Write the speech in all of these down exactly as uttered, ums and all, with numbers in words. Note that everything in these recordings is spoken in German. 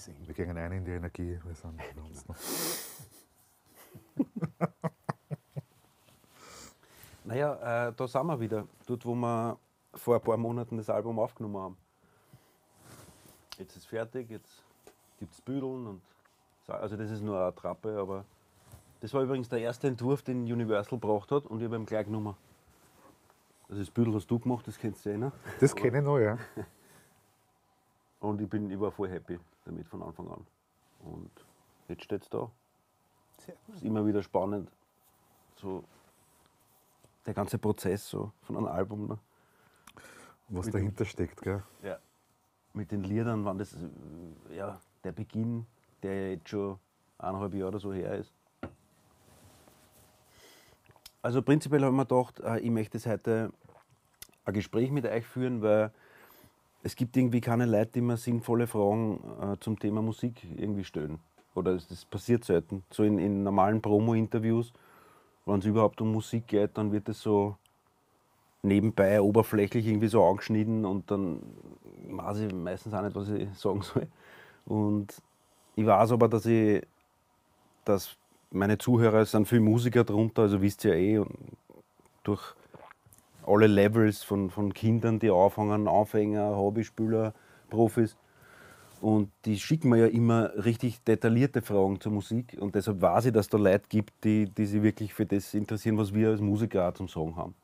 amazing. Wir gehen ein in die Energie. Wir sind Naja, äh, da sind wir wieder. Dort, wo wir vor ein paar Monaten das Album aufgenommen haben. Jetzt ist fertig, jetzt gibt es Büdeln und Sa- also das ist nur eine Trappe, aber das war übrigens der erste Entwurf, den Universal gebracht hat und ich habe ihm gleich genommen. Also das Büdel hast du gemacht, das kennst du eh noch. Das kenne ich noch, ja. Und ich, bin, ich war voll happy damit von Anfang an. Und jetzt steht es da. Sehr gut. Ist immer wieder spannend, so der ganze Prozess so von einem Album. Ne? Was Mit dahinter steckt, gell? Ja. Mit den Liedern, wann das, äh, ja, der Beginn, der ja jetzt schon eineinhalb Jahre oder so her ist. Also prinzipiell habe ich mir gedacht, äh, ich möchte jetzt heute ein Gespräch mit euch führen, weil es gibt irgendwie keine Leute, die mir sinnvolle Fragen äh, zum Thema Musik irgendwie stellen. Oder das, das passiert selten. So in, in normalen Promo-Interviews, wenn es überhaupt um Musik geht, dann wird es so nebenbei oberflächlich irgendwie so angeschnitten und dann weiß ich meistens auch nicht, was ich sagen soll. Und ich weiß aber, dass ich, dass meine Zuhörer, es sind viele Musiker drunter, also wisst ihr ja eh, und durch alle Levels von, von Kindern, die anfangen, Anfänger, Hobbyspieler, Profis. Und die schicken mir ja immer richtig detaillierte Fragen zur Musik. Und deshalb weiß ich, dass es da Leute gibt, die, die sich wirklich für das interessieren, was wir als Musiker auch zum Sagen haben.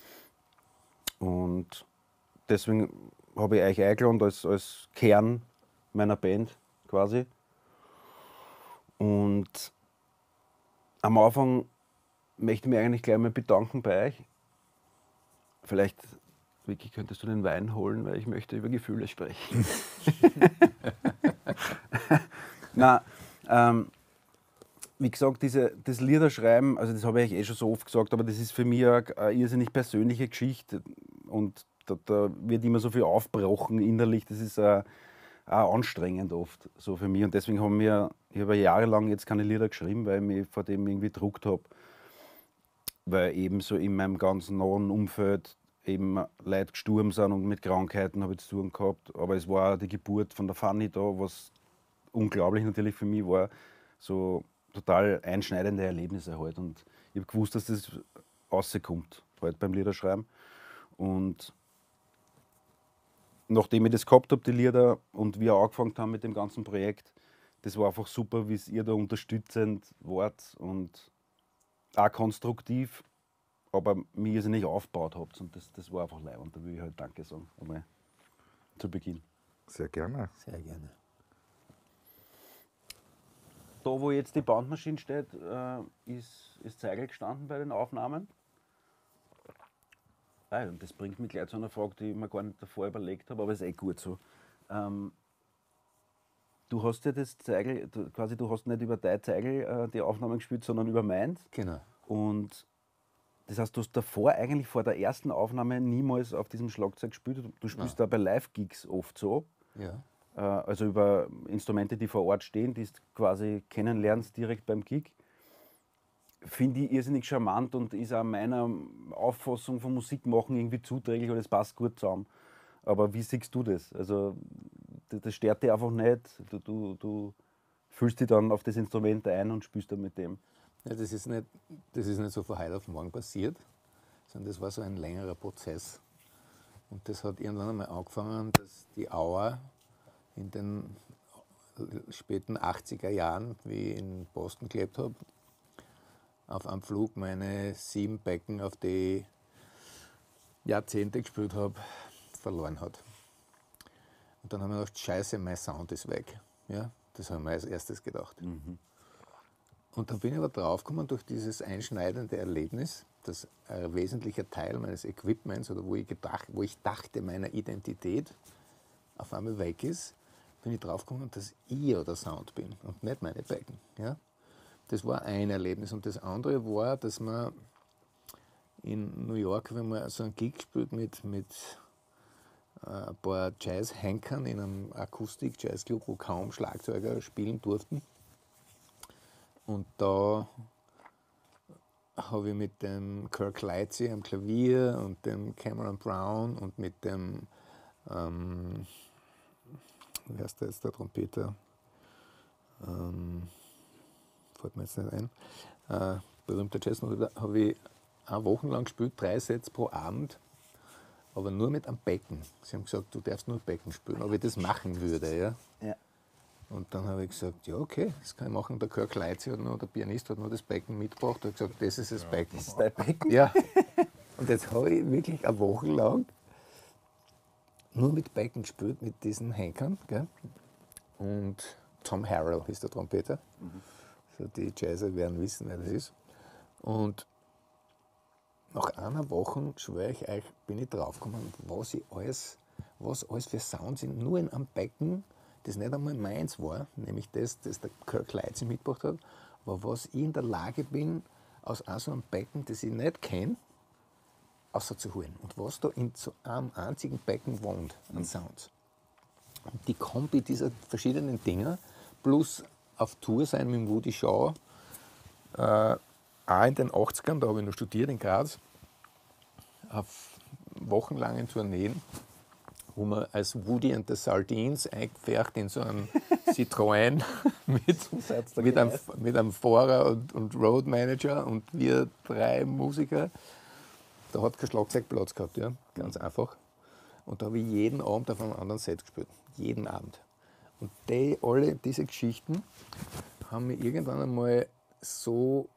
Und deswegen habe ich euch eingeladen als, als Kern meiner Band quasi. Und am Anfang möchte ich mich eigentlich gleich mal bedanken bei euch. Vielleicht, Vicky, könntest du den Wein holen, weil ich möchte über Gefühle sprechen. Na, ähm, wie gesagt, diese, das Liederschreiben, also das habe ich eh schon so oft gesagt, aber das ist für mich eine, eine irrsinnig persönliche Geschichte und da, da wird immer so viel aufgebrochen innerlich, das ist auch, auch anstrengend oft so für mich und deswegen haben wir, ich habe jahrelang jetzt keine Lieder geschrieben, weil ich mich vor dem irgendwie gedruckt habe, weil eben so in meinem ganzen nahen Umfeld eben Leute gestorben sind und mit Krankheiten habe ich zu tun gehabt, aber es war auch die Geburt von der Fanny da, was unglaublich natürlich für mich war, so total einschneidende Erlebnisse halt. Und ich habe gewusst, dass das rauskommt halt beim Liederschreiben. Und nachdem ich das gehabt habe, die Lieder, und wir angefangen haben mit dem ganzen Projekt, das war einfach super, wie ihr da unterstützend wart und auch konstruktiv, aber mich irrsinnig aufgebaut habt. Und das, das war einfach leid. Und da will ich halt Danke sagen, einmal zu Beginn. Sehr gerne. Sehr gerne. Da, wo jetzt die Bandmaschine steht, äh, ist, ist Zeigl gestanden bei den Aufnahmen. Ah, und das bringt mich gleich zu einer Frage, die ich mir gar nicht davor überlegt habe, aber ist eh gut so. Ähm, du hast ja das Zeigl, du, quasi du hast nicht über dein Zeigl äh, die Aufnahmen gespielt, sondern über meins. Genau. Und das heißt, du hast davor eigentlich vor der ersten Aufnahme niemals auf diesem Schlagzeug gespielt. Du, du spielst da bei Live-Gigs oft so. Ja. Also über Instrumente, die vor Ort stehen, die du quasi kennenlernst direkt beim Gig. Finde ich irrsinnig charmant und ist auch meiner Auffassung von Musik machen irgendwie zuträglich und es passt gut zusammen. Aber wie siehst du das? Also das stört dich einfach nicht, du, du, du fühlst dich dann auf das Instrument ein und spielst dann mit dem. Ja, das ist nicht, das ist nicht so von heute auf morgen passiert, sondern das war so ein längerer Prozess. Und das hat irgendwann einmal angefangen, dass die Auer in den späten achtziger Jahren, wie ich in Boston gelebt habe, auf einem Flug meine sieben Becken, auf die ich Jahrzehnte gespielt habe, verloren hat. Und dann haben wir gedacht, scheiße, mein Sound ist weg. Ja, das haben wir als erstes gedacht. Mhm. Und dann bin ich aber draufgekommen durch dieses einschneidende Erlebnis, dass ein wesentlicher Teil meines Equipments oder wo ich, gedacht, wo ich dachte, meiner Identität auf einmal weg ist, bin ich draufgekommen, dass ich ja der Sound bin und nicht meine Becken. Ja? Das war ein Erlebnis. Und das andere war, dass man in New York, wenn man so einen Gig gespielt mit, mit äh, ein paar Jazz-Hankern in einem Akustik-Jazz-Club, wo kaum Schlagzeuger spielen durften. Und da habe ich mit dem Kirk Lightsey am Klavier und dem Cameron Brown und mit dem, ähm, wie heißt der jetzt, der Trompeter, ähm, fällt mir jetzt nicht ein, äh, berühmter Jazzmusiker, habe ich eine Woche lang gespielt, drei Sets pro Abend, aber nur mit einem Becken. Sie haben gesagt, du darfst nur Becken spielen, ob ich das machen würde. Ja? Ja. Und dann habe ich gesagt, ja okay, das kann ich machen. Der Kirk Leitzi hat noch, der Pianist hat noch das Becken mitgebracht. Er hat gesagt, das ist das Becken. Das ist dein Becken? Ja. Und jetzt habe ich wirklich eine Woche lang nur mit Becken gespielt, mit diesen Henkern. Gell? Und Tom Harrell ist der Trompeter. Mhm. Also die Jazzer werden wissen, wer das ist. Und nach einer Woche, schwöre ich euch, bin ich draufgekommen, was ich alles, was alles für Sounds sind, nur in einem Becken, das nicht einmal meins war, nämlich das, das der Kirk Leitzi mitgebracht hat, aber was ich in der Lage bin, aus so einem Becken, das ich nicht kenne, rauszuholen. Und was da in so einem einzigen Becken wohnt an Sounds. Und die Kombi dieser verschiedenen Dinge, plus auf Tour sein mit Woody Shaw, äh, auch in den achtzigern, da habe ich noch studiert in Graz, auf wochenlangen Tourneen, wo man als Woody and the Sardines eingepfercht in so einen Citroën mit, mit, einem, mit einem Fahrer und, und Roadmanager und wir drei Musiker. Da hat kein Schlagzeug Platz gehabt, ja, ganz einfach. Und da habe ich jeden Abend auf einem anderen Set gespielt, jeden Abend. Und die, alle diese Geschichten haben mich irgendwann einmal so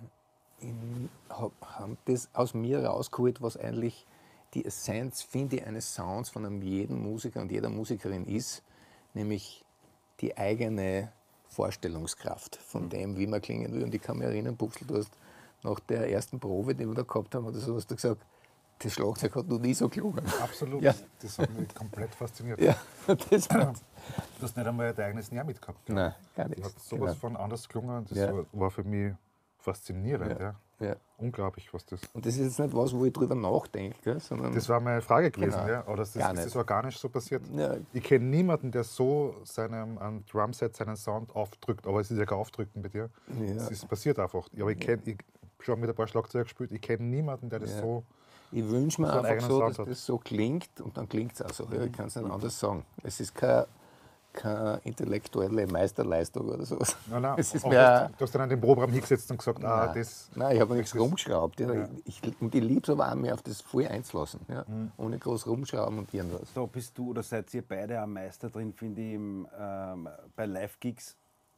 in, haben das aus mir rausgeholt, was eigentlich die Essenz, finde ich, eines Sounds von einem jeden Musiker und jeder Musikerin ist, nämlich die eigene Vorstellungskraft von dem, wie man klingen will. Und ich kann mich erinnern, Pupsl, du hast nach der ersten Probe, die wir da gehabt haben, oder so, hast du gesagt, das Schlagzeug hat noch nie so gelungen. Absolut, ja. Das hat mich komplett fasziniert. Ja, das hat Du hast nicht einmal dein eigenes Näher mitgehabt. Nein, gar nichts. Das hat sowas genau. von anders gelungen. Das Ja. war, war für mich faszinierend. Ja. Ja. Ja. Unglaublich, was das. Und das ist jetzt nicht was, wo ich drüber nachdenke, gell, sondern Das war meine Frage gewesen, Genau. ja. Oder das, Gar ist nicht. das organisch so passiert? Ja. Ich kenne niemanden, der so seinem an Drumset seinen Sound aufdrückt, aber es ist ja kein Aufdrücken bei dir. Ja. Es ist passiert einfach. Aber ich kenne, ich schon mit ein paar Schlagzeuger gespielt, ich kenne niemanden, der das Ja. so. Ich wünsche mir so einen einfach eigenen so, Sound dass hat. das so klingt und dann klingt es auch so. Ja, ich kann es nicht anders sagen. Es ist keine, keine intellektuelle Meisterleistung oder sowas. Nein, nein, Es ist auch mehr, das, du hast dann an den Proberaum hingesetzt und gesagt, ah, nein, das. nein, ich habe nichts das- rumgeschraubt. Ja. Ja. Ich, und ich liebe es aber auch, mir auf das voll einzulassen. Ja. Mhm. Ohne groß rumschrauben und irgendwas. Da bist du oder seid ihr beide am Meister drin, finde ich, im, ähm, bei Live-Gigs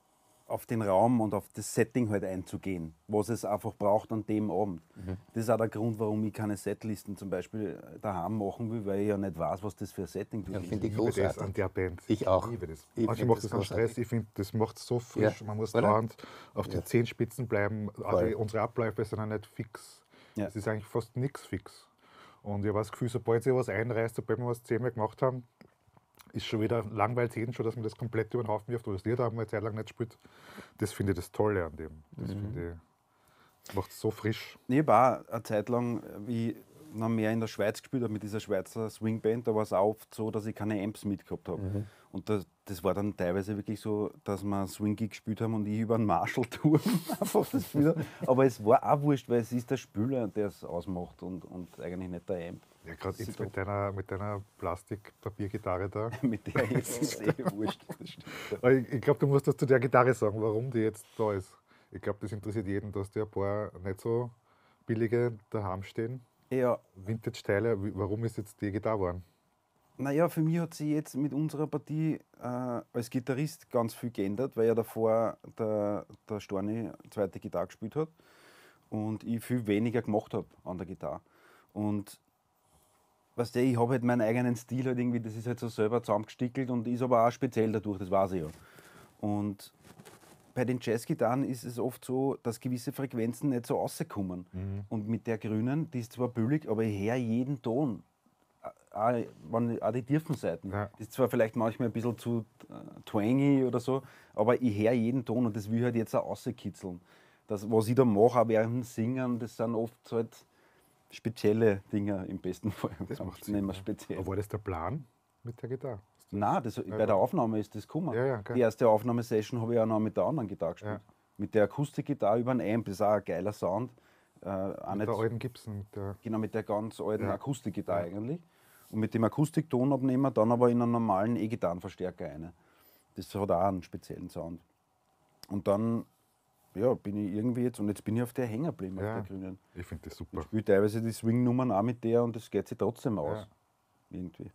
auf den Raum und auf das Setting halt einzugehen, was es einfach braucht an dem Abend. Mhm. Das ist auch der Grund, warum ich keine Setlisten zum Beispiel daheim machen will, weil ich ja nicht weiß, was das für ein Setting Ja, ist. finde ich liebe das großartig. an der Band. Ich auch. liebe das. Ich Manchmal find macht das das einen großartig. Stress. Ich finde, das macht es so frisch. Ja. Man muss Oder? dauernd auf den Ja. Zehenspitzen bleiben. Also Voll. unsere Abläufe sind auch nicht fix. Ja. Es ist eigentlich fast nichts fix. Und ich habe das Gefühl, sobald sich was einreißt, sobald wir was zehnmal gemacht haben, ist schon wieder langweilig jeden schon, dass man das komplett über den Haufen wirft. Oder das Lied haben wir eine Zeit lang nicht gespielt. Das finde ich das Tolle an dem. Das Mhm. finde ich, macht es so frisch. Ich habe auch eine Zeit lang, wie ich noch mehr in der Schweiz gespielt habe, mit dieser Schweizer Swingband, da war es auch oft so, dass ich keine Amps mitgehabt habe. Mhm. Und das, das war dann teilweise wirklich so, dass wir Swing-Gig gespielt haben und ich über einen Marshall-Turm einfach das gespielt habe. Aber es war auch wurscht, weil es ist der Spieler, der es ausmacht und, und eigentlich nicht der Amp. Ja, gerade Das jetzt ist mit deiner, mit deiner Plastik-Papier-Gitarre da. Mit der jetzt ist es eh wurscht. Das stimmt. Aber Ich, ich glaube, du musst das zu der Gitarre sagen, warum die jetzt da ist. Ich glaube, das interessiert jeden, dass die ein paar nicht so billige daheim stehen. Ja, Vintage-Teile, wie- warum ist jetzt die Gitarre geworden? naja, für mich hat sich jetzt mit unserer Partie äh, als Gitarrist ganz viel geändert, weil ja davor der, der Storni zweite Gitarre gespielt hat und ich viel weniger gemacht habe an der Gitarre. Und weißt du, ich habe halt meinen eigenen Stil halt irgendwie, das ist halt so selber zusammengestickelt und ist aber auch speziell dadurch, das weiß ich ja. Und bei den Jazzgitarren ist es oft so, dass gewisse Frequenzen nicht so rauskommen. Und mit der grünen, die ist zwar billig, aber ich höre jeden Ton. Auch, wenn- auch die tiefen Seiten. Ja. Das ist zwar vielleicht manchmal ein bisschen zu äh, twangy oder so, aber ich höre jeden Ton und das will ich halt jetzt auch rauskitzeln. Das, was ich da mache, auch während dem Singen, das sind oft so halt spezielle Dinge im besten Fall. Das macht Nicht mehr ja. speziell. Aber war das der Plan mit der Gitarre? Nein, das, bei der Aufnahme ist das gekommen. Ja, ja, okay. Die erste Aufnahmesession habe ich auch noch mit der anderen Gitarre gespielt. Ja. Mit der Akustikgitarre über einen Amp, das ist auch ein geiler Sound. Äh, auch Mit nicht, der alten Gibson, mit der. genau, mit der ganz alten Ja. Akustikgitarre Ja. eigentlich. Und mit dem Akustiktonabnehmer dann aber in einen normalen E-Gitarrenverstärker rein. Das hat auch einen speziellen Sound. Und dann ja, bin ich irgendwie jetzt, und jetzt bin ich auf der hängen geblieben, Ja. auf der grünen. Ich finde das Ich super. spiele teilweise die Swing-Nummern auch mit der und das geht sich trotzdem aus. Ja. Irgendwie.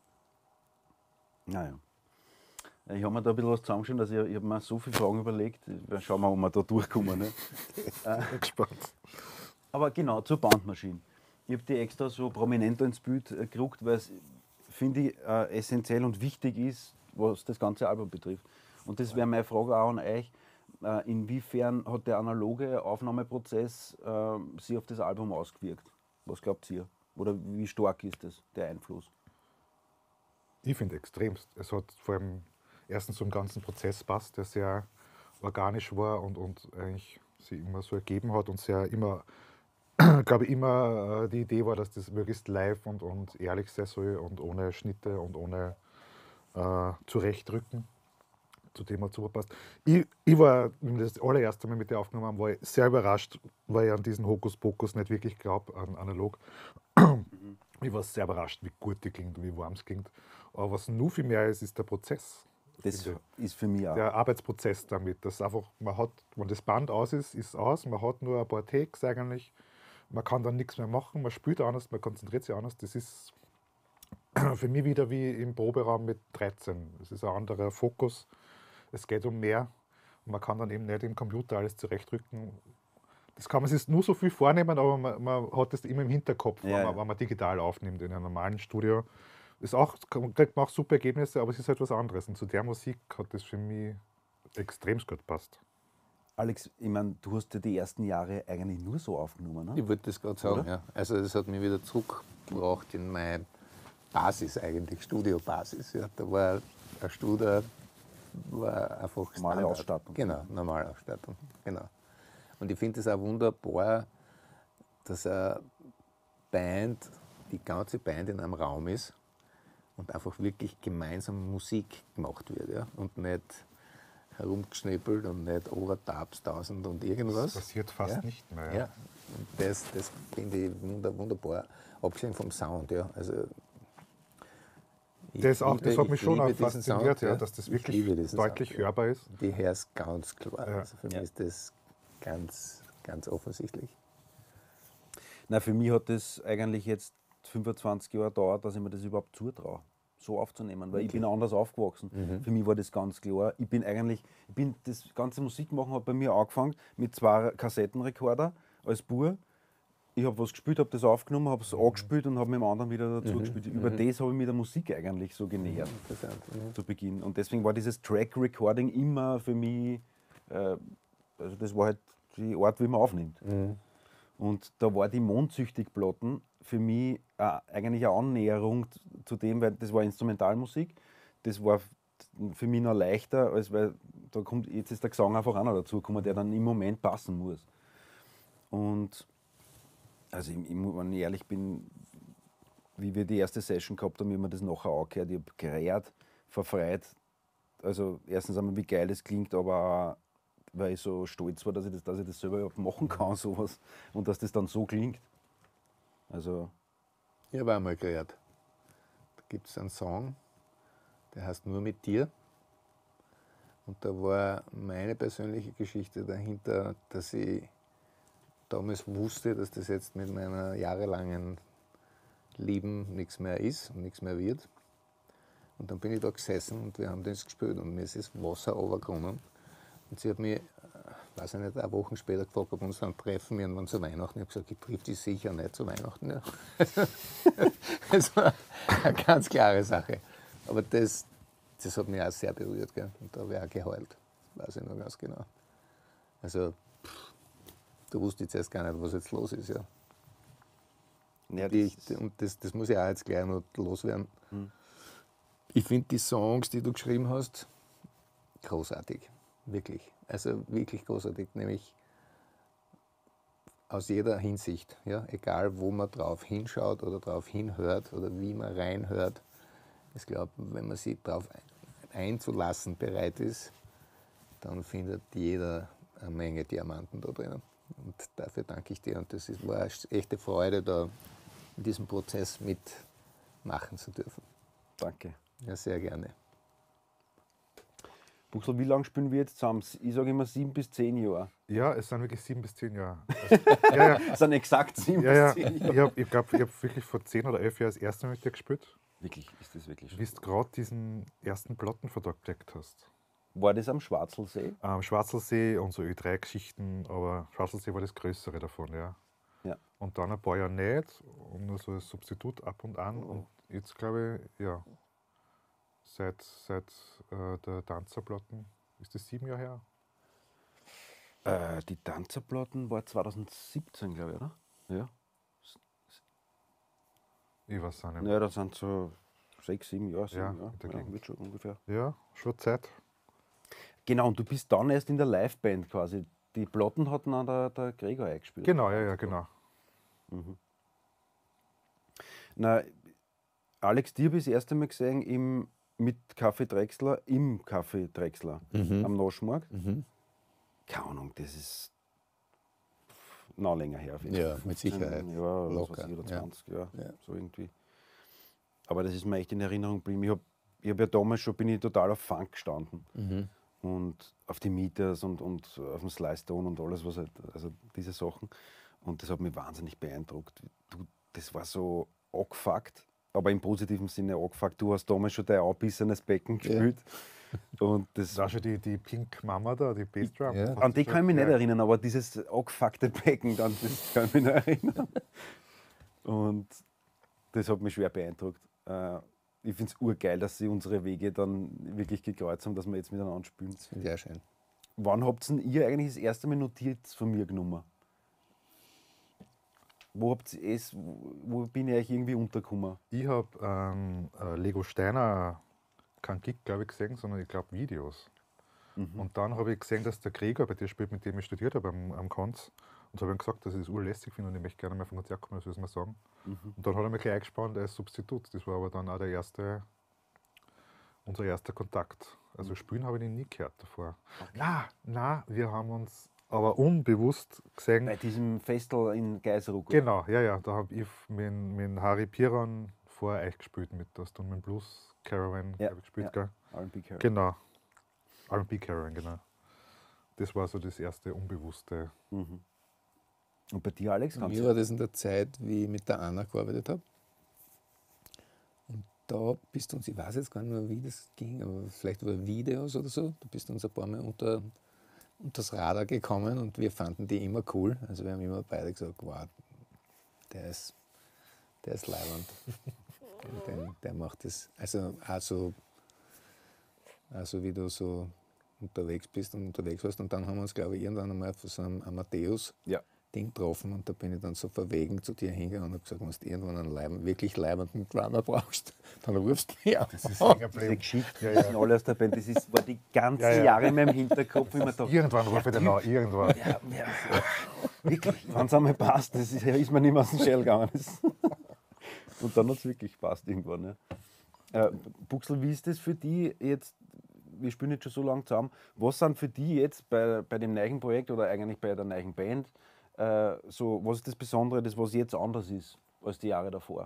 Naja. Ich habe mir da ein bisschen was zusammengeschrieben, dass ich, ich habe mir so viele Fragen überlegt. Schauen wir mal, ob wir da durchkommen. Ne? Bin gespannt. Aber genau, zur Bandmaschine. Ich habe die extra so prominent ins Bild äh, gerückt, weil es, finde ich, äh, essentiell und wichtig ist, was das ganze Album betrifft. Und das wäre meine Frage auch an euch. Äh, inwiefern hat der analoge Aufnahmeprozess äh, sich auf das Album ausgewirkt? Was glaubt ihr? Oder wie stark ist das, der Einfluss? Ich finde extremst. Es hat vor allem erstens so einen ganzen Prozess passt, der sehr organisch war und, und eigentlich sich immer so ergeben hat und sehr immer, glaube ich, immer äh, die Idee war, dass das möglichst live und, und ehrlich sein soll und ohne Schnitte und ohne äh, Zurechtrücken, zu dem hat super passt. Ich, ich war, wenn wir das allererste Mal mit der aufgenommen haben, war ich sehr überrascht, weil ich an diesen Hokuspokus nicht wirklich glaube, an analog. Ich war sehr überrascht, wie gut die klingt und wie warm es klingt. Aber was nur viel mehr ist, ist der Prozess. Das finde ist für mich auch. Der Arbeitsprozess damit, dass einfach, man hat, wenn das Band aus ist, ist es aus, man hat nur ein paar Takes eigentlich, man kann dann nichts mehr machen, man spielt anders, man konzentriert sich anders. Das ist für mich wieder wie im Proberaum mit dreizehn. Es ist ein anderer Fokus, es geht um mehr und man kann dann eben nicht im Computer alles zurechtrücken. Das kann man sich nur so viel vornehmen, aber man, man hat das immer im Hinterkopf, Ja, wenn, man, ja. wenn man digital aufnimmt in einem normalen Studio. Ist auch, kriegt man auch super Ergebnisse, aber es ist halt was anderes. Und zu der Musik hat das für mich extrem gut gepasst. Alex, ich meine, du hast ja die ersten Jahre eigentlich nur so aufgenommen, ne? Ich wollte das gerade sagen, Oder? ja. Also das hat mich wieder zurückgebracht in meine Basis eigentlich, Studiobasis. Ja. Da war ein Studio, war einfach Normale Standard. Ausstattung. Genau, normale Ausstattung, genau. Und ich finde es auch wunderbar, dass eine Band, die ganze Band in einem Raum ist und einfach wirklich gemeinsam Musik gemacht wird. Ja. Und nicht herumgeschnippelt und nicht Overtabs tausend und irgendwas. Das passiert fast ja. nicht mehr. Ja, und das, das finde ich wunder, wunderbar, abgesehen vom Sound. Ja. Also, ich Das, auch, liebe- das hat ich mich schon liebe auch diesen fasziniert, Sound, ja, dass das Ich wirklich liebe diesen deutlich Sound, ja. hörbar ist. Die hörst ganz klar. Ja. Also für Ja. mich ist das ganz, ganz offensichtlich. Nein, für mich hat das eigentlich jetzt fünfundzwanzig Jahre gedauert, dass ich mir das überhaupt zutraue, so aufzunehmen, weil ich bin anders aufgewachsen. Für mich war das ganz klar. Ich bin eigentlich, ich bin das ganze Musikmachen hat bei mir angefangen mit zwei Kassettenrekorder als Bub. Ich habe was gespielt, habe das aufgenommen, habe es angespielt und habe mit dem anderen wieder dazu gespielt. Über das habe ich mit der Musik eigentlich so genähert Interessant. Mhm. zu Beginn. Und deswegen war dieses Track-Recording immer für mich, äh, also das war halt die Art, wie man aufnimmt. Und da war die Mondsüchtig-Platten für mich äh, eigentlich eine Annäherung t- zu dem, weil das war Instrumentalmusik. Das war f- für mich noch leichter, als weil da kommt, jetzt ist der Gesang einfach auch noch dazu gekommen, der dann im Moment passen muss. Und also ich, ich, mu- wenn ich ehrlich bin, wie wir die erste Session gehabt haben, wie wir das nachher angehört, ich habe gereiert, verfreit. Also erstens einmal, wie geil es klingt, aber auch, weil ich so stolz war, dass ich das, dass ich das selber überhaupt machen kann, sowas. Und dass das dann so klingt. Also, Ich habe einmal gehört, da gibt es einen Song, der heißt Nur mit dir. Und da war meine persönliche Geschichte dahinter, dass ich damals wusste, dass das jetzt mit meiner jahrelangen Lieben nichts mehr ist und nichts mehr wird. Und dann bin ich da gesessen und wir haben das gespielt und mir ist das Wasser runtergekommen. Und sie hat mich, äh, weiß ich nicht, eine Woche später gefragt, ob wir uns dann treffen, irgendwann zu Weihnachten. Ich habe gesagt, ich triff dich sicher nicht zu Weihnachten. Ja. Das war eine ganz klare Sache. Aber das, das hat mich auch sehr berührt. Gell? Und da habe ich auch geheult. Das weiß ich noch ganz genau. Also, pff, da wusste ich zuerst gar nicht, was jetzt los ist. Ja. ja, Die, das ist, und das, das muss ich auch jetzt gleich noch loswerden. Ich finde die Songs, die du geschrieben hast, großartig. Wirklich. Also wirklich großartig. Nämlich aus jeder Hinsicht. Ja? Egal, wo man drauf hinschaut oder drauf hinhört oder wie man reinhört. Ich glaube, wenn man sich darauf einzulassen bereit ist, dann findet jeder eine Menge Diamanten da drinnen. Und dafür danke ich dir. Und das ist, war eine echte Freude, da in diesem Prozess mitmachen zu dürfen. danke. Ja, sehr gerne. Buchsel, wie lange spielen wir jetzt zusammen? Ich sage immer sieben bis zehn Jahre. Ja, es sind wirklich sieben bis zehn Jahre. Also, ja, ja. Es sind exakt sieben Ja, ja. bis zehn Ich Jahre. glaube, ich, glaub, ich habe wirklich vor zehn oder elf Jahren das erste Mal mit dir gespielt, Wirklich, ist das wirklich wie du gerade diesen ersten Plattenvertrag gedeckt hast. War das am Schwarzelsee? Ähm, Schwarzelsee und so Ö drei Geschichten, aber Schwarzelsee war das größere davon, ja. Ja. Und dann ein paar Jahre nicht und nur so als Substitut ab und an. Und jetzt glaube ich, ja, seit, seit äh, der Tanzerplatten, ist das sieben Jahre her? Äh, die Tanzerplatten war zweitausendsiebzehn, glaube ich, oder? Ja. Ich weiß auch nicht. Naja, das sind so sechs, sieben Jahre. Sieben Ja, Jahre. in der Ja, Gegend. wird schon ungefähr. Ja, schon Zeit. Genau, und du bist dann erst in der Liveband quasi. Die Platten hat dann der, der Gregor eingespielt. Genau, ja, ja, genau. Na, Alex, die habe ich das erste Mal gesehen im, mit Kaffee Drechsler im Kaffee Drechsler am Naschmarkt. Keine Ahnung, das ist noch länger her. auf jeden Ja, Fall. mit Sicherheit. Ja, oder was Locker, weiß ich, oder ja. zwanzig Jahre, Ja. so irgendwie. Aber das ist mir echt in Erinnerung geblieben. Ich habe ich hab ja damals schon, bin ich total auf Funk gestanden. Und auf die Meters und, und auf den Slice Tone und alles, was halt, also diese Sachen. Und das hat mich wahnsinnig beeindruckt. Du, das war so angefuckt, aber im positiven Sinne angefuckt. Du hast damals schon dein anbissenes Becken gespielt. Und das, Da schon die, die Pink Mama da, die Bassdrum. Ja. an die kann ich mich nicht Ja. erinnern, aber dieses angefuckte Becken, dann, das kann ich mich noch erinnern. Und das hat mich schwer beeindruckt. Äh, Ich finde es urgeil, dass sie unsere Wege dann wirklich gekreuzt haben, dass wir jetzt miteinander spielen. Das finde ich auch schön. Wann habt denn ihr eigentlich das erste Mal Notiz von mir genommen? Wo habt ihr es, wo bin ich euch irgendwie untergekommen? Ich habe ähm, äh, Lego Steiner kein Gig, glaube ich, gesehen, sondern ich glaube Videos. Und dann habe ich gesehen, dass der Gregor bei dir spielt, mit dem ich studiert habe am, am Konz. Und so habe ich ihm gesagt, dass ich das urlässig finde und ich möchte gerne mal vom Konzert kommen, das will ich mal sagen. Und dann hat er mich gleich eingespannt als Substitut. Das war aber dann auch der erste, unser erster Kontakt. Also spielen habe ich ihn nie gehört davor. Na, na, wir haben uns aber unbewusst gesehen. Bei diesem Festel in Geiseruck. Genau, ja, ja, da habe ich mit, mit Harry Piron vor euch gespielt, mit das und mit Blues Caravan Ja, hab ich gespielt, ja. gell? R and B Caravan. Genau. R and B Caravan, genau. Das war so das erste Unbewusste. Und bei dir, Alex? Bei Kannst mir du? war das in der Zeit, wie ich mit der Anna gearbeitet habe. Und da bist du uns, ich weiß jetzt gar nicht mehr, wie das ging, aber vielleicht über Videos oder so, du bist uns ein paar Mal unter, unter das Radar gekommen und wir fanden die immer cool. Also wir haben immer beide gesagt, wow, der ist, der ist leibend. der, der macht das, also auch so, also wie du so unterwegs bist und unterwegs warst. Und dann haben wir uns, glaube ich, irgendwann einmal auf so einem Amadeus Ja. Ding getroffen und da bin ich dann so verwegen zu dir hingegangen und habe gesagt, wenn du irgendwann einen Leib, wirklich leibenden Drummer brauchst, dann rufst du mich an. Das ist hängen Diese geblieben. Geschichte, Ja, die ja. sind alle aus der Band. Das ist, war die ganzen Ja, ja. Jahre in meinem Hinterkopf immer da. Irgendwann rufe ich den an, irgendwann. Ja, ja, wirklich, wenn es einmal passt, das ist, ist mir nicht mehr aus dem Shell gegangen. Das- Und dann hat es wirklich passt irgendwann. Ja. Äh, Buchsel, wie ist das für die jetzt? Wir spielen jetzt schon so lange zusammen. Was sind für die jetzt bei, bei dem neuen Projekt oder eigentlich bei der neuen Band, äh, so, was ist das Besondere, das was jetzt anders ist als die Jahre davor?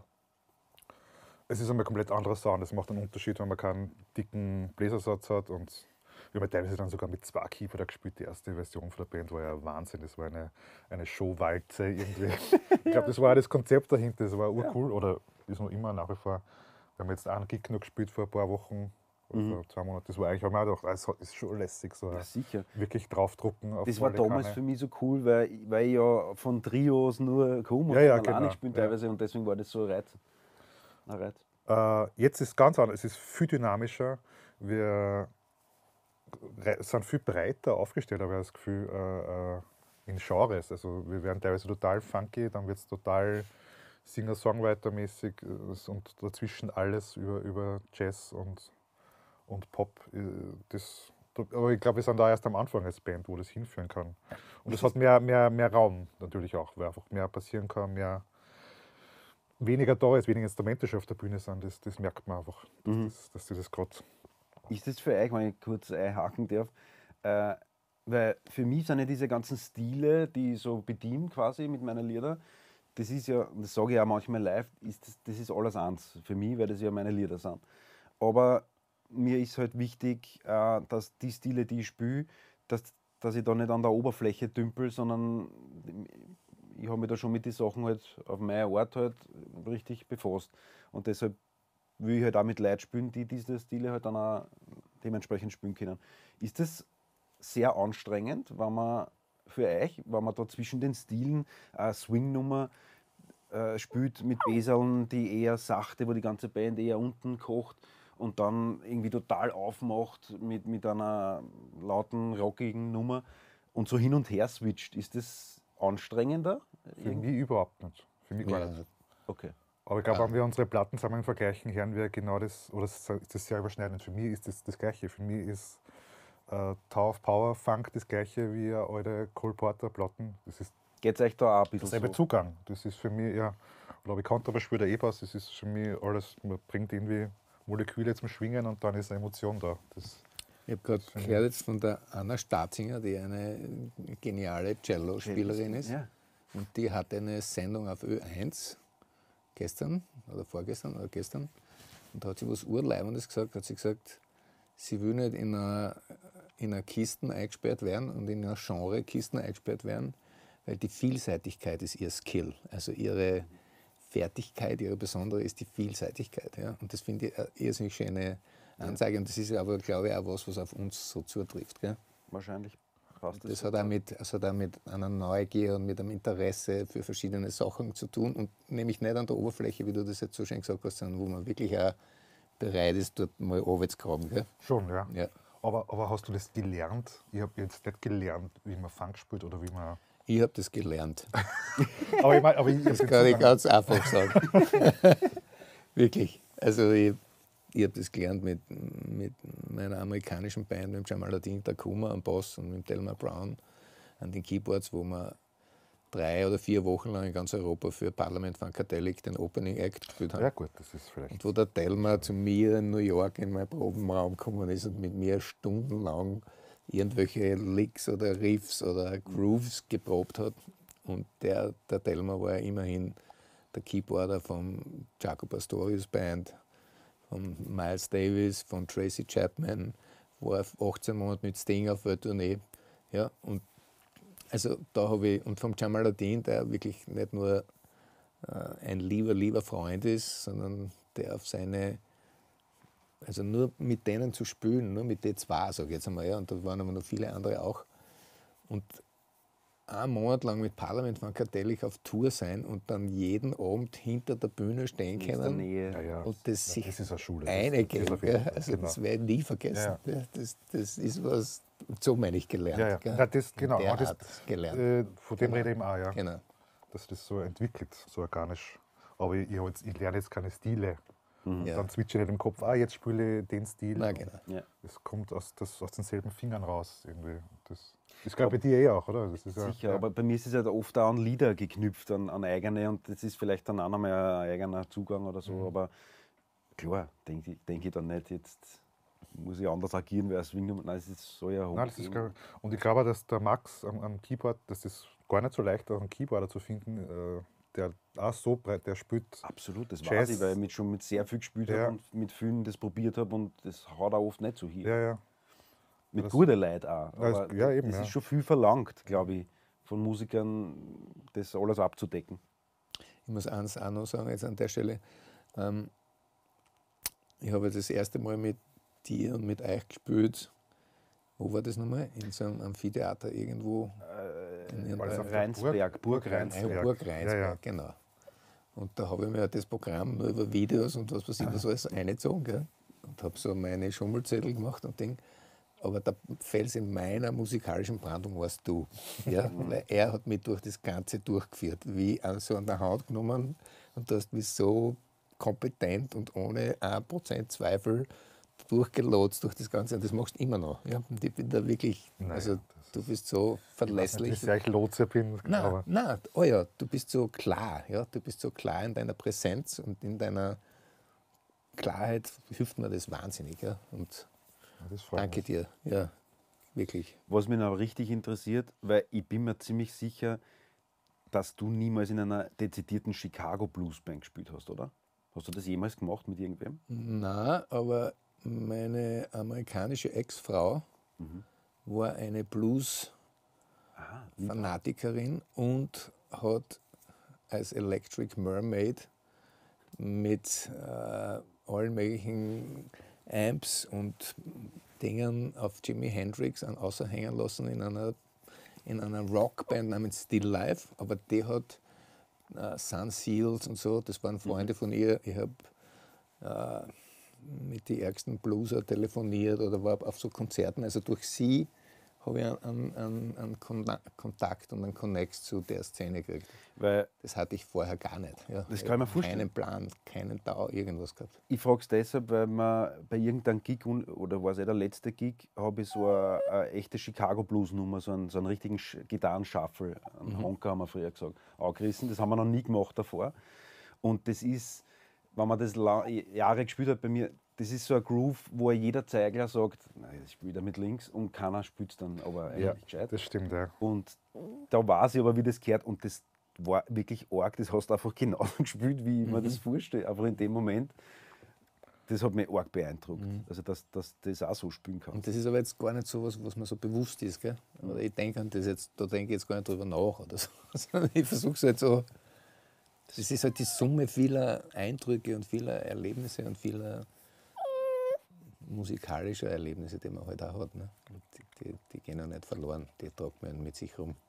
Es ist einmal komplett anderer Sound. Es macht einen Unterschied, wenn man keinen dicken Bläsersatz hat. Und wir haben teilweise dann sogar mit zwei Keyboarder gespielt. Die erste Version von der Band war ja Wahnsinn. Das war eine, eine Showwalze irgendwie. Ich glaube, das war auch das Konzept dahinter. Das war urcool. Oder ist noch immer nach wie vor. Wir haben jetzt einen Gig noch gespielt vor ein paar Wochen. Oder vor zwei Monaten. Das war eigentlich, haben wir auch gedacht, das ist schon lässig. So Ja, sicher. wirklich draufdrucken. Auf Das war alle damals Kanne. für mich so cool, weil, ich- weil ich ja von Trios nur komme und Ja, ja, alleine genau, gespielt ja. teilweise und deswegen war das so ein Reiz. Ein Reiz. Äh, jetzt ist es ganz anders, es ist viel dynamischer. Wir re- sind viel breiter aufgestellt, habe ich das Gefühl, äh, äh, in Genres. Also wir werden teilweise total funky, dann wird es total Singer-Songwriter-mäßig äh, und dazwischen alles über, über Jazz und, und Pop. äh, Das, aber ich glaube, wir sind da erst am Anfang als Band, wo das hinführen kann. Und es hat mehr, mehr, mehr Raum natürlich auch, weil einfach mehr passieren kann, mehr weniger da ist, weniger Instrumente schon auf der Bühne sind, das, das merkt man einfach, dass, das, dass die das gerade. Ist das für euch, wenn ich kurz einhaken darf, äh, weil für mich sind ja diese ganzen Stile, die ich so bediene quasi mit meinen Liedern, das ist ja, und das sage ich auch manchmal live, ist das, das ist alles eins für mich, weil das ja meine Lieder sind. Aber mir ist halt wichtig, äh, dass die Stile, die ich spiele, dass, dass ich da nicht an der Oberfläche dümpel, sondern ich habe mich da schon mit den Sachen halt auf meine Art halt richtig befasst. Und deshalb will ich halt auch mit Leuten spielen, die diese Stile halt dann auch dementsprechend spielen können. Ist das sehr anstrengend, wenn man für euch, wenn man da zwischen den Stilen eine Swing-Nummer äh, spielt mit Beseln, die eher sachte, wo die ganze Band eher unten kocht und dann irgendwie total aufmacht mit, mit einer lauten, rockigen Nummer und so hin und her switcht. Ist das anstrengender? Für mich überhaupt nicht. Für mich gar Ja, nicht. Okay. Aber ich glaube, wenn wir unsere Plattensammlungen vergleichen, hören wir genau das, oder das ist das sehr überschneidend. Für mich ist das das Gleiche. Für mich ist äh, Tower of Power Funk das Gleiche wie eine alte Cole Porter Platten. Das ist Geht es euch da auch ein bisschen derselbe so? Zugang. Das ist für mich, ja, oder ich kannte aber spielt der E-Bass, das ist für mich alles, man bringt irgendwie Moleküle zum Schwingen und dann ist eine Emotion da. Das, Ich habe gerade gehört jetzt von der Anna Statzinger, die eine geniale Cello-Spielerin ist. Ja. Und die hatte eine Sendung auf Ö eins gestern oder vorgestern oder gestern. Und da hat sie was Urleibendes gesagt. Hat sie gesagt, sie will nicht in einer, in einer Kiste eingesperrt werden und in einer Genre-Kiste eingesperrt werden, weil die Vielseitigkeit ist ihr Skill. Also ihre Fertigkeit, ihre Besondere ist die Vielseitigkeit. Ja? Und das finde ich eine irrsinnig schöne Ansage. Und das ist aber, glaube ich, auch was, was auf uns so zutrifft. Gell? Wahrscheinlich passt das. Das hat auch, mit, das hat auch mit einer Neugier und mit einem Interesse für verschiedene Sachen zu tun. Und nämlich nicht an der Oberfläche, wie du das jetzt so schön gesagt hast, sondern wo man wirklich auch bereit ist, dort mal runterzugraben. Gell? schon, ja. Ja. Aber, aber hast du das gelernt? Ich habe jetzt nicht gelernt, wie man Funk spielt oder wie man. Ich habe das gelernt. Aber ich meine, aber ich, Das kann ich ganz einfach sagen. Wirklich. Also ich, ich habe das gelernt mit, mit meiner amerikanischen Band, mit Jamaluddin Takuma am Bass und mit Delmar Brown an den Keyboards, wo wir drei oder vier Wochen lang in ganz Europa für Parliament Funkadelic den Opening Act gespielt haben. Ja gut, das ist vielleicht. Und wo der Delmar zu mir in New York in meinen Probenraum gekommen ist und mit mir stundenlang irgendwelche Licks oder Riffs oder Grooves geprobt hat. Und der, der Delmar war ja immerhin der Keyboarder von Jaco Pastorius Band, von Miles Davis, von Tracy Chapman, war achtzehn Monate mit Sting auf der Tournee. Ja, und also da habe ich, und vom Jamaluddin, der wirklich nicht nur äh, ein lieber, lieber Freund ist, sondern der auf seine, also nur mit denen zu spielen, nur mit den zwei, sage ich jetzt einmal, ja, und da waren aber noch viele andere auch. Und einen Monat lang mit Parliament Funkadelic auf Tour sein und dann jeden Abend hinter der Bühne stehen In der können Nähe. Ja, ja. und das Ja, sich das ist eine Schule. Das- eingehen. das auf Gell? jeden Fall. Also Genau. das werde ich nie vergessen. Ja, Gell? Das, das ist was, so meine ich gelernt. Ja, ja. Gell? Ja, das, In genau. der aber das, Art gelernt. Äh, von dem Genau. rede ich eben auch, ja. Genau. Dass das so entwickelt, so organisch. Aber ich, ich, hab jetzt, ich lerne jetzt keine Stile. Ja. Dann switche ich nicht im Kopf, ah, jetzt spiele ich den Stil. Na, genau. Ja. Das kommt aus, das, aus denselben Fingern raus. Irgendwie. Das ist, glaube ich, bei dir eh auch, oder? Das ist ja, Sicher, ja. aber bei mir ist es halt oft auch an Lieder geknüpft, an, an eigene, und das ist vielleicht dann auch nochmal ein eigener Zugang oder so, Mhm. aber klar, denke ich, denk ich dann nicht, jetzt muss ich anders agieren, weil es Swing, nein, es ist so ja hoch. Nein, das ist gar, und ich glaube, dass der Max am, am Keyboard, das ist gar nicht so leicht, einen Keyboarder zu finden, äh, der auch so breit, der spielt. Absolut, das Jazz. weiß ich, weil ich mit, schon mit sehr viel gespielt Ja. habe und mit vielen das probiert habe und das haut auch oft nicht so hin. Ja, ja. mit das- guten Leuten auch. Ja, Aber das- ja, eben, das ja. ist schon viel verlangt, glaube ich, von Musikern, das alles abzudecken. Ich muss eins auch noch sagen, jetzt an der Stelle. Ähm, ich habe das erste Mal mit dir und mit euch gespielt. Wo war das nochmal? In so einem Amphitheater irgendwo. in war das irgendeiner- auf der Rheinsberg, Burg? Burg Nein, Rheinsberg. Burg Rheinsberg, Ja, ja. genau. Und da habe ich mir das Programm nur über Videos und was weiß ich was alles eingezogen. Gell? Und habe so meine Schummelzettel gemacht und Ding. Aber der Fels in meiner musikalischen Brandung warst du. Ja? Weil er hat mich durch das Ganze durchgeführt, wie an so an der Hand genommen, und du hast mich so kompetent und ohne ein Prozent Zweifel durchgelotst durch das Ganze. Und das machst du immer noch. Ja? Und ich bin da wirklich, Naja, also das du bist so Ich weiß nicht, wie verlässlich. sehr ich Lotse bin, Nein, aber nein, oh ja, du bist so klar, ja, du bist so klar in deiner Präsenz und in deiner Klarheit hilft mir das wahnsinnig, ja. Und ja, das freut danke mich. dir, ja, wirklich. Was mich noch richtig interessiert, weil ich bin mir ziemlich sicher, dass du niemals in einer dezidierten Chicago Blues Band gespielt hast, oder? Hast du das jemals gemacht mit irgendwem? Na, aber meine amerikanische Ex-Frau Mhm. war eine Blues-Fanatikerin und hat als Electric Mermaid mit äh, allen möglichen Amps und Dingen auf Jimi Hendrix an außerhängen lassen in einer, in einer Rockband namens Still Life. Aber die hat äh, Sun Seals und so, das waren Freunde von ihr. Ich habe äh, mit den ärgsten Blueser telefoniert oder war auf so Konzerten. Also durch sie habe ich einen, einen, einen Kontakt und einen Connect zu der Szene gekriegt. Weil Das hatte ich vorher gar nicht. Ja. Das kann ich mir Ich hab vorstellen. Keinen Plan, keinen Tau, irgendwas gehabt. ich frage es deshalb, weil man bei irgendeinem Gig, un- oder war es eh der letzte Gig, habe ich so eine, eine echte Chicago-Blues-Nummer, so einen, so einen richtigen Sch- Gitarren-Shuffle, einen Honker haben wir früher gesagt, angerissen. Das haben wir noch nie gemacht davor. Und das ist, wenn man das la- Jahre gespielt hat bei mir, das ist so ein Groove, wo jeder Zeigler sagt, nein, das spielt er mit links und keiner spielt es dann aber eigentlich Ja, gescheit. das stimmt, ja. Und da weiß ich aber, wie das gehört und das war wirklich arg, das hast du einfach genauso gespielt, wie ich mir das vorstelle. Aber in dem Moment, das hat mich arg beeindruckt. Also, dass, dass das auch so spielen kann. Und das ist aber jetzt gar nicht so was, was mir so bewusst ist. Gell? Oder ich denke an das jetzt, da denke ich jetzt gar nicht drüber nach. Oder so. Sondern ich versuche es halt so. Das ist halt die Summe vieler Eindrücke und vieler Erlebnisse und vieler musikalischer Erlebnisse, die man halt auch hat. Ne? Und die, die, die gehen ja nicht verloren, die tragt man mit sich rum.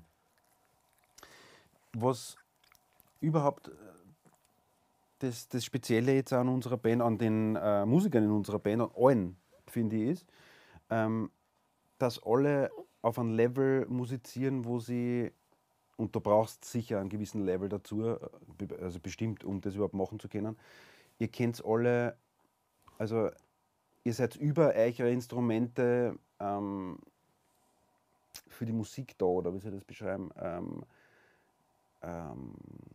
Was überhaupt äh, das, das Spezielle jetzt an unserer Band, an den äh, Musikern in unserer Band, an allen, finde ich, ist, ähm, dass alle auf einem Level musizieren, wo sie, und du brauchst sicher einen gewissen Level dazu, äh, be- also bestimmt, um das überhaupt machen zu können. Ihr kennt alle, also ihr seid über eure Instrumente ähm, für die Musik da, oder wie soll ich das beschreiben? Ähm, ähm,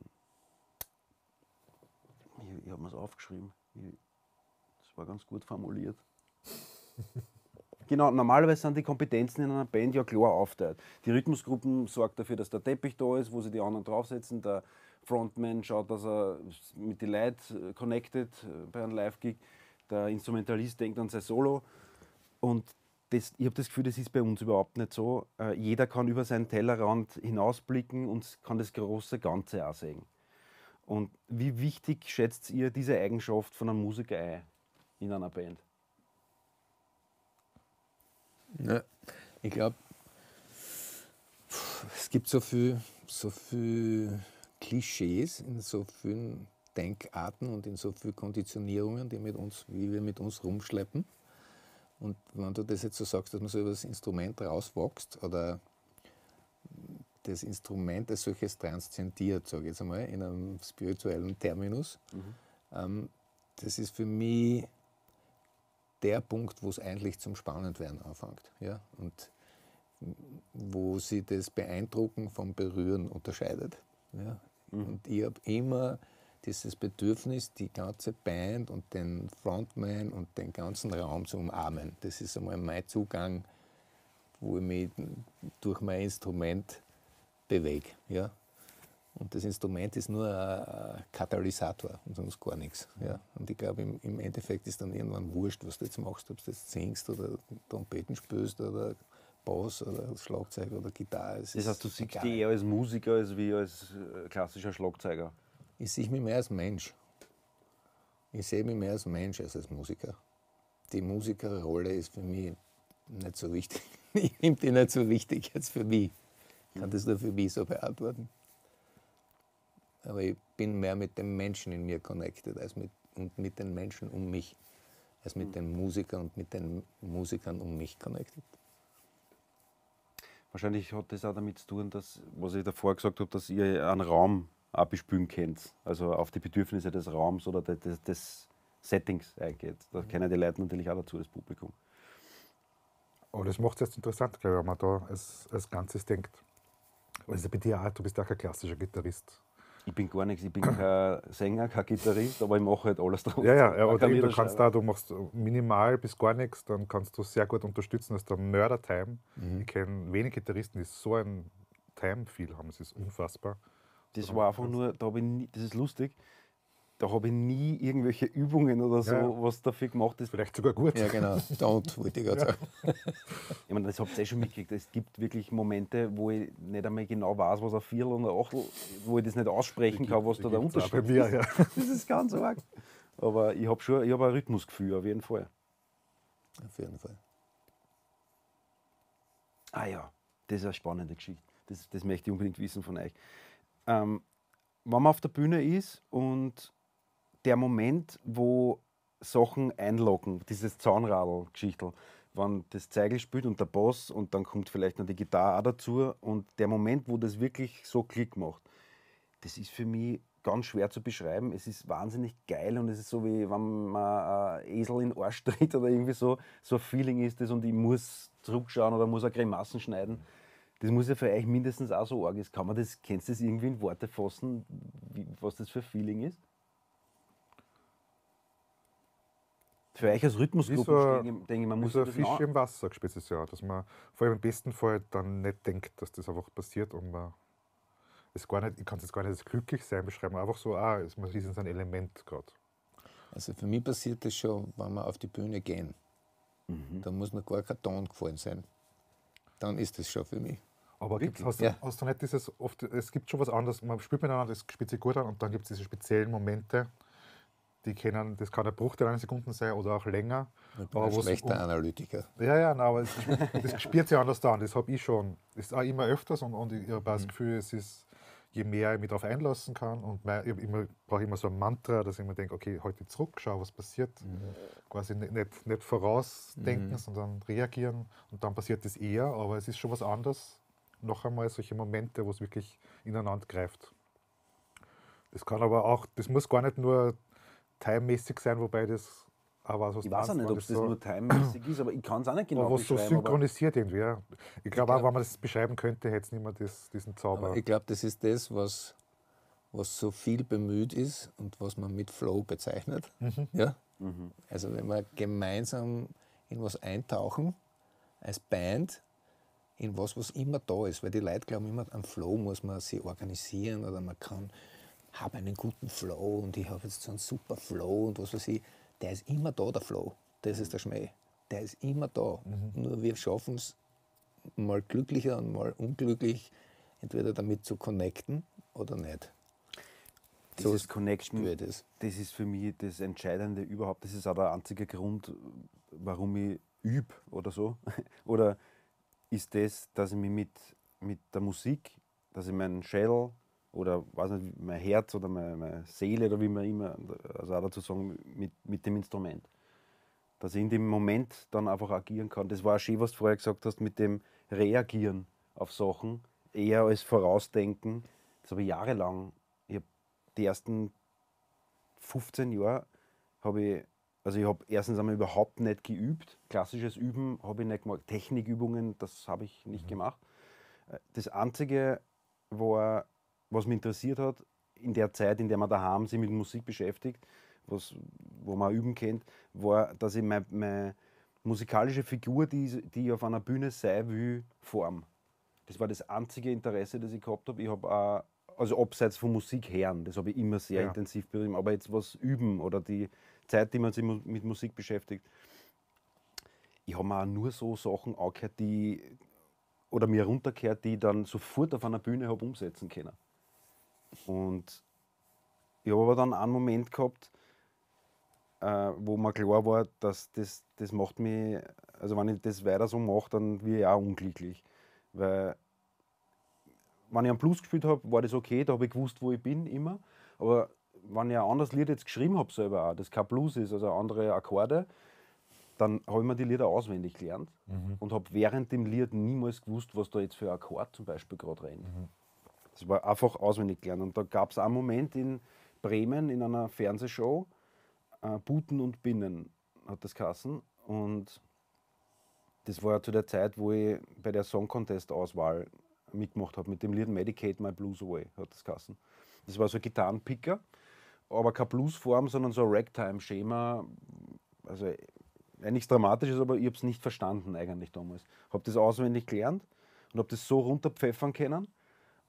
ich ich habe mir es aufgeschrieben. Ich, das war ganz gut formuliert. Genau, normalerweise sind die Kompetenzen in einer Band ja klar aufteilt. Die Rhythmusgruppen sorgt dafür, dass der Teppich da ist, wo sie die anderen draufsetzen. Der Frontman schaut, dass er mit den Leuten connected bei einem Live-Gig. Der Instrumentalist denkt an sein Solo. Und das, ich habe das Gefühl, das ist bei uns überhaupt nicht so. Äh, jeder kann über seinen Tellerrand hinausblicken und kann das große Ganze auch sehen. Und wie wichtig schätzt ihr diese Eigenschaft von einem Musiker ein in einer Band? Ja, ich glaube, es gibt so viel, so viel Klischees in so vielen Denkarten und in so vielen Konditionierungen, die mit uns, wie wir mit uns rumschleppen. Und wenn du das jetzt so sagst, dass man so über das Instrument rauswächst oder das Instrument als solches transzendiert, sage ich jetzt einmal, in einem spirituellen Terminus, ähm, das ist für mich der Punkt, wo es eigentlich zum Spannendwerden anfängt. Ja? Und wo sich das Beeindrucken vom Berühren unterscheidet. Ja? Und ich habe immer dieses Bedürfnis, die ganze Band und den Frontman und den ganzen Raum zu umarmen. Das ist einmal mein Zugang, wo ich mich durch mein Instrument bewege. Ja? Und das Instrument ist nur ein Katalysator und sonst gar nichts. Ja? Und ich glaube, im, im Endeffekt ist dann irgendwann wurscht, was du jetzt machst, ob du jetzt singst oder Trompeten spielst oder Bass oder Schlagzeug oder Gitarre. Es Das ist heißt, du siehst egal. dich eher als Musiker als wie als äh, klassischer Schlagzeuger. Ich sehe mich mehr als Mensch. Ich sehe mich mehr als Mensch als als Musiker. Die Musikerrolle ist für mich nicht so wichtig. Ich nehme die nicht so wichtig jetzt für mich. Ich kann das nur für mich so beantworten. Aber ich bin mehr mit dem Menschen in mir connected als mit, und mit den Menschen um mich, als mit den Musikern und mit den Musikern um mich connected. Wahrscheinlich hat das auch damit zu tun, dass, was ich davor gesagt habe, dass ihr einen Raum auch bespielen könnt. Also auf die Bedürfnisse des Raums oder des, des, des Settings eingeht. Da kennen die Leute natürlich auch dazu, das Publikum. Aber das macht es jetzt interessant, glaube ich, wenn man da als, als Ganzes denkt. Also bei dir auch, du bist auch kein klassischer Gitarrist. Ich bin gar nichts, ich bin kein Sänger, kein Gitarrist, aber ich mache halt alles drauf. Ja, ja, ja, Man oder kann eben, du wieder kannst schreiben. da, du machst minimal bis gar nichts, dann kannst du sehr gut unterstützen. Das ist der Mörder-Time. Ich kenne wenig Gitarristen, die so ein Time-Feel haben. Das ist unfassbar. Das So, war einfach nur, da habe ich nie, das ist lustig, da habe ich nie irgendwelche Übungen oder so, Ja. was dafür gemacht ist. Vielleicht sogar gut. Ja, genau. Don't, wollte ich gerade sagen. Ich meine, das habt ihr eh schon mitgekriegt. Es gibt wirklich Momente, wo ich nicht einmal genau weiß, was ein Viertel und ein Achtel, wo ich das nicht aussprechen kann, was da der Gibt's auch Unterschied bei mir, ist. ja. Das ist ganz arg. Aber ich habe schon ich hab ein Rhythmusgefühl, auf jeden Fall. Auf jeden Fall. Ah ja, das ist eine spannende Geschichte. Das, das möchte ich unbedingt wissen von euch. Ähm, wenn man auf der Bühne ist und der Moment, wo Sachen einlocken, dieses Zahnradl-Geschichtel, wenn das Zeigel spielt und der Bass und dann kommt vielleicht noch die Gitarre auch dazu und der Moment, wo das wirklich so Klick macht, das ist für mich ganz schwer zu beschreiben. Es ist wahnsinnig geil und es ist so, wie wenn man einen Esel in den Arsch tritt oder irgendwie so. So ein Feeling ist das und ich muss zurückschauen oder muss auch Grimassen schneiden. Das muss ja für euch mindestens auch so arg ist. Kann man das, kannst du das irgendwie in Worte fassen, wie, was das für ein Feeling ist? Für euch als Wie Rhythmusgruppe so ein- denke ich, denke ich, man Wie muss so ein sich das Fisch na- im Wasser gespielt ist ja, dass man vor allem im besten Fall dann nicht denkt, dass das einfach passiert und man es gar nicht, ich kann es jetzt gar nicht als glücklich sein beschreiben, einfach so, ah, es man ist in so ein Element gerade. Also für mich passiert das schon, wenn wir auf die Bühne gehen. Da muss mir gar kein Ton gefallen sein. Dann ist das schon für mich. Aber gibt's, hast, Ja. du, hast du nicht dieses, oft, es gibt schon was anderes, man spielt miteinander, das spielt sich gut an und dann gibt es diese speziellen Momente, die können, das kann ein Bruchteil einer Sekunde sein oder auch länger. Ich bin Aber ein wo's schlechter um- Analytiker. Ja, ja, nein, aber es, das spielt sich anders an, das habe ich schon. Das ist auch immer öfters und, und ich habe das Gefühl, es ist, je mehr ich mich darauf einlassen kann und mehr, ich, immer, brauche immer so ein Mantra, dass ich mir denke, okay, heute zurück, schau, was passiert. Quasi nicht, nicht, nicht vorausdenken, sondern reagieren und dann passiert das eher, aber es ist schon was anderes. Noch einmal solche Momente, wo es wirklich ineinander greift. Das kann aber auch, das muss gar nicht nur timemäßig sein, wobei das auch was, was Ich weiß auch nicht, wenn ob es das so, nur timemäßig ist, aber ich kann es auch nicht genau aber was so beschreiben. aber synchronisiert irgendwie. Ja. Ich glaube auch, glaub- wenn man das beschreiben könnte, hätte es nicht mehr das, diesen Zauber. Aber ich glaube, das ist das, was, was so viel bemüht ist und was man mit Flow bezeichnet. Ja? Also wenn wir gemeinsam in was eintauchen, als Band, in was, was immer da ist. Weil die Leute glauben immer, am Flow muss man sich organisieren oder man kann, habe einen guten Flow und ich habe jetzt so einen super Flow und was weiß ich. Der ist immer da, der Flow. Das ist der Schmäh. Der ist immer da. Nur wir schaffen es mal glücklicher und mal unglücklich, entweder damit zu connecten oder nicht. So dieses Connection, spüre ich das. das ist für mich das Entscheidende überhaupt. Das ist auch der einzige Grund, warum ich übe oder so. Oder ist das, dass ich mich mit, mit der Musik, dass ich meinen Schädel oder weiß nicht, mein Herz oder meine, meine Seele oder wie man immer, also auch dazu sagen, mit, mit dem Instrument. Dass ich in dem Moment dann einfach agieren kann. Das war auch schön, was du vorher gesagt hast, mit dem Reagieren auf Sachen, eher als Vorausdenken. Das habe ich jahrelang, ich habe die ersten fünfzehn Jahre habe ich, also ich habe erstens einmal überhaupt nicht geübt. Klassisches Üben habe ich nicht gemacht. Technikübungen, das habe ich nicht gemacht. Das Einzige war, was mich interessiert hat, in der Zeit, in der man daheim sich mit Musik beschäftigt, was, wo man üben kennt, war, dass ich meine, meine musikalische Figur, die, die ich auf einer Bühne sein will, form. Das war das einzige Interesse, das ich gehabt habe. Ich habe auch, also abseits von Musik hören, das habe ich immer sehr Ja. intensiv betrieben, aber jetzt was üben oder die Zeit, die man sich mu- mit Musik beschäftigt. Ich habe mir auch nur so Sachen angehört, die, oder mir runtergehört, die ich dann sofort auf einer Bühne habe umsetzen können. Und ich habe aber dann einen Moment gehabt, äh, wo mir klar war, dass das, das macht mich, also wenn ich das weiter so mache, dann werde ich auch unglücklich. Weil, wenn ich einen Blues gespielt habe, war das okay, da habe ich gewusst, wo ich bin, immer. Aber wenn ich ein anderes Lied jetzt geschrieben habe, selber auch, das kein Blues ist, also andere Akkorde, dann habe ich mir die Lieder auswendig gelernt und habe während dem Lied niemals gewusst, was da jetzt für ein Akkord zum Beispiel gerade rennt. Das war einfach auswendig gelernt. Und da gab es einen Moment in Bremen in einer Fernsehshow, äh, Buten und Binnen hat das geheißen. Und das war zu der Zeit, wo ich bei der Song Contest Auswahl mitgemacht habe, mit dem Lied Medicate My Blues Away, hat das geheißen. Das war so ein Gitarrenpicker, aber keine Bluesform, sondern so ein Ragtime-Schema. Also äh, nichts Dramatisches, aber ich habe es nicht verstanden eigentlich damals. Habe das auswendig gelernt und habe das so runterpfeffern können.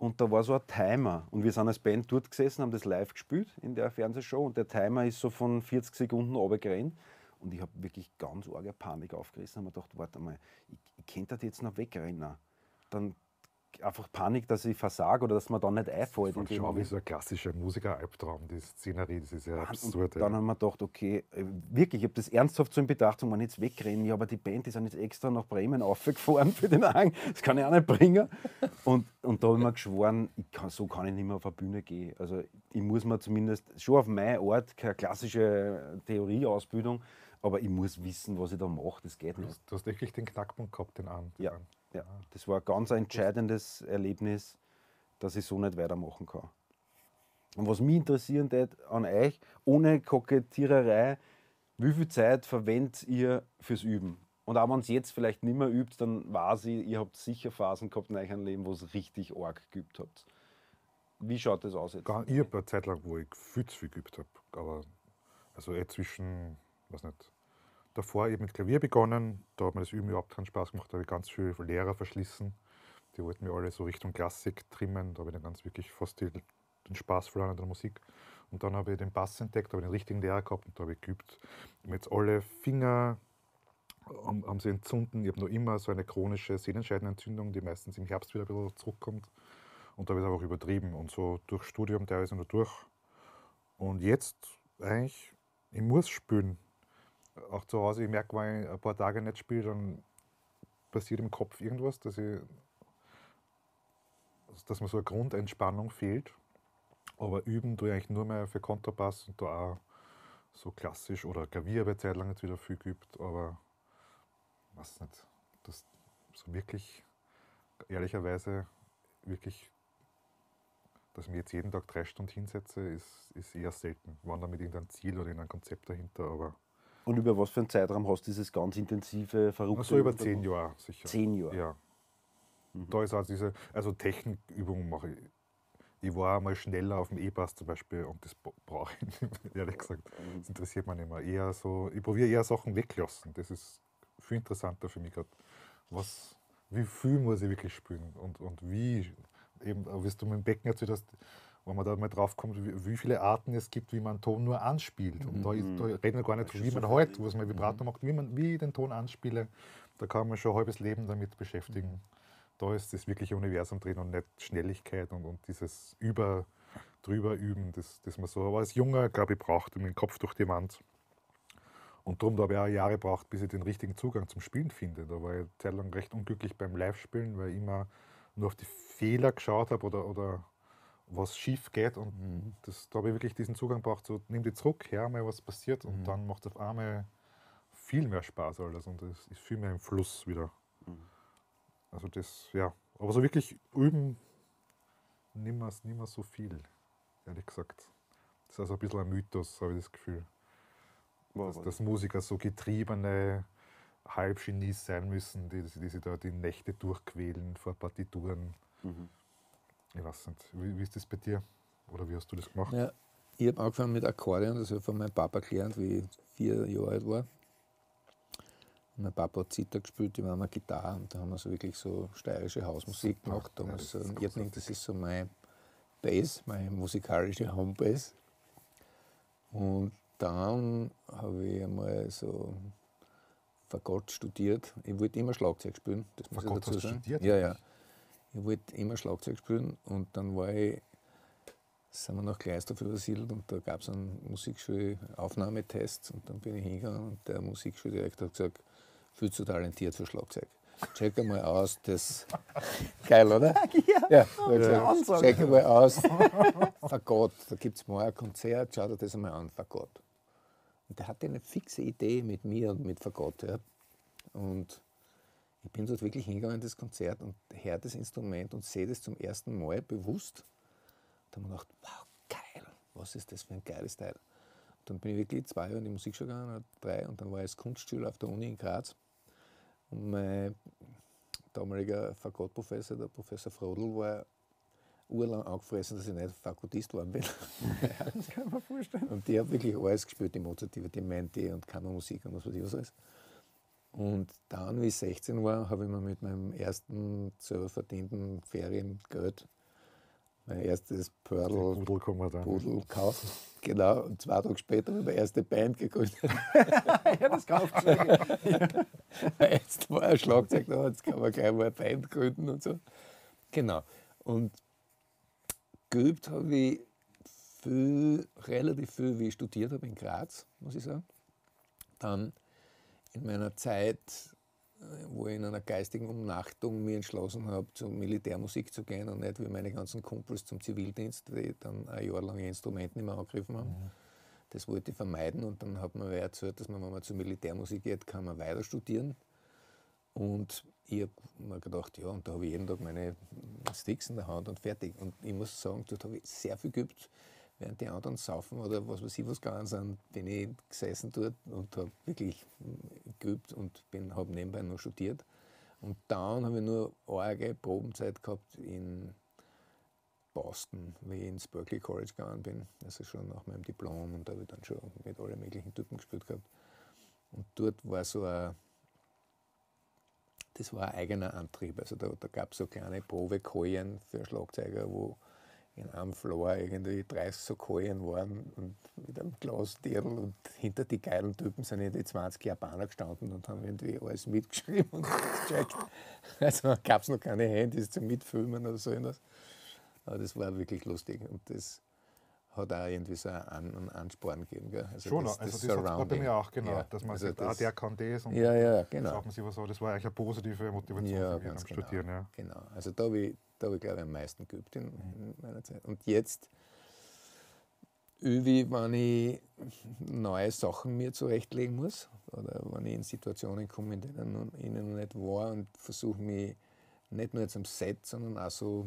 Und da war so ein Timer. Und wir sind als Band dort gesessen, haben das live gespielt in der Fernsehshow. Und der Timer ist so von vierzig Sekunden runtergerannt. Und ich habe wirklich ganz arge Panik aufgerissen. Und mir gedacht, warte mal, ich, ich könnte das jetzt noch wegrennen. Dann einfach Panik, dass ich versage oder dass man dann nicht einfällt. Das ist schon wie so ein klassischer Musiker-Albtraum, die Szenerie, das ist ja absurd. Und dann haben wir gedacht, okay, äh, wirklich, ich habe das ernsthaft so in Betracht, so man jetzt wegrennen, ja, aber die Band ist ja nicht extra nach Bremen aufgefahren für den Hang, das kann ich auch nicht bringen. Und, und da habe ich mir geschworen, ich kann, so kann ich nicht mehr auf eine Bühne gehen. Also ich muss mir zumindest schon auf meinen Ort, keine klassische Theorieausbildung, aber ich muss wissen, was ich da mache, das geht nicht. Du hast wirklich den Knackpunkt gehabt, den an. Ja, ja, das war ein ganz entscheidendes Erlebnis, dass ich so nicht weitermachen kann. Und was mich interessieren würde an euch, ohne Kokettiererei, wie viel Zeit verwendet ihr fürs Üben? Und auch wenn ihr jetzt vielleicht nicht mehr übt, dann weiß ich, ihr habt sicher Phasen gehabt in eurem Leben, wo ihr richtig arg geübt habt. Wie schaut das aus jetzt? Gar, ich habe eine Zeit lang, wo ich viel zu viel geübt habe. Aber also eh zwischen, weiß nicht, davor ich habe mit Klavier begonnen, da hat mir das Üben überhaupt keinen Spaß gemacht, da habe ich ganz viele Lehrer verschlissen. Die wollten mir alle so Richtung Klassik trimmen, da habe ich dann ganz wirklich fast die, den Spaß verloren an der Musik. Und dann habe ich den Bass entdeckt, habe den richtigen Lehrer gehabt und da habe ich geübt. Und jetzt alle Finger haben, haben sie entzünden. Ich habe noch immer so eine chronische Sehnenscheidenentzündung, die meistens im Herbst wieder ein bisschen zurückkommt. Und da habe ich es einfach übertrieben und so durch Studium teilweise noch durch. Und jetzt eigentlich, ich muss spielen. Auch zu Hause, ich merke, wenn ich ein paar Tage nicht spiele, dann passiert im Kopf irgendwas, dass, ich, dass mir so eine Grundentspannung fehlt. Aber üben tue ich eigentlich nur mehr für Kontrabass und da auch so klassisch oder Klavier habe ich Zeit lang jetzt wieder viel geübt, aber weiß nicht, das so wirklich, ehrlicherweise, wirklich, dass ich mich jetzt jeden Tag drei Stunden hinsetze, ist, ist eher selten. Wenn da mit irgendeinem Ziel oder irgendeinem Konzept dahinter, aber Und über was für einen Zeitraum hast du dieses ganz intensive, verrückte? so über zehn Jahre sicher. Zehn Jahre? Ja. Mhm. Da ist auch diese, also Technikübungen mache ich. Ich war einmal schneller auf dem E-Bass zum Beispiel und das brauche ich nicht, ehrlich gesagt. Das interessiert mich nicht mehr. Eher so, ich probiere eher Sachen weglassen. Das ist viel interessanter für mich gerade. Was, wie viel muss ich wirklich spielen und, und wie, eben, wie du mit dem Becken erzählt hast, wenn man da mal drauf kommt, wie, wie viele Arten es gibt, wie man einen Ton nur anspielt. Und da, ist, da reden wir gar nicht, wie man heute, wo es mal Vibrato macht, wie, man, wie ich den Ton anspiele. Da kann man schon ein halbes Leben damit beschäftigen. Da ist das wirkliche Universum drin und nicht Schnelligkeit und, und dieses Über, drüber üben, das, das man so, aber als Junger, glaube ich, braucht, mit dem Kopf durch die Wand. Und darum habe ich auch Jahre gebraucht, bis ich den richtigen Zugang zum Spielen finde. Da war ich eine Zeit lang recht unglücklich beim Live-Spielen, weil ich immer nur auf die Fehler geschaut habe oder, oder was schief geht. Und mhm. das, da habe ich wirklich diesen Zugang gebraucht, so nimm die zurück, hör mal, was passiert. Und mhm. dann macht es auf einmal viel mehr Spaß alles und es ist viel mehr im Fluss wieder. Mhm. Also das, ja, aber so wirklich üben, nicht mehr, nicht mehr so viel, ehrlich gesagt. Das ist also ein bisschen ein Mythos, habe ich das Gefühl. Dass, dass Musiker so getriebene Halbgenies sein müssen, die, die sich da die Nächte durchquälen vor Partituren. Mhm. Ich weiß nicht, wie, wie ist das bei dir? Oder wie hast du das gemacht? Ja, ich habe angefangen mit Akkordeon, das habe ich von meinem Papa gelernt, wie ich vier Jahre alt war. Und mein Papa hat Zither gespielt, die Mama Gitarre und da haben wir so wirklich so steirische Hausmusik Super. gemacht. Da ja, das, so Erdling, das ist so mein Bass, meine musikalische Homebase. Und dann habe ich einmal so Fagott studiert. Ich wollte immer Schlagzeug spielen, das muss Fagott ich dazu sagen. Studiert, ja, ja. Ich wollte immer Schlagzeug spielen und dann war ich, sind wir nach Gleisdorf übersiedelt und da gab es einen Musikschulaufnahmetest und dann bin ich hingegangen und der Musikschuldirektor hat gesagt, viel zu talentiert für Schlagzeug. Check einmal aus, das. Geil, oder? Ja, ja, ja. Check einmal aus. Fagott, da gibt es mal ein Konzert, schau dir das einmal an, Fagott. Und der hatte eine fixe Idee mit mir und mit Fagott. Ja. Und ich bin dort wirklich hingegangen in das Konzert und höre das Instrument und sehe das zum ersten Mal bewusst. Da habe ich mir gedacht, wow, geil, was ist das für ein geiles Teil. Und dann bin ich wirklich zwei Jahre in die Musikschule gegangen, drei, und dann war ich als Kunstschüler auf der Uni in Graz. Und mein damaliger Fagottprofessor, der Professor Frodl, war urlang angefressen, dass ich nicht Fagottist geworden bin. Das kann man vorstellen. Und ich habe wirklich alles gespielt, die Mozart, die Menti und Kammermusik und was weiß ich was alles. Und dann, wie ich sechzehn war, habe ich mir mit meinem ersten selber verdienten Feriengeld mein erstes Pördl Pudel kommen wir dann. Pudel gekauft. Genau, und zwei Tage später habe ich meine erste Band gegründet. Ja, das Schlagzeug. Jetzt war ein Schlagzeug da, jetzt kann man gleich mal eine Band gründen und so. Genau. Und geübt habe ich viel, relativ viel, wie ich studiert habe in Graz, muss ich sagen. Dann in meiner Zeit, wo ich in einer geistigen Umnachtung mir entschlossen habe, zur Militärmusik zu gehen und nicht wie meine ganzen Kumpels zum Zivildienst, die dann ein Jahr lang ihr Instrument nicht mehr angegriffen haben. Mhm. Das wollte ich vermeiden und dann hat mir wer erzählt, dass man, wenn man zur Militärmusik geht, kann man weiter studieren. Und ich habe mir gedacht, ja, und da habe ich jeden Tag meine Sticks in der Hand und fertig. Und ich muss sagen, dort habe ich sehr viel geübt. Während die anderen saufen oder was weiß ich was gegangen sind, bin ich gesessen dort und habe wirklich geübt und habe nebenbei noch studiert. Und dann habe ich nur arge Probenzeit gehabt in Boston, wie ich ins Berklee College gegangen bin. Also schon nach meinem Diplom und da habe ich dann schon mit allen möglichen Typen gespielt gehabt. Und dort war so ein, das war ein eigener Antrieb. Also da, da gab es so kleine Probekojen für Schlagzeuger, wo in einem Floor irgendwie dreißig so Kojen waren und mit einem Glasdirl und hinter die geilen Typen sind die zwanzig Japaner gestanden und haben irgendwie alles mitgeschrieben und gecheckt. Also gab es noch keine Handys zum Mitfilmen oder so irgendwas. Aber das war wirklich lustig und das hat auch irgendwie so einen, einen Ansporn gegeben. Gell? Also Schon, das, also das, das hat bei mir auch, genau, ja, dass man also sagt, das, ah, der kann das und ja, ja, genau. das, man sich was so, das war eigentlich eine positive Motivation ja, für mich beim ganz genau, Studieren. Ja. Genau, also da habe ich, da hab ich glaube ich am meisten geübt in, in meiner Zeit. Und jetzt übe ich, wenn ich neue Sachen mir zurechtlegen muss oder wenn ich in Situationen komme, in denen ich noch nicht war und versuche mich nicht nur jetzt am Set, sondern auch so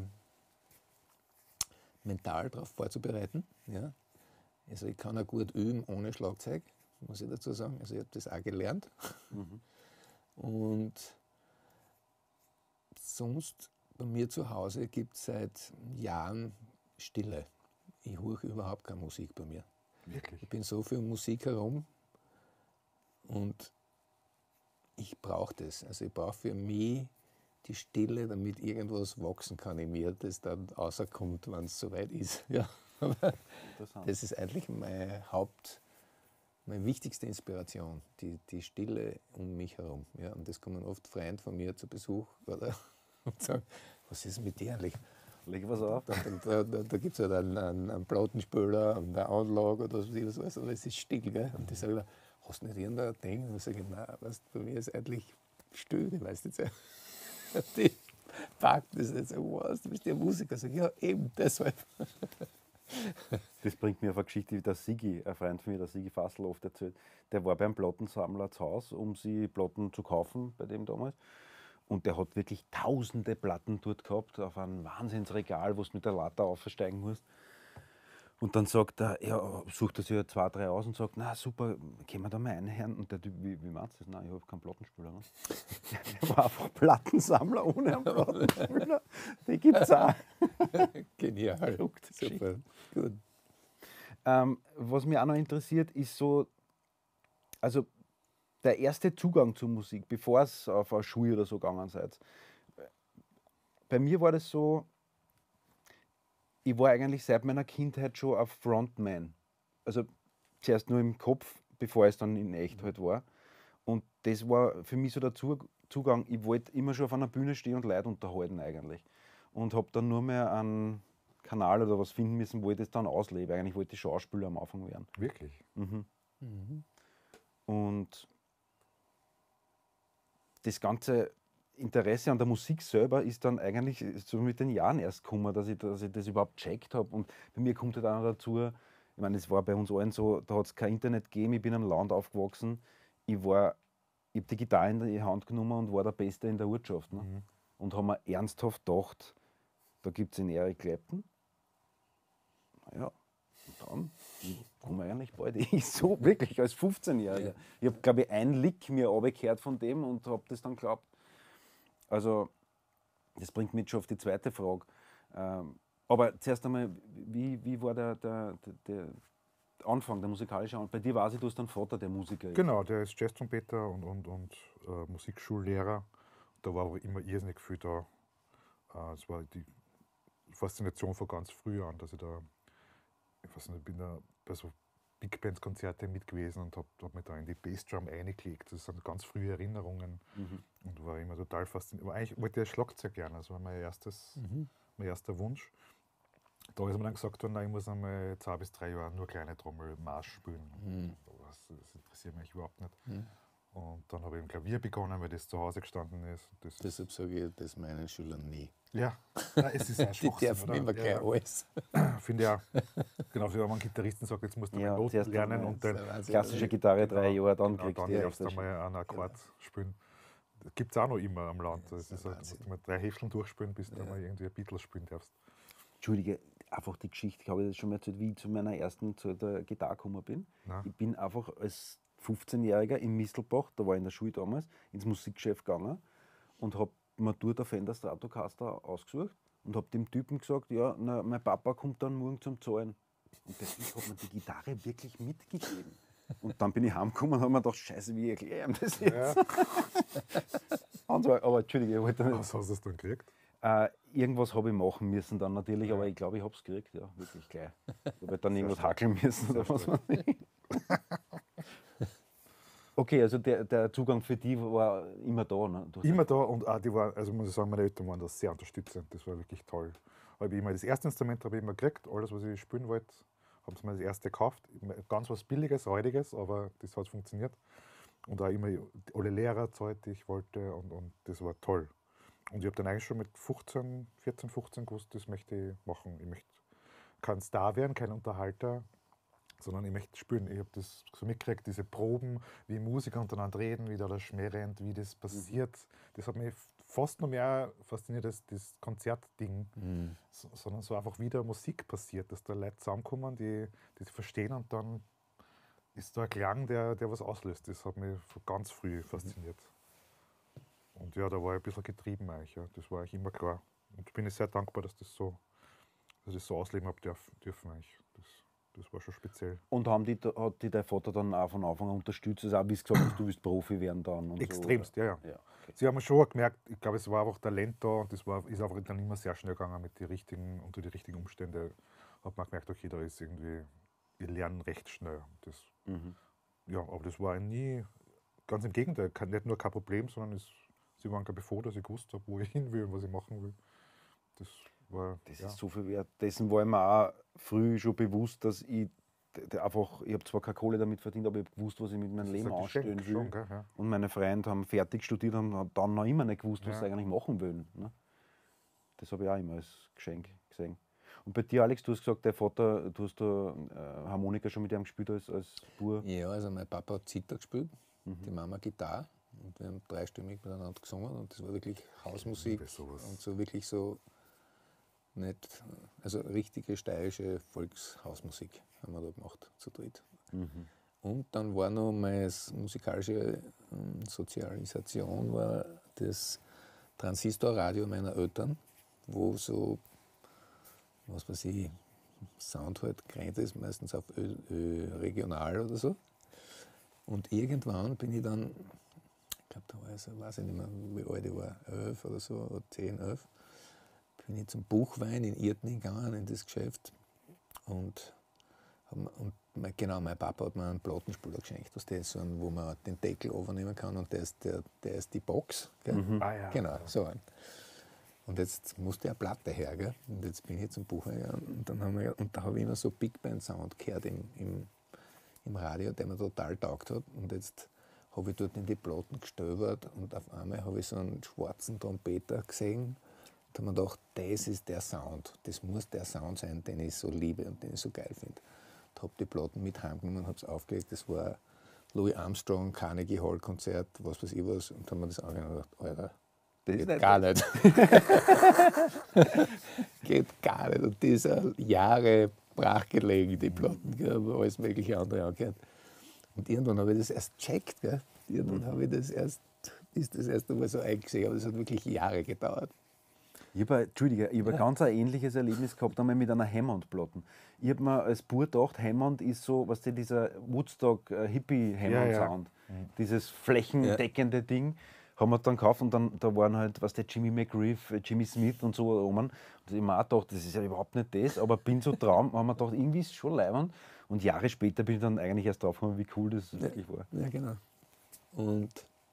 mental darauf vorzubereiten. Ja. Also ich kann auch gut üben ohne Schlagzeug, muss ich dazu sagen. Also ich habe das auch gelernt. Mhm. Und sonst bei mir zu Hause gibt es seit Jahren Stille. Ich höre überhaupt keine Musik bei mir. Wirklich? Ich bin so viel Musik herum und ich brauche das. Also ich brauche für mich die Stille, damit irgendwas wachsen kann in mir, das dann rauskommt, wenn es soweit ist. Ja. Das ist eigentlich meine Haupt, meine wichtigste Inspiration, die, die Stille um mich herum. Ja. Und das kommen oft Freunde von mir zu Besuch oder, und sagen, was ist mit dir eigentlich? Leg was auf. Da, da, da, da gibt es halt einen, einen, einen Plattenspieler und eine Anlage oder was weiß, aber es ist still. Gell? Und die sagen, hast du nicht irgendein Ding? Und ich sage, nein, weißt, bei mir ist eigentlich still, die weißt jetzt ja. Die packt das nicht so, was, du bist ja Musiker. Sag ich, ja, eben, deshalb. Das bringt mir auf eine Geschichte, wie der Sigi, ein Freund von mir, der Sigi Fassel, oft erzählt. Der war beim Plattensammler zu Hause, um sie Platten zu kaufen, bei dem damals. Und der hat wirklich tausende Platten dort gehabt, auf einem Wahnsinnsregal, wo du mit der Leiter aufsteigen musst. Und dann sagt er, ja, sucht er sich ja zwei, drei aus und sagt, na super, können wir da mal einhören? Und der Typ, wie, wie meinst du das? Nein, ich habe keinen Plattenspieler. Ne? Der war einfach Plattensammler ohne einen Plattenspieler. Die gibt es auch. Genial. Verrückt. Super. Gut. Ähm, was mich auch noch interessiert, ist so, also der erste Zugang zur Musik, bevor es auf eine Schule oder so gegangen seid. Bei mir war das so, ich war eigentlich seit meiner Kindheit schon ein Frontman. Also zuerst nur im Kopf, bevor es dann in echt halt war. Und das war für mich so der Zugang, ich wollte immer schon auf einer Bühne stehen und Leute unterhalten eigentlich. Und habe dann nur mehr einen Kanal oder was finden müssen, wo ich das dann auslebe. Eigentlich wollte ich Schauspieler am Anfang werden. Wirklich? Mhm. Mhm. Und das ganze Interesse an der Musik selber ist dann eigentlich so mit den Jahren erst gekommen, dass ich, dass ich das überhaupt checkt habe. Und bei mir kommt halt auch noch dazu, ich meine, es war bei uns allen so, da hat es kein Internet gegeben, ich bin am Land aufgewachsen, ich war, ich habe die Gitarre in die Hand genommen und war der Beste in der Ortschaft. Ne? Mhm. Und haben mir ernsthaft gedacht, da gibt es den Eric Clapton. Naja, und dann komme ich eigentlich bald ich so wirklich als fünfzehnjähriger. Ja. Ich habe, glaube ich, ein Lick mir runtergehört von dem und habe das dann geglaubt. Also, das bringt mich schon auf die zweite Frage. Ähm, aber zuerst einmal, wie, wie war der, der, der, der Anfang, der musikalische Anfang? Bei dir weiß ich, du hast einen Vater, der Musiker ist. Genau, der ist Jazztrompeter und, und, und äh, Musikschullehrer. Da war aber immer irrsinnig viel da. Äh, es war die Faszination von ganz früh an, dass ich da, ich weiß nicht, ich bin da bei so Big Band Konzerte mit gewesen und habe hab mich da in die Bassdrum eingelegt. Das sind ganz frühe Erinnerungen Mhm. und war immer total fasziniert. Aber eigentlich wollte ich Schlagzeug gerne, das war mein, erstes, Mhm. mein erster Wunsch. Da ist mir dann gesagt worden, nein, ich muss einmal zwei bis drei Jahre nur kleine Trommel Marsch spielen. Mhm. Das, das interessiert mich überhaupt nicht. Mhm. Und dann habe ich im Klavier begonnen, weil das zu Hause gestanden ist. Das Deshalb sage ich das meinen Schülern nie. ja, nein, es ist ein Die Schwachsinn, dürfen oder? immer gleich Ja, alles. finde ich auch. Genau, wie wenn man einen Gitarristen sagt, jetzt musst du Ja, mal Noten zuerst lernen einmal und dann Klassische Gitarre, drei Jahre, dann genau, kriegst dann du die darfst du erste. einmal einen Akkord spielen. Das gibt es auch noch immer am Land. Ja, Das das ist ist ein halt, du musst Wahnsinn. mal drei Häfteln durchspielen, bis du Ja. mal irgendwie ein Beatles spielen darfst. Entschuldige, einfach die Geschichte, ich habe das schon mal erzählt, wie ich zu meiner ersten zu der Gitarre gekommen bin. Nein. Ich bin einfach als fünfzehnjähriger in Mistelbach, da war ich in der Schule damals, ins Musikgeschäft gegangen und habe mir dort eine Fender Stratocaster ausgesucht und habe dem Typen gesagt, ja, na, mein Papa kommt dann morgen zum Zahlen. Und der Typ hat mir die Gitarre wirklich mitgegeben. Und dann bin ich heimgekommen und habe mir gedacht, scheiße, wie erkläre ich ihm das jetzt? Ja. Und so, aber Entschuldige, ich wollte nicht. Was hast du das dann gekriegt? Äh, irgendwas habe ich machen müssen dann natürlich, aber ich glaube, ich habe es gekriegt, ja, wirklich gleich. Ich habe dann irgendwas hackeln müssen oder was weiß ich. Okay, also der, der Zugang für die war immer da. Ne? Du hast Immer da und auch die waren, also muss ich sagen, meine Eltern waren da sehr unterstützend. Das war wirklich toll. Habe ich immer das erste Instrument habe ich immer gekriegt, alles was ich spielen wollte, habe ich mir das erste gekauft. Ganz was Billiges, Räudiges, aber das hat funktioniert. Und auch immer alle Lehrer zahlt, die ich wollte und, und das war toll. Und ich habe dann eigentlich schon mit fünfzehn, vierzehn, fünfzehn gewusst, das möchte ich machen. Ich möchte kein Star werden, kein Unterhalter, sondern ich möchte spielen. Ich habe das so mitgekriegt, diese Proben, wie Musiker untereinander reden, wie da der Schmäh rennt, wie das passiert. Das hat mich fast noch mehr fasziniert als das Konzertding, Mhm. so, sondern so einfach wie da Musik passiert, dass da Leute zusammenkommen, die das verstehen und dann ist da ein Klang, der, der was auslöst. Das hat mich von ganz früh fasziniert. Und ja, da war ich ein bisschen getrieben eigentlich, ja. Das war eigentlich immer klar. Und ich bin sehr dankbar, dass, das so, dass ich das so ausleben habe dürfen. dürfen eigentlich. Das, das war schon speziell. Und haben die, hat dich dein Vater dann auch von Anfang an unterstützt? Also auch wie es gesagt hast, du willst Profi werden dann? Und Extremst, so, ja, ja. ja okay. Sie haben schon gemerkt, ich glaube, es war einfach Talent da und das war, ist einfach dann immer sehr schnell gegangen mit den richtigen, unter die richtigen Umstände. Hat man gemerkt, okay, da ist irgendwie, wir lernen recht schnell. Das, Mhm. ja, aber das war nie, ganz im Gegenteil, kein- nicht nur kein Problem, sondern es, sie waren gar bevor, dass ich gewusst habe, wo ich hin will und was ich machen will. Das war, Das ja. ist so viel wert. Dessen war ich mir auch früh schon bewusst, dass ich d- d- einfach, ich habe zwar keine Kohle damit verdient, aber ich habe gewusst, was ich mit meinem Das ist Leben ein Geschenk anstellen will. schon, gell, ja. Und meine Freunde haben fertig studiert und haben dann noch immer nicht gewusst, was Ja. sie eigentlich machen wollen. Ne? Das habe ich auch immer als Geschenk gesehen. Und bei dir, Alex, du hast gesagt, dein Vater, du hast da äh, Harmonika schon mit ihm gespielt als, als Bub. Ja, also mein Papa hat Zither gespielt, die Mama Gitarre. Und wir haben dreistimmig miteinander gesungen und das war wirklich Hausmusik liebe sowas. und so wirklich so nicht, also richtige steirische Volkshausmusik haben wir da gemacht, zu dritt. Und dann war noch meine musikalische ähm, Sozialisation war das Transistorradio meiner Eltern, wo so, was weiß ich, Sound halt gerannt ist, meistens auf Ö, Ö, regional oder so. Und irgendwann bin ich dann, ich glaube, da war ich so, weiß ich nicht mehr, wie alt ich war, elf oder so, oder zehn, elf, bin ich zum Buchwein in Irten gegangen, in das Geschäft. Und, hab, mir- und mein, genau, mein Papa hat mir einen Plattenspieler geschenkt, was der ist so ein, wo man den Deckel overnehmen kann und der ist, der, der ist die Box. Gell? Ah, ja. Genau, so ein. Und jetzt musste eine Platte her, gell? Und jetzt bin ich zum Buchwein gegangen und dann haben wir, und da habe ich immer so Big Band Sound gehört im, im, im Radio, der mir total taugt hat. Und jetzt habe ich dort in die Platten gestöbert und auf einmal habe ich so einen schwarzen Trompeter gesehen. Da habe ich mir gedacht, das ist der Sound. Das muss der Sound sein, den ich so liebe und den ich so geil finde. Ich habe die Platten mit heimgenommen und habe es aufgelegt. Das war Louis Armstrong, Carnegie Hall Konzert, was weiß ich was. Und dann habe ich das angehört und gedacht, Alter, Das ist geht nicht- gar nicht. Geht gar nicht. Und diese Jahre brach gelegen, die Platten, gell, aber alles mögliche andere angehört. Und irgendwann habe ich das erst gecheckt. Gell. Irgendwann habe ich das erst, ist das erst einmal so eingesehen, aber das hat wirklich Jahre gedauert. Ich habe, Entschuldige, ich habe ein ganz ein ähnliches Erlebnis gehabt einmal mit einer Hammond-Platte. Ich habe mir als Bub gedacht, Hammond ist so, was dieser Woodstock-Hippie-Hammond-Sound. Dieses flächendeckende Ding. haben wir dann gekauft und dann da waren halt, was der Jimmy McGriff, Jimmy Smith und so oben. Und ich mir auch gedacht, das ist ja überhaupt nicht das, aber bin so Traum, haben wir gedacht, irgendwie ist es schon leibend. Und Jahre später bin ich dann eigentlich erst drauf gekommen, wie cool das Ja, wirklich war. ja, genau. Und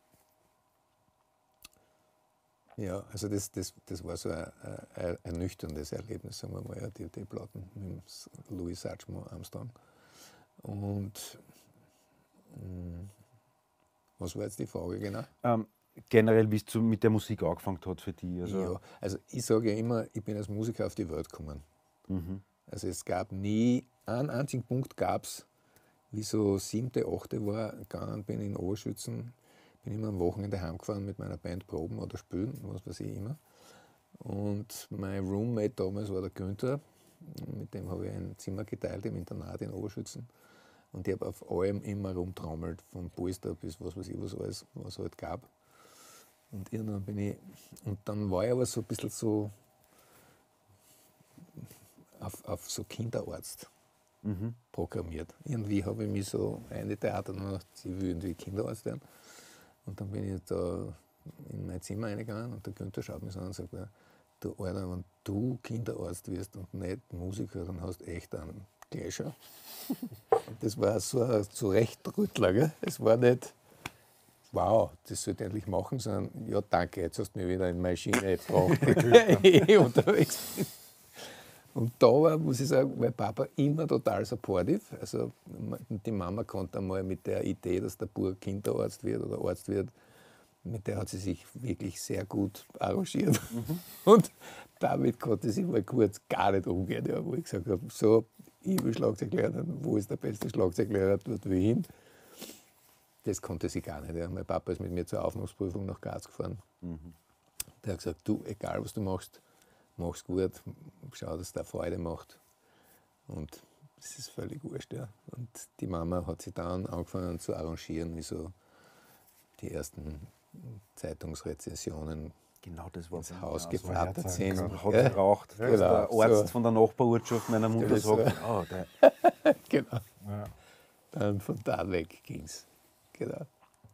ja, also das, das, das war so ein, ein ernüchterndes Erlebnis, sagen wir mal, ja, die, die Platten mit Louis Satchmo Armstrong. Und mh, was war jetzt die Frage genau? Ähm, generell, wie es mit der Musik angefangen hat für dich. Also, Ja, also ich sage ja immer, ich bin als Musiker auf die Welt gekommen. mhm. Also es gab nie, einen einzigen Punkt gab es, wie so siebte, achte war, gegangen bin in Oberschützen, bin immer am Wochenende heimgefahren mit meiner Band proben oder spielen, was weiß ich immer. Und mein Roommate damals war der Günther, mit dem habe ich ein Zimmer geteilt im Internat in Oberschützen. Und ich habe auf allem immer rumtrommelt, von Polster bis was weiß ich was alles, was es halt gab. Und irgendwann bin ich, und dann war ich aber so ein bisschen so auf, auf so Kinderarzt Mhm. programmiert. Irgendwie habe ich mich so eingetheatert und gedacht, ich will irgendwie Kinderarzt werden. Und dann bin ich da in mein Zimmer reingegangen und der Günther schaut mich so an und sagt, du Alter, wenn du Kinderarzt wirst und nicht Musiker, dann hast du echt einen Gläscher. Und das war so ein Zurechtrüttler, gell? Es war nicht, wow, das sollte ich endlich machen, sondern ja danke, jetzt hast du mich wieder in meine Schiene gebracht, mit der ich unterwegs bin. Und da war, muss ich sagen, mein Papa immer total supportive. Also die Mama konnte einmal mit der Idee, dass der Bub Kinderarzt wird oder Arzt wird, mit der hat sie sich wirklich sehr gut arrangiert. Mhm. Und damit konnte sie mal kurz gar nicht umgehen, ja, wo ich gesagt habe, so, ich will Schlagzeug lernen, wo ist der beste Schlagzeuglehrer, dort will ich hin. Das konnte sie gar nicht. Ja. Mein Papa ist mit mir zur Aufnahmeprüfung nach Graz gefahren. Mhm. Der hat gesagt, du, egal was du machst, mach's gut, schau, dass der Freude macht. Und das ist völlig wurscht. Ja. Und die Mama hat sich dann angefangen zu arrangieren, wie so die ersten Zeitungsrezensionen genau das war ins Haus so geflattert sind. Hat geraucht. Ja, Dass genau. der Arzt So. von der Nachbarortschaft meiner Mutter So. sagt, oh, der Genau. Ja. Dann von da weg ging's. Genau.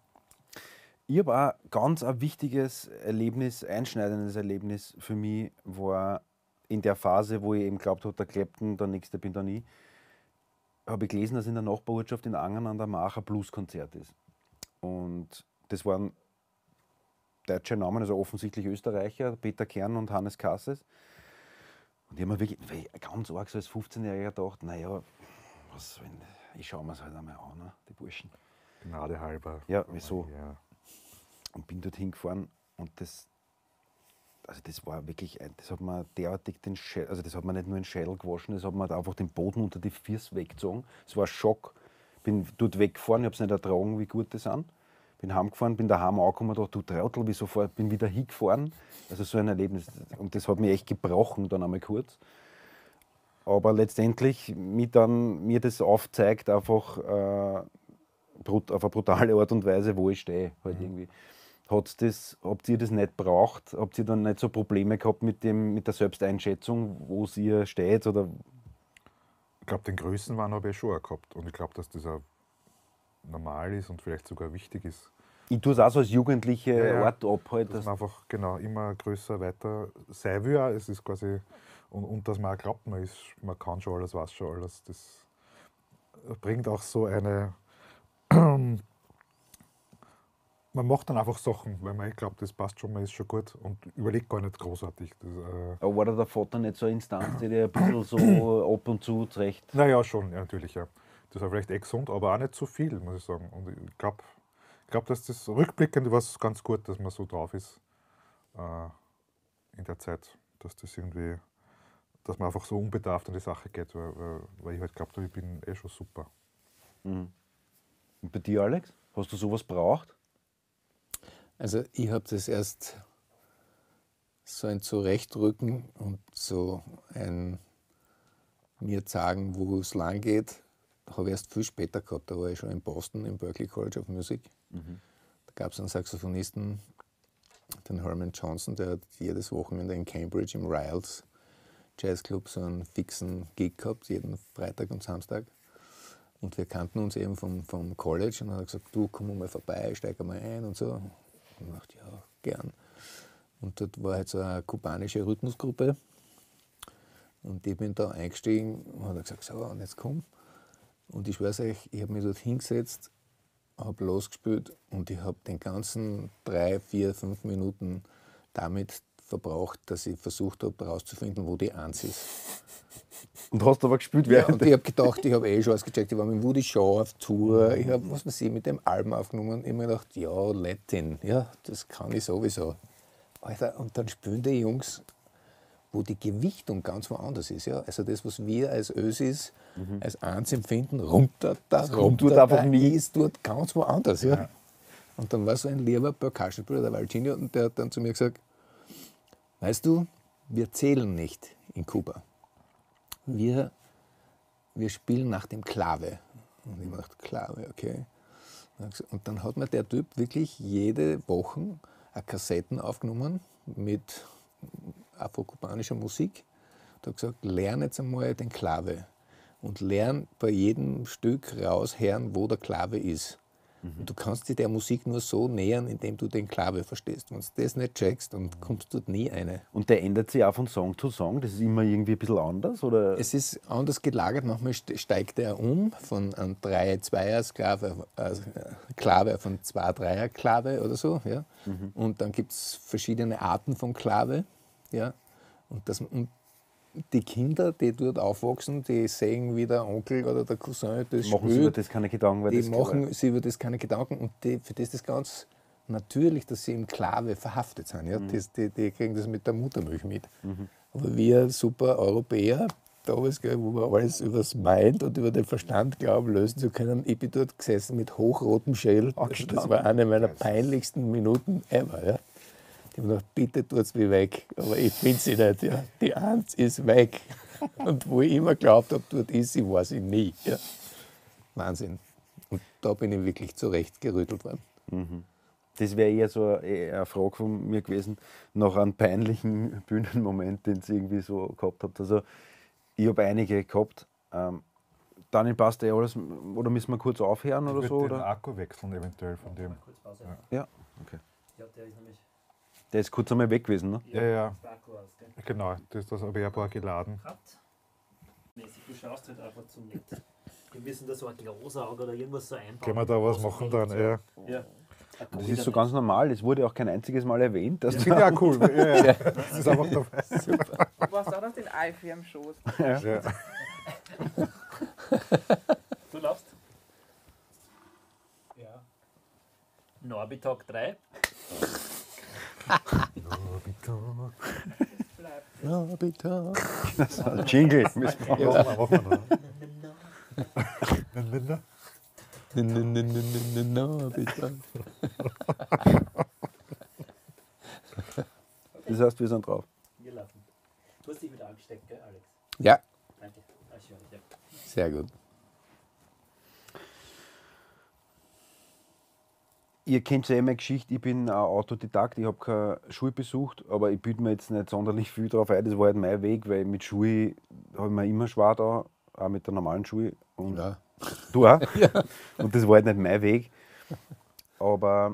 Ich habe auch ganz ein wichtiges Erlebnis, einschneidendes Erlebnis für mich war in der Phase, wo ich eben glaubt habe, der Clapton, der Nächste bin dann ich, habe ich gelesen, dass in der Nachbarortschaft in Angern an der Mach ein Blueskonzert ist. Und das waren deutsche Namen, also offensichtlich Österreicher, Peter Kern und Hannes Kasses. Und ich habe mir wirklich weil ich ganz arg so als fünfzehnjähriger gedacht, naja, was, wenn, ich schaue mir es halt einmal an, ne, die Burschen. Gnade halber. Ja, wieso? Ja. Und bin dorthin gefahren und das, also das war wirklich, ein- das hat mir derartig den Schädel, also das hat mir nicht nur den Schädel gewaschen, das hat mir einfach den Boden unter die Füße weggezogen. Es war ein Schock. Bin dort weggefahren, ich habe es nicht ertragen, wie gut das sind. Bin heimgefahren, bin daheim angekommen und dachte, du Trottel, wieso fahr, bin wieder hingefahren. Also so ein Erlebnis. Und das hat mich echt gebrochen, dann einmal kurz. Aber letztendlich mir dann mir das aufzeigt, einfach äh, brut, auf eine brutale Art und Weise, wo ich stehe. Halt irgendwie. Hat's das, habt ihr das nicht braucht? Habt ihr dann nicht so Probleme gehabt mit, dem, mit der Selbsteinschätzung, wo ihr steht? Oder? Ich glaube, den Größenwahn habe ich schon auch gehabt. Und ich glaube, dass das auch normal ist und vielleicht sogar wichtig ist. Ich tue es auch so als jugendliche Ja, ja. Art ab. Halt, Dass dass man einfach genau immer größer, weiter sein will. Auch. Es ist quasi, und, und dass man auch glaubt, man, ist, man kann schon alles, weiß schon alles. Das bringt auch so eine. Man macht dann einfach Sachen, weil man glaubt, das passt schon, man ist schon gut und überlegt gar nicht großartig. Das, äh, Aber war da der Vater nicht so eine Instanz, die dir ein bisschen so ab und zu zurecht. naja, schon, ja, natürlich, ja. Das war vielleicht eh gesund, aber auch nicht zu viel, muss ich sagen. Und ich glaube, ich glaub, dass das rückblickend war es ganz gut, dass man so drauf ist äh, in der Zeit, dass das irgendwie, dass man einfach so unbedarft an die Sache geht, weil, weil, weil ich halt glaubt habe, ich bin eh schon super. Mhm. Und bei dir, Alex? Hast du sowas braucht? Also ich habe das erst so ein Zurechtrücken und so ein mir sagen, wo es lang geht, habe ich erst viel später gehabt. Da war ich schon in Boston im Berklee College of Music. Mhm. Da gab es einen Saxophonisten, den Herman Johnson, der hat jedes Wochenende in Cambridge im Riles Jazzclub so einen fixen Gig gehabt, jeden Freitag und Samstag. Und wir kannten uns eben vom, vom College und dann hat er gesagt, du komm mal vorbei, steig mal ein und so. Und ich dachte, ja, gern. Und dort war halt so eine kubanische Rhythmusgruppe. Und ich bin da eingestiegen und habe gesagt, so, und jetzt komm. Und ich schwör's euch, ich habe mich dort hingesetzt, habe losgespielt und ich habe den ganzen drei, vier, fünf Minuten damit verbraucht, dass ich versucht habe, herauszufinden, wo die Eins ist. Und hast aber gespielt Ja, während und ich habe gedacht, ich habe eh schon ausgecheckt, ich war mit Woody Shaw auf Tour, ich habe, was weiß ich, mit dem Album aufgenommen. Ich habe mir gedacht, ja, Latin, ja, das kann ich sowieso. Alter, und dann spielen die Jungs, wo die Gewichtung ganz woanders ist. Ja? Also das, was wir als Ösis mhm. als eins empfinden, runter, da, runter, da, einfach nie, ist dort ganz woanders. Ja? Ja. Und dann war so ein lieber Percussion-Spieler, der Valtinho, und der hat dann zu mir gesagt, weißt du, wir zählen nicht in Kuba. Wir, wir spielen nach dem Klave. Und ich dachte, Klave, okay. Und dann hat mir der Typ wirklich jede Woche Kassetten aufgenommen mit afrokubanischer Musik. Der hat gesagt, lern jetzt einmal den Klave und lern bei jedem Stück raushören, wo der Klave ist. Mhm. Und du kannst dich der Musik nur so nähern, indem du den Klave verstehst. Wenn du das nicht checkst, dann kommst du dort nie rein. Und der ändert sich auch von Song zu Song? Das ist immer irgendwie ein bisschen anders? Oder? Es ist anders gelagert. Manchmal steigt er um von einem drei zwei er Klave, also Klave auf einen zwei drei er Klave oder so. Ja? Mhm. Und dann gibt es verschiedene Arten von Klave. Ja? Und, das, und die Kinder, die dort aufwachsen, die sehen, wie der Onkel oder der Cousin das machen spielt. Sie über das keine Gedanken, weil die das machen sich über das keine Gedanken und die, für das ist das ganz natürlich, dass sie im Klave verhaftet sind. Ja? Mhm. Das, die, die kriegen das mit der Muttermilch mit. Mhm. Aber wir super Europäer, damals, wo wir alles über das Mind und über den Verstand glauben, lösen zu können, ich bin dort gesessen mit hochrotem Schädel. Das war eine meiner peinlichsten Minuten ever. Ja? Ich habe gedacht, bitte tut's mich weg, aber ich finde sie nicht. Ja. Die Eins ist weg. Und wo ich immer geglaubt habe, dort ist sie, war sie nie. Ja. Wahnsinn. Und da bin ich wirklich zurechtgerüttelt worden. Mhm. Das wäre eher so eine Frage von mir gewesen, nach einem peinlichen Bühnenmoment, den ihr irgendwie so gehabt habt. Also, ich habe einige gehabt. Ähm, dann passt eh alles, oder müssen wir kurz aufhören oder ich so? Den oder? Akku wechseln eventuell von dem. Ja, ja okay. Ja, der ist nämlich. Der ist kurz einmal weg gewesen, ne? Ja, ja. Genau, das ist das Averboa geladen. Du schaust halt einfach zu nett. Wir müssen da so ein Glasauge oder irgendwas so einbauen. Können wir da was machen dann? Ja. Ja. Das ist so ganz normal, das wurde auch kein einziges Mal erwähnt. Das finde ich auch cool. Ja, ja. Das ist einfach dabei. Super. Du warst auch noch den Eifi am Schoß. Ja. Ja. Du laufst? Ja. Norbitalk drei. Norbitalk. Das ist ein Jingle. Müssen wir ja, machen wir noch. Das heißt, wir sind drauf. Wir laufen. Du hast dich wieder angesteckt, gell, Alex? Ja. Danke. Ja. Sehr gut. Ihr kennt ja eh meine Geschichte, ich bin ein Autodidakt, ich habe keine Schule besucht, aber ich bilde mir jetzt nicht sonderlich viel darauf ein, das war halt mein Weg, weil mit Schule habe ich mir immer schwer da, auch mit der normalen Schule. Und ja. Du auch? Ja. Und das war halt nicht mein Weg. Aber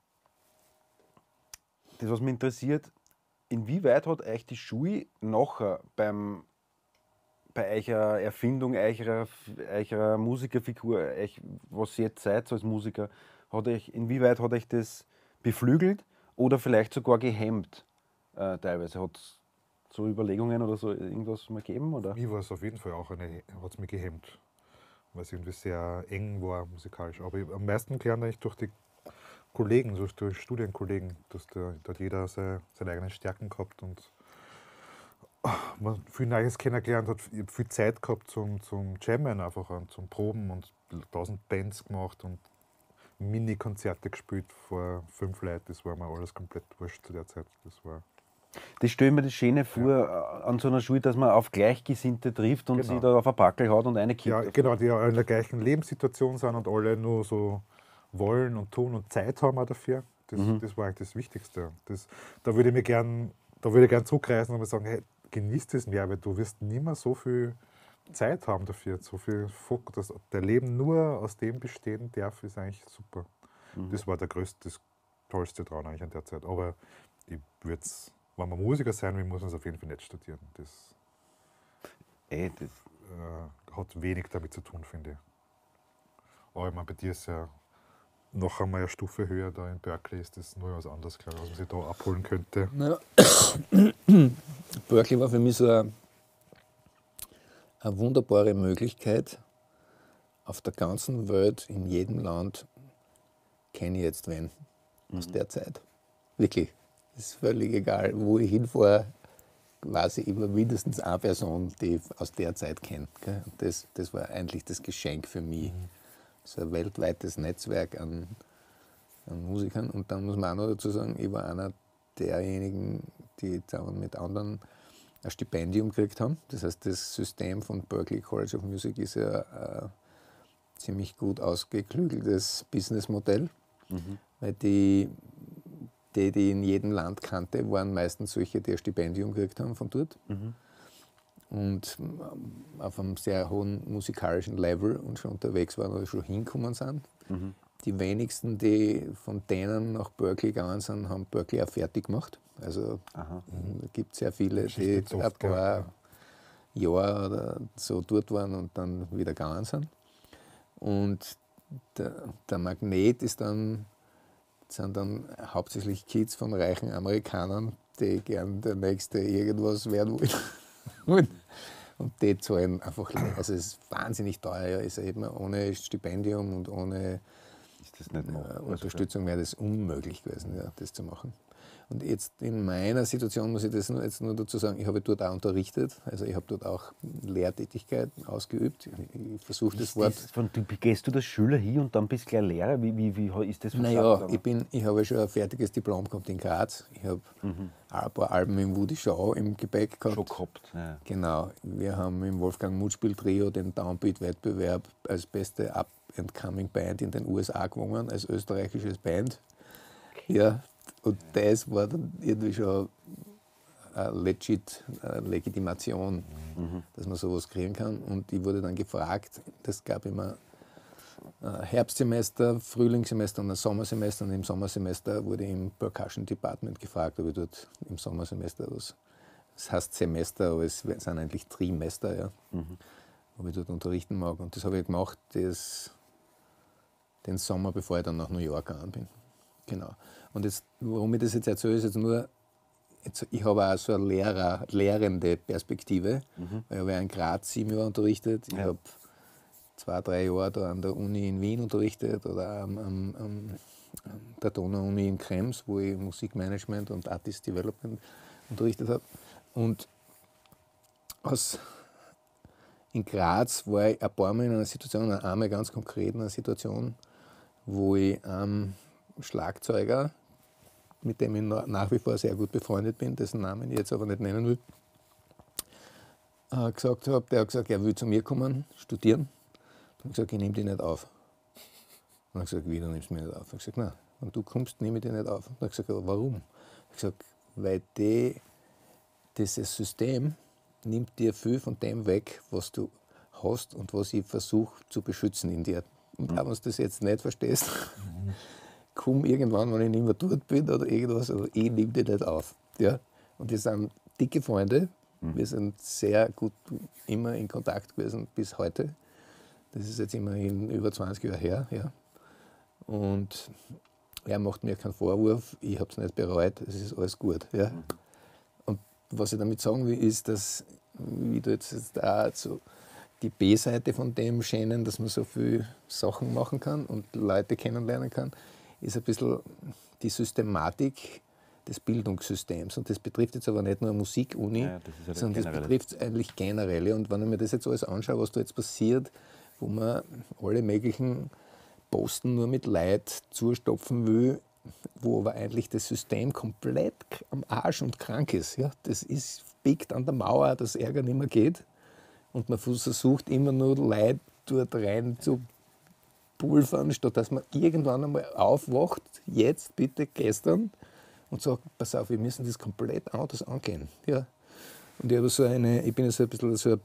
das, was mich interessiert, inwieweit hat euch die Schule nachher beim, bei eurer Erfindung, eurer, eurer Musikerfigur, euch, was ihr jetzt seid als Musiker, hat euch, inwieweit hat euch das beflügelt oder vielleicht sogar gehemmt äh, teilweise? Hat es so Überlegungen oder so irgendwas mal gegeben? Oder? Mir war es auf jeden Fall auch eine, hat es mich gehemmt, weil es irgendwie sehr eng war musikalisch. Aber ich, am meisten gelernt eigentlich durch die Kollegen, durch die Studienkollegen, dass der, da hat jeder seine, seine eigenen Stärken gehabt und man viel Neues kennengelernt hat, ich habe viel Zeit gehabt zum, zum Jammen einfach und zum Proben und tausend Bands gemacht und Mini-Konzerte gespielt vor fünf Leuten, das war mir alles komplett wurscht zu der Zeit. Das war Das stelle ich mir das Schöne vor ja. an so einer Schule, dass man auf Gleichgesinnte trifft und genau. sie da auf ein Packel haut und eine kippt. Ja, genau, die in der gleichen Lebenssituation sind und alle nur so wollen und tun und Zeit haben auch dafür. Das, mhm. das war eigentlich das Wichtigste. Das, da würde ich mir gern, da würde ich gern zurückreisen und mir sagen, hey, genieß das mehr, weil du wirst nie mehr so viel Zeit haben dafür, so viel Fokus, dass der Leben nur aus dem bestehen darf, ist eigentlich super. Mhm. Das war der größte, das Tollste dran eigentlich an der Zeit. Aber ich würde wenn man Musiker sein will, muss man es auf jeden Fall nicht studieren. Das, Ey, das äh, hat wenig damit zu tun, finde ich. Aber ich meine, bei dir ist ja noch einmal eine Stufe höher, da in Berkeley ist das nur was anderes, glaube ich, was man sich da abholen könnte. Na, Berkeley war für mich so eine, eine wunderbare Möglichkeit, auf der ganzen Welt, in jedem Land, kenne ich jetzt wen aus der Zeit. Wirklich. Es ist völlig egal, wo ich hinfahre, weiß ich immer mindestens eine Person, die ich aus der Zeit kenne. Das, das war eigentlich das Geschenk für mich. Mhm. So ein weltweites Netzwerk an, an Musikern. Und dann muss man auch noch dazu sagen, ich war einer derjenigen, die zusammen mit anderen ein Stipendium gekriegt haben. Das heißt, das System von Berklee College of Music ist ja ein ziemlich gut ausgeklügeltes Businessmodell, mhm. weil die Die, die ich in jedem Land kannte, waren meistens solche, die ein Stipendium gekriegt haben von dort. Mhm. Und auf einem sehr hohen musikalischen Level und schon unterwegs waren oder schon hingekommen sind. Mhm. Die wenigsten, die von denen nach Berkeley gegangen sind, haben Berkeley auch fertig gemacht. Also es gibt sehr viele, die ein paar Jahre oder so dort waren und dann wieder gegangen sind. Und der, der Magnet ist dann sind dann hauptsächlich Kids von reichen Amerikanern, die gern der nächste irgendwas werden wollen. Und die zahlen einfach, also es ist wahnsinnig teuer, ist eben ohne Stipendium und ohne ist das nicht äh, Unterstützung wäre das unmöglich gewesen, ja, das zu machen. Und jetzt in meiner Situation muss ich das nur, jetzt nur dazu sagen, ich habe dort auch unterrichtet, also ich habe dort auch Lehrtätigkeit ausgeübt. Ich versuche das Wort... Das von, du, gehst du als Schüler hin und dann bist du gleich Lehrer? Wie, wie, wie ist das? Naja, ich, bin, ich habe schon ein fertiges Diplom gehabt in Graz. Ich habe mhm. ein paar Alben im Woody Shaw im Gepäck gehabt. Schon gehabt, ja. Genau. Wir haben im Wolfgang Mutspiel Trio den Downbeat-Wettbewerb als beste Up-and-Coming-Band in den U S A gewonnen, als österreichisches Band. Ja. Und das war dann irgendwie schon eine legit eine Legitimation, mhm. dass man sowas kriegen kann. Und ich wurde dann gefragt, das gab immer ein Herbstsemester, Frühlingssemester und ein Sommersemester. Und im Sommersemester wurde ich im Percussion Department gefragt, ob ich dort im Sommersemester was, das heißt Semester, aber es sind eigentlich Trimester, ja, mhm. ob ich dort unterrichten mag. Und das habe ich gemacht, das, den Sommer, bevor ich dann nach New York gegangen bin. Genau. Und jetzt, warum ich das jetzt erzähle, ist jetzt nur, jetzt, ich habe auch so eine Lehrer, lehrende Perspektive. Mhm. Weil ich habe in Graz sieben Jahre unterrichtet, ich ja. habe zwei, drei Jahre da an der Uni in Wien unterrichtet oder am, am, am der Donau-Uni in Krems, wo ich Musikmanagement und Artist Development unterrichtet habe. Und aus, in Graz war ich ein paar Mal in einer Situation, einmal ganz konkret in einer Situation, wo ich ähm, Schlagzeuger, mit dem ich nach wie vor sehr gut befreundet bin, dessen Namen ich jetzt aber nicht nennen will, äh, gesagt habe, der hat gesagt, er will zu mir kommen, studieren. Ich habe gesagt, ich nehme dich nicht auf. Und er hat gesagt, wie, du nimmst mich nicht auf? Ich habe gesagt, nein, wenn du kommst, nehme ich dich nicht auf. Und er hat gesagt, aber warum? Ich habe gesagt, weil die, dieses System nimmt dir viel von dem weg, was du hast und was ich versuche zu beschützen in dir. Und auch wenn du das jetzt nicht verstehst, komm irgendwann, wenn ich nicht mehr dort bin oder irgendwas, aber ich nehme dich nicht auf. Ja? Und wir sind dicke Freunde, mhm. wir sind sehr gut immer in Kontakt gewesen bis heute. Das ist jetzt immerhin über zwanzig Jahre her. Ja? Und er macht mir keinen Vorwurf, ich habe es nicht bereut, es ist alles gut. Ja? Mhm. Und was ich damit sagen will, ist, dass, wie du jetzt da so die B-Seite von dem schänen, dass man so viele Sachen machen kann und Leute kennenlernen kann, ist ein bisschen die Systematik des Bildungssystems. Und das betrifft jetzt aber nicht nur eine Musikuni, ja, das ja sondern das betrifft eigentlich generell. Und wenn ich mir das jetzt alles anschaue, was da jetzt passiert, wo man alle möglichen Posten nur mit Leid zustopfen will, wo aber eigentlich das System komplett am Arsch und krank ist. Ja, das ist biegt an der Mauer, dass Ärger nicht mehr geht. Und man versucht immer nur Leid dort rein zu pulvern, statt dass man irgendwann einmal aufwacht, jetzt, bitte, gestern, und sagt, pass auf, wir müssen das komplett anders angehen. Ja. Und ich, habe so eine, ich bin so ein bisschen so ein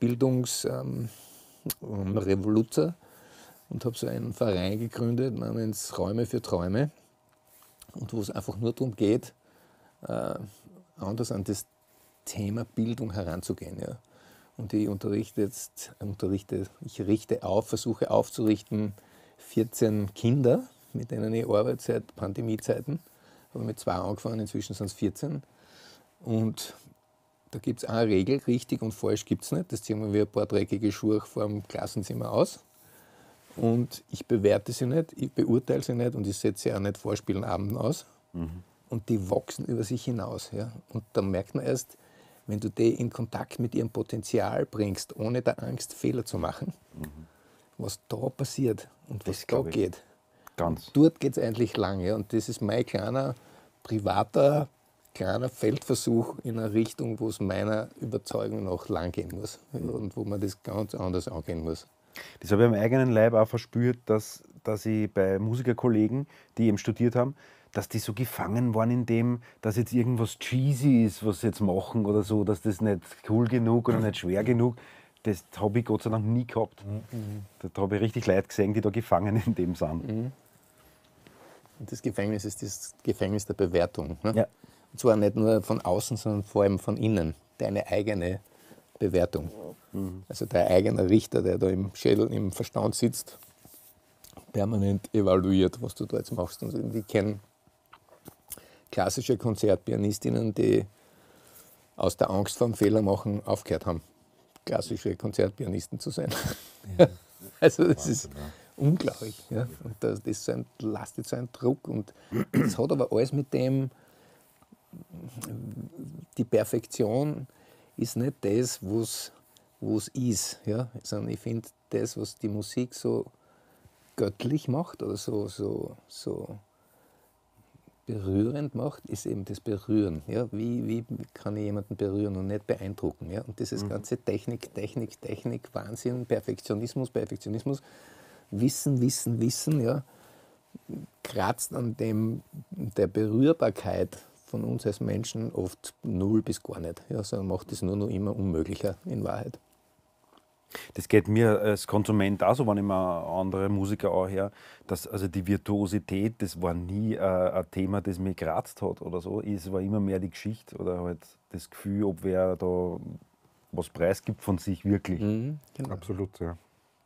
Bildungsrevoluzer ähm, und habe so einen Verein gegründet namens Räume für Träume. und wo es einfach nur darum geht, äh, anders an das Thema Bildung heranzugehen. Ja. Und ich unterrichte jetzt, unterrichte, ich richte auf, versuche aufzurichten, vierzehn Kinder, mit denen ich arbeite seit Pandemiezeiten. Habe mit zwei angefangen, inzwischen sind es vierzehn. Und da gibt es eine Regel, richtig und falsch gibt es nicht. Das ziehen wir wie ein paar dreckige Schuhe vor dem Klassenzimmer aus. Und ich bewerte sie nicht, ich beurteile sie nicht und ich setze sie auch nicht vor Spielenabenden aus. Mhm. Und die wachsen über sich hinaus. Ja. Und da merkt man erst, wenn du die in Kontakt mit ihrem Potenzial bringst, ohne der Angst Fehler zu machen, mhm. was da passiert und was da geht. Ganz. Dort geht es eigentlich lang. Ja. Und das ist mein kleiner, privater, kleiner Feldversuch in eine Richtung, wo es meiner Überzeugung nach lang gehen muss. Ja, und wo man das ganz anders angehen muss. Das habe ich am eigenen Leib auch verspürt, dass, dass ich bei Musikerkollegen, die eben studiert haben, dass die so gefangen waren in dem, dass jetzt irgendwas cheesy ist, was sie jetzt machen oder so, dass das nicht cool genug oder nicht schwer genug. Das habe ich Gott sei Dank nie gehabt. Mhm. Da habe ich richtig Leute gesehen, die da gefangen in dem sind. Mhm. Und das Gefängnis ist das Gefängnis der Bewertung. Ne? Ja. Und zwar nicht nur von außen, sondern vor allem von innen. Deine eigene Bewertung. Mhm. Also der eigene Richter, der da im Schädel, im Verstand sitzt, permanent evaluiert, was du da jetzt machst. Und ich kenne klassische Konzertpianistinnen, die aus der Angst vor dem Fehler machen aufgehört haben, klassische Konzertpianisten zu sein. Ja. Also das ist unglaublich. Ja. Und das, das so ein, lastet so einen Druck. Und das hat aber alles mit dem, die Perfektion ist nicht das, was es ist. Ja. Sondern ich finde, das, was die Musik so göttlich macht oder so, so, so berührend macht, ist eben das Berühren. Ja? Wie, wie kann ich jemanden berühren und nicht beeindrucken? Ja? Und dieses mhm. ganze Technik, Technik, Technik, Wahnsinn, Perfektionismus, Perfektionismus, Wissen, Wissen, Wissen, ja, kratzt an dem, der Berührbarkeit von uns als Menschen oft null bis gar nicht. Ja? Sondern macht es nur noch immer unmöglicher in Wahrheit. Das geht mir als Konsument auch so, wenn ich mir andere Musiker anhöre, dass also die Virtuosität, das war nie äh, ein Thema, das mich gekratzt hat oder so. Es war immer mehr die Geschichte oder halt das Gefühl, ob wer da was preisgibt von sich wirklich. Mhm, genau. Absolut, ja.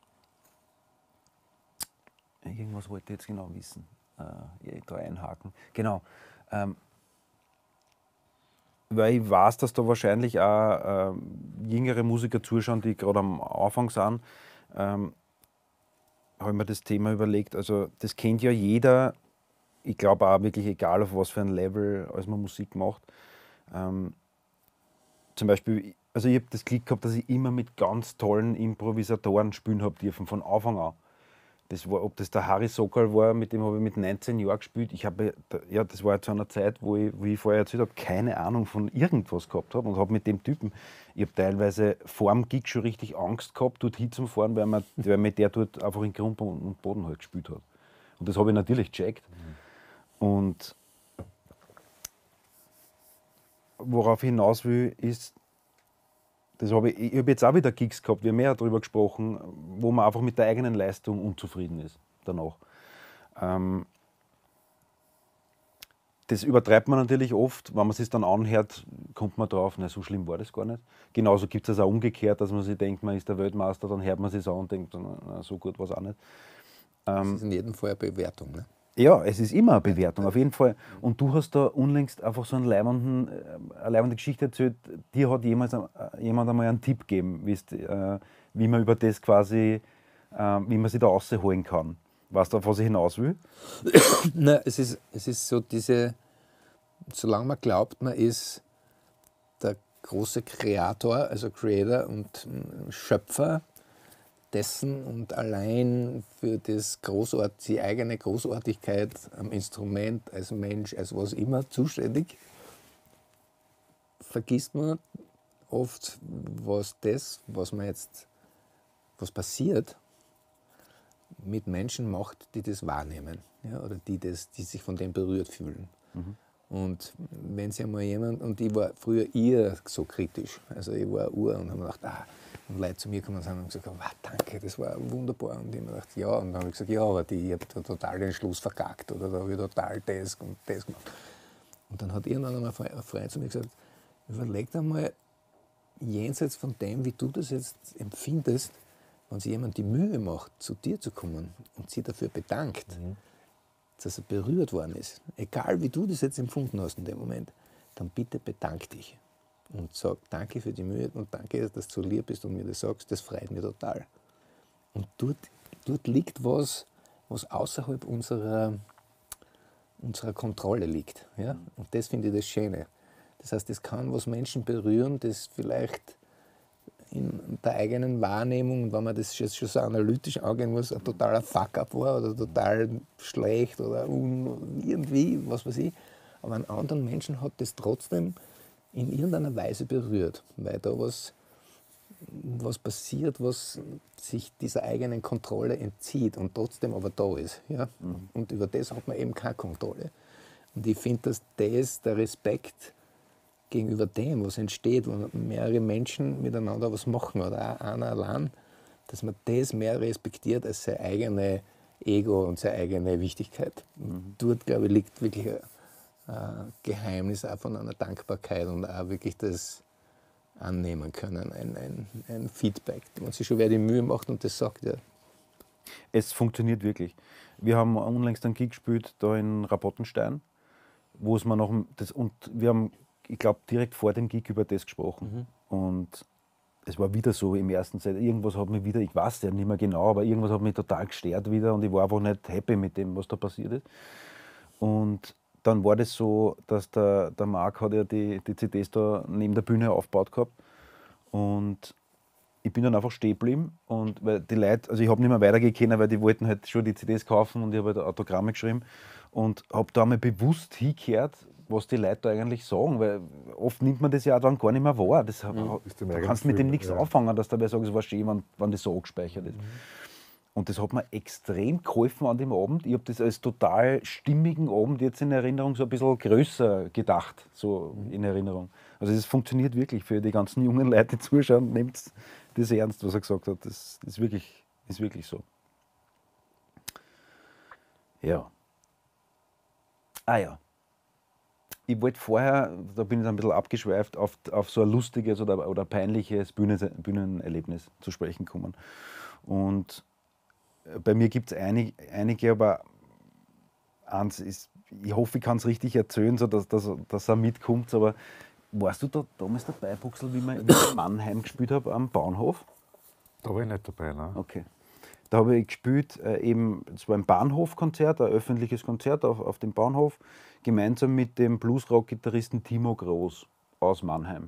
Irgendwas wollte ich jetzt genau wissen. Äh, da einhaken. Genau. Ähm, Weil ich weiß, dass da wahrscheinlich auch äh, jüngere Musiker zuschauen, die gerade am Anfang sind, ähm, habe ich mir das Thema überlegt. Also das kennt ja jeder, ich glaube auch wirklich egal auf was für ein Level, als man Musik macht. Ähm, zum Beispiel, also ich habe das Glück gehabt, dass ich immer mit ganz tollen Improvisatoren spielen habe dürfen, von Anfang an. Das war, ob das der Harry Sokol war, mit dem habe ich mit neunzehn Jahren gespielt. Ich habe, ja, das war zu einer Zeit, wo ich, wie ich vorher erzählt habe, keine Ahnung von irgendwas gehabt habe und habe mit dem Typen, ich habe teilweise vor dem Gig schon richtig Angst gehabt, dort hinzufahren, weil, man, weil mir der dort einfach in Grund und Boden halt gespielt hat. Und das habe ich natürlich gecheckt. Mhm. Und worauf ich hinaus will, ist, das habe ich, ich habe jetzt auch wieder Gigs gehabt, wir haben mehr darüber gesprochen, wo man einfach mit der eigenen Leistung unzufrieden ist danach. Ähm, das übertreibt man natürlich oft, wenn man es sich dann anhört, kommt man drauf, na, so schlimm war das gar nicht. Genauso gibt es das auch umgekehrt, dass man sich denkt, man ist der Weltmeister, dann hört man sich an und denkt, na, so gut war es auch nicht. Ähm, das ist in jedem Fall eine Bewertung, ne? Ja, es ist immer eine Bewertung, auf jeden Fall. Und du hast da unlängst einfach so einen leibenden, eine leibende Geschichte erzählt. Dir hat jemals, jemand einmal einen Tipp gegeben, äh, wie man über das quasi, äh, wie man sich da rausholen kann. Weißt du, auf was ich hinaus will? Nein, es ist, es ist so diese, solange man glaubt, man ist der große Kreator, also Creator und Schöpfer dessen und allein für das Großart, die eigene Großartigkeit am Instrument, als Mensch, als was immer zuständig, vergisst man oft, was das, was man jetzt, was passiert, mit Menschen macht, die das wahrnehmen, ja, oder die, das, die sich von dem berührt fühlen. Mhm. Und wenn sich einmal jemand, und ich war früher eher so kritisch, also ich war ur und habe mir gedacht, ah, und Leute zu mir gekommen sind und gesagt, oh, danke, das war wunderbar. Und ich habe mir gedacht, ja, und dann habe ich gesagt, ja, aber die, ich habe da total den Schluss verkackt oder da habe ich total das und das gemacht. Und dann hat irgendwann einmal ein Freund zu mir gesagt, überleg dir mal, jenseits von dem, wie du das jetzt empfindest, wenn sich jemand die Mühe macht, zu dir zu kommen und sich dafür bedankt, mhm. dass er berührt worden ist, egal wie du das jetzt empfunden hast in dem Moment, dann bitte bedank dich und sag danke für die Mühe und danke, dass du so lieb bist und mir das sagst, das freut mich total. Und dort, dort liegt was, was außerhalb unserer, unserer Kontrolle liegt. Ja? Und das finde ich das Schöne. Das heißt, das kann was Menschen berühren, das vielleicht in der eigenen Wahrnehmung, wenn man das jetzt schon so analytisch angehen muss, ein totaler Fuck-up war oder total schlecht oder un irgendwie, was weiß ich. Aber einen anderen Menschen hat das trotzdem in irgendeiner Weise berührt, weil da was, was passiert, was sich dieser eigenen Kontrolle entzieht und trotzdem aber da ist. Ja? Mhm. Und über das hat man eben keine Kontrolle. Und ich finde, dass das der Respekt gegenüber dem, was entsteht, wenn mehrere Menschen miteinander was machen oder auch einer allein, dass man das mehr respektiert als sein eigenes Ego und seine eigene Wichtigkeit. Mhm. Dort, glaube ich, liegt wirklich ein, ein Geheimnis auch von einer Dankbarkeit und auch wirklich das annehmen können, ein, ein, ein Feedback, wenn sich schon wer die Mühe macht und das sagt. Ja. Es funktioniert wirklich. Wir haben unlängst einen Gig gespielt, da in Rapottenstein, wo es mir noch, das, und wir haben, ich glaube, direkt vor dem Gig über das gesprochen. Mhm. Und es war wieder so im ersten Set, irgendwas hat mich wieder, ich weiß ja nicht mehr genau, aber irgendwas hat mich total gestört wieder und ich war einfach nicht happy mit dem, was da passiert ist. Und dann war das so, dass der, der Marc hat ja die, die C Ds da neben der Bühne aufgebaut gehabt und ich bin dann einfach stehen geblieben und weil die Leute, also ich habe nicht mehr weitergehen können, weil die wollten halt schon die C Ds kaufen und ich habe halt Autogramme geschrieben und habe da mal bewusst hingehört, was die Leute da eigentlich sagen, weil oft nimmt man das ja auch dann gar nicht mehr wahr. Das, mhm. Du kannst mit dem nichts ja. anfangen, dass dabei sagen, es war schön, wenn, wenn das so angespeichert ist. Mhm. Und das hat mir extrem geholfen an dem Abend. Ich habe das als total stimmigen Abend jetzt in Erinnerung so ein bisschen größer gedacht, so mhm. in Erinnerung. Also das funktioniert wirklich für die ganzen jungen Leute, die zuschauen, nehmt das ernst, was er gesagt hat. Das ist wirklich, ist wirklich so. Ja. Ah ja. Ich wollte vorher, da bin ich ein bisschen abgeschweift, auf, auf so ein lustiges oder, oder peinliches Bühnen, Bühnenerlebnis zu sprechen kommen. Und bei mir gibt es einig, einige, aber eins ist, ich hoffe, ich kann es richtig erzählen, so dass, dass, dass er mitkommt. Aber warst du da damals dabei, Buxl, wie wir in Mannheim gespielt haben am Bahnhof? Da war ich nicht dabei, ne? Okay. Da habe ich gespielt, äh, eben, es war ein Bahnhofkonzert, ein öffentliches Konzert auf, auf dem Bahnhof, gemeinsam mit dem Bluesrock-Gitarristen Timo Groß aus Mannheim.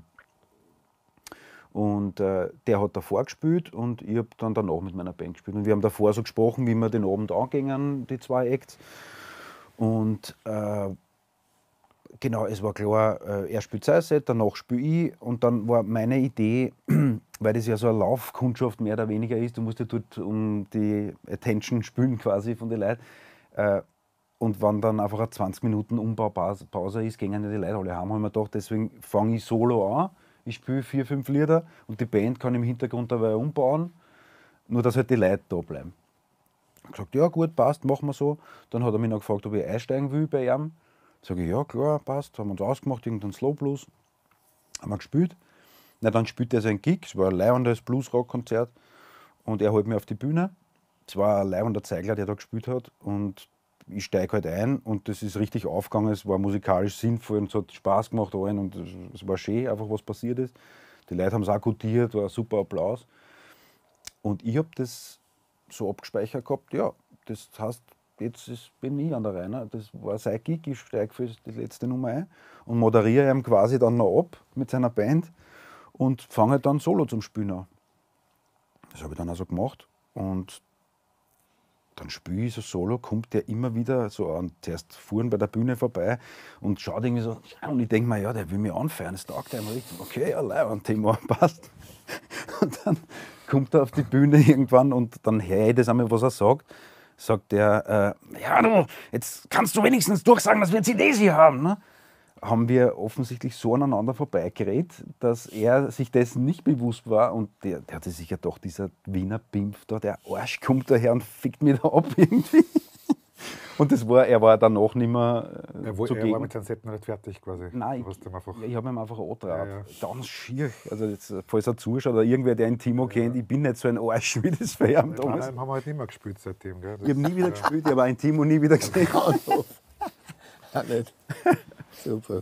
Und äh, der hat davor gespielt und ich habe dann danach mit meiner Band gespielt. Und wir haben davor so gesprochen, wie wir den Abend angingen, die zwei Acts. Und äh, genau, es war klar, äh, er spielt sein Set, danach spiele ich. Und dann war meine Idee, weil das ja so eine Laufkundschaft mehr oder weniger ist, du musst ja dort um die Attention spielen quasi von den Leuten. Äh, und wenn dann einfach eine zwanzig Minuten Umbaupause ist, gehen die Leute alle heim, haben wir gedacht, deswegen fange ich solo an. Ich spiele vier, fünf Lieder und die Band kann im Hintergrund dabei umbauen, nur dass halt die Leute da bleiben. Ich habe gesagt, ja gut, passt, machen wir so. Dann hat er mich noch gefragt, ob ich einsteigen will bei ihm. Sage ich, ja klar, passt, haben wir uns ausgemacht, irgendeinen Slow Blues. Haben wir gespielt. Na, dann spielt er sein Gig, es war ein leibendes Blues-Rock-Konzert und er holt mich auf die Bühne. Es war ein leibender Zeigler, der da gespielt hat und ich steige halt ein und das ist richtig aufgegangen, es war musikalisch sinnvoll und es hat Spaß gemacht allen und es war schön, einfach was passiert ist. Die Leute haben es auch gutiert, war ein super Applaus. Und ich habe das so abgespeichert gehabt, ja, das heißt, jetzt ist, bin ich an der Reihe. Das war sein Gig, ich steige für die letzte Nummer ein und moderiere ihm quasi dann noch ab mit seiner Band und fange dann solo zum Spielen an. Das habe ich dann also gemacht und dann spiele ich so solo, kommt der immer wieder so an, zuerst fuhren bei der Bühne vorbei und schaut irgendwie so, und ich denke mir, ja, der will mich anfeuern, das taugt einem richtig. Okay, ja, leibend, Thema, passt. Und dann kommt er auf die Bühne irgendwann und dann höre ich das einmal, was er sagt. Sagt der, äh, ja, du, jetzt kannst du wenigstens durchsagen, dass wir C Ds hier haben. Ne? haben wir offensichtlich so aneinander vorbeigeredet, dass er sich dessen nicht bewusst war und der, der hatte sich ja doch, dieser Wiener Pimpf da, der Arsch kommt daher und fickt mich da ab irgendwie. Und das war, er war danach nicht mehr äh, Er, wo, er zugegen. war mit seinen Sätzen nicht fertig quasi. Nein, Du hast ihm einfach, ja, ich habe ihm einfach angetragen. Ja, ja. Ganz schier. Also jetzt, falls er zuschaut oder irgendwer, der ihn Timo kennt, ich bin nicht so ein Arsch wie das bei ihm Nein, damals. nein, haben wir halt nicht mehr gespielt seitdem. Gell? Ich habe nie wieder gespielt, ich habe einen Timo nie wieder gesehen. Auch nicht. Super.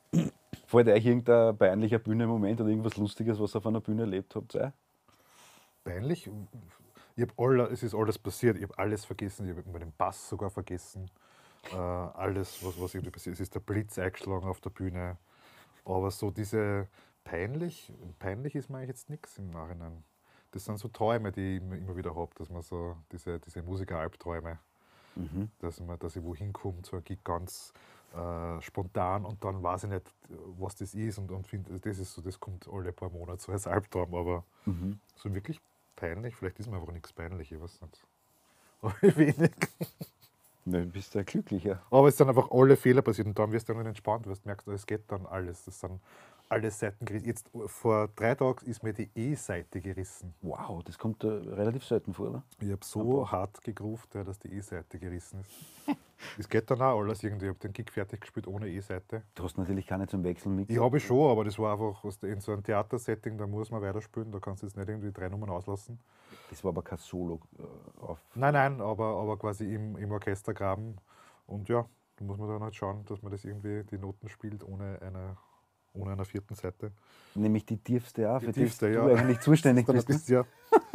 Fällt euch irgendein peinlicher Bühnenmoment oder irgendwas Lustiges, was ihr auf einer Bühne erlebt habt? Ein? Peinlich? Ich hab alle, es ist alles passiert. Ich habe alles vergessen. Ich habe meinen Bass sogar vergessen. Äh, alles, was, was irgendwie passiert. Es ist der Blitz eingeschlagen auf der Bühne. Aber so diese peinlich, peinlich ist mir eigentlich jetzt nichts im Nachhinein. Das sind so Träume, die ich immer- immer wieder habe, dass man so diese, diese Musiker-Albträume, dass, man, dass ich wohin komme, so ein Gig ganz äh, spontan und dann weiß ich nicht, was das ist und, und finde, das ist so, das kommt alle paar Monate so als Albtraum, aber so wirklich peinlich, vielleicht ist mir einfach nichts peinlich, ich weiß nicht. Aber wenig. Ne, du bist ja glücklicher. Aber es sind einfach alle Fehler passiert und dann wirst du dann entspannt, weil du merkst, es geht dann alles. Das sind alle Seiten gerissen. Jetzt vor drei Tagen ist mir die E-Seite gerissen. Wow, das kommt äh, relativ selten vor, oder? Ich habe so hart gegruft, ja, dass die E-Seite gerissen ist. Das geht dann auch alles irgendwie. Ich habe den Gig fertig gespielt ohne E-Seite. Du hast natürlich keine zum Wechseln mit. Ich habe ich schon, aber das war einfach aus der- in so einem Theatersetting, da muss man weiterspielen, da kannst du jetzt nicht irgendwie drei Nummern auslassen. Das war aber kein Solo äh, auf. Nein, nein, aber, aber quasi im, im Orchestergraben. Und ja, da muss man dann halt schauen, dass man das irgendwie die Noten spielt ohne eine, ohne einer vierten Seite. Nämlich die tiefste auch, Die für tiefste, die ja. du eigentlich zuständig Dann bist. Ne? bist du ja,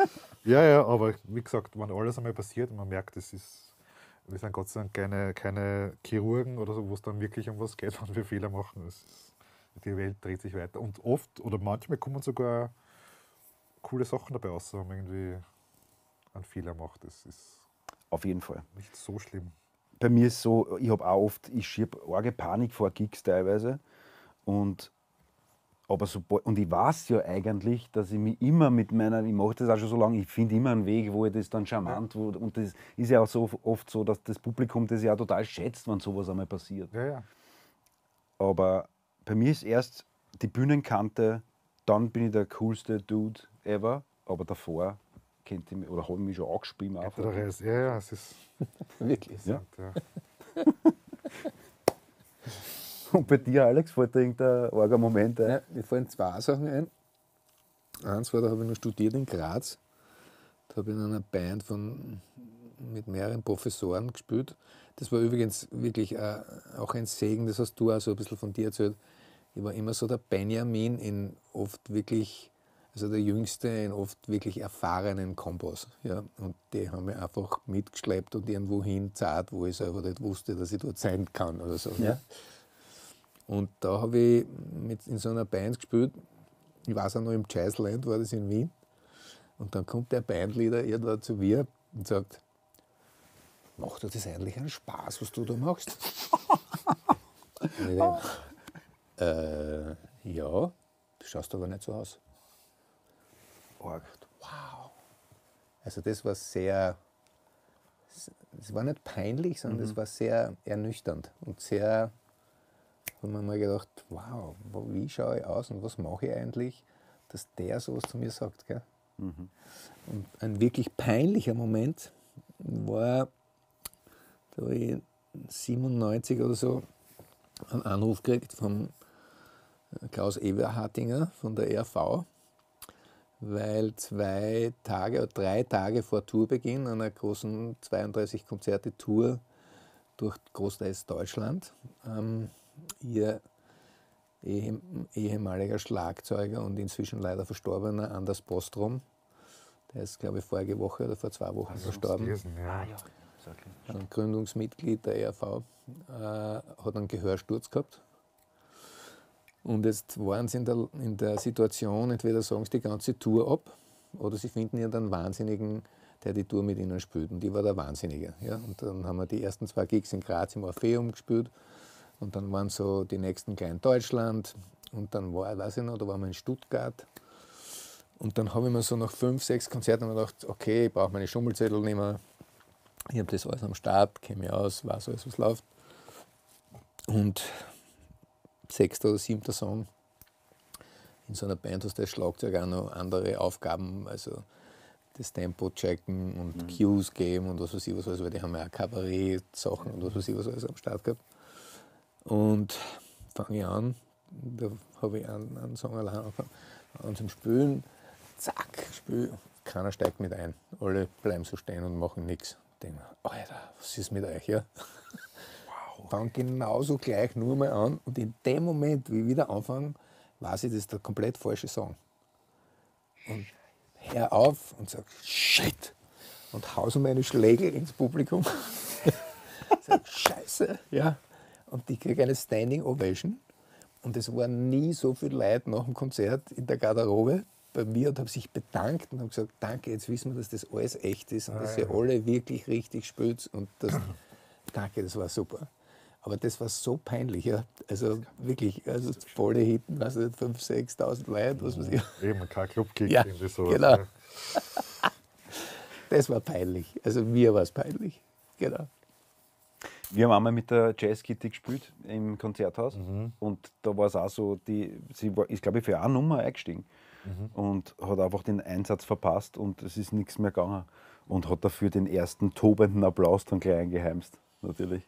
ja, ja, aber wie gesagt, wenn alles einmal passiert und man merkt, es ist, wir sind Gott sei Dank keine, keine Chirurgen oder so, wo es dann wirklich um was geht, wenn wir Fehler machen. Es ist, die Welt dreht sich weiter. Und oft oder manchmal kommen sogar coole Sachen dabei raus, wenn man irgendwie einen Fehler macht. Das ist Auf jeden Fall. nicht so schlimm. Bei mir ist so, ich habe auch oft, ich schiebe arge Panik vor Gigs teilweise. Und, aber so, und ich weiß ja eigentlich, dass ich mich immer mit meiner, ich mache das auch schon so lange, ich finde immer einen Weg, wo ich das dann charmant, wo, und das ist ja auch so oft so, dass das Publikum das ja auch total schätzt, wenn sowas einmal passiert. Ja, ja. Aber bei mir ist erst die Bühnenkante, dann bin ich der coolste Dude ever, aber davor kennt ihr mich, oder habe ich mich schon angespielt. Auch Der Reis, ja, ja, es ist Wirklich. Ja. ja. Und bei dir, Alex, fällt dir irgendein arger Moment ein? Ja, mir fallen zwei Sachen ein. Eins war, da habe ich noch studiert in Graz. Da habe ich in einer Band von, mit mehreren Professoren gespielt. Das war übrigens wirklich äh, auch ein Segen, das hast du auch so ein bisschen von dir erzählt. Ich war immer so der Benjamin in oft wirklich, also der Jüngste in oft wirklich erfahrenen Kombos. Ja? Und die haben mich einfach mitgeschleppt und irgendwo hinzahlt, wo ich selber nicht wusste, dass ich dort sein kann oder so. Ja. Und da habe ich mit in so einer Band gespielt. Ich weiß auch noch, im Jazzland war das in Wien. Und dann kommt der Bandleader irgendwann zu mir und sagt, macht dir das eigentlich einen Spaß, was du da machst? Und ich denk, äh, ja, du schaust aber nicht so aus. Arg. Wow. Also das war sehr, es war nicht peinlich, sondern es war sehr ernüchternd und sehr, habe mir mal gedacht, wow, wo- wie schaue ich aus und was mache ich eigentlich, dass der sowas zu mir sagt. Gell? Und ein wirklich peinlicher Moment war, da habe ich siebenundneunzig oder so einen Anruf gekriegt vom Klaus Eberhardinger von der R V, weil zwei Tage oder drei Tage vor Tourbeginn einer großen zweiunddreißig Konzerte Tour durch großteils Deutschland ähm, ihr ehem- ehemaliger Schlagzeuger und inzwischen leider verstorbener Anders Bostrom, der ist, glaube ich, vorige Woche oder vor zwei Wochen verstorben, Lesen, ja. ein Gründungsmitglied der E R V, äh, hat einen Gehörsturz gehabt. Und jetzt waren sie in der, in der Situation, entweder sagen sie die ganze Tour ab oder sie finden irgendeinen Wahnsinnigen, der die Tour mit ihnen spielt. Und ich war der Wahnsinnige. Ja? Und dann haben wir die ersten zwei Gigs in Graz im Orpheum gespielt. Und dann waren so die nächsten gleich in Deutschland. Und dann war, weiß ich noch, da waren wir in Stuttgart. Und dann habe ich mir so nach fünf, sechs Konzerten gedacht, okay, ich brauche meine Schummelzettel nicht mehr. Ich habe das alles am Start, kenne mich aus, weiß alles, was läuft. Und sechster oder siebter Song. In so einer Band hast du als Schlagzeug auch noch andere Aufgaben, also das Tempo checken und mhm. Cues geben und was weiß ich was alles, weil die haben ja auch Kabarett-Sachen und was weiß ich was alles am Start gehabt. Und fange ich an, da habe ich einen, einen Song allein angefangen, an zum Spülen, zack, spül, keiner steigt mit ein. Alle bleiben so stehen und machen nichts. Ich denke mir, Alter, was ist mit euch, ja? Wow. Fang genauso gleich nur mal an und in dem Moment, wie ich wieder anfange, weiß ich, das ist der komplett falsche Song. Und hör auf und sag, shit! Und hause meine Schlägel ins Publikum. Sag, scheiße! Ja. Und ich kriege eine Standing Ovation. Und es waren nie so viele Leute nach dem Konzert in der Garderobe bei mir und haben sich bedankt und haben gesagt, danke, jetzt wissen wir, dass das alles echt ist und dass ihr alle wirklich richtig spielt. Und das, danke, das war super. Aber das war so peinlich, ja. Also wirklich, also volle Hitten, also fünftausend, sechstausend Leute, was weiß ich. Eben, kein Clubkick, ja, irgendwie sowas. Genau. Ja. Das war peinlich. Also mir war es peinlich. Genau. Wir haben einmal mit der Jazz Kitty gespielt im Konzerthaus Mhm. und da war es auch so, die, sie war, ist glaube ich für eine Nummer eingestiegen Mhm. und hat einfach den Einsatz verpasst und es ist nichts mehr gegangen und hat dafür den ersten tobenden Applaus dann gleich eingeheimst, natürlich.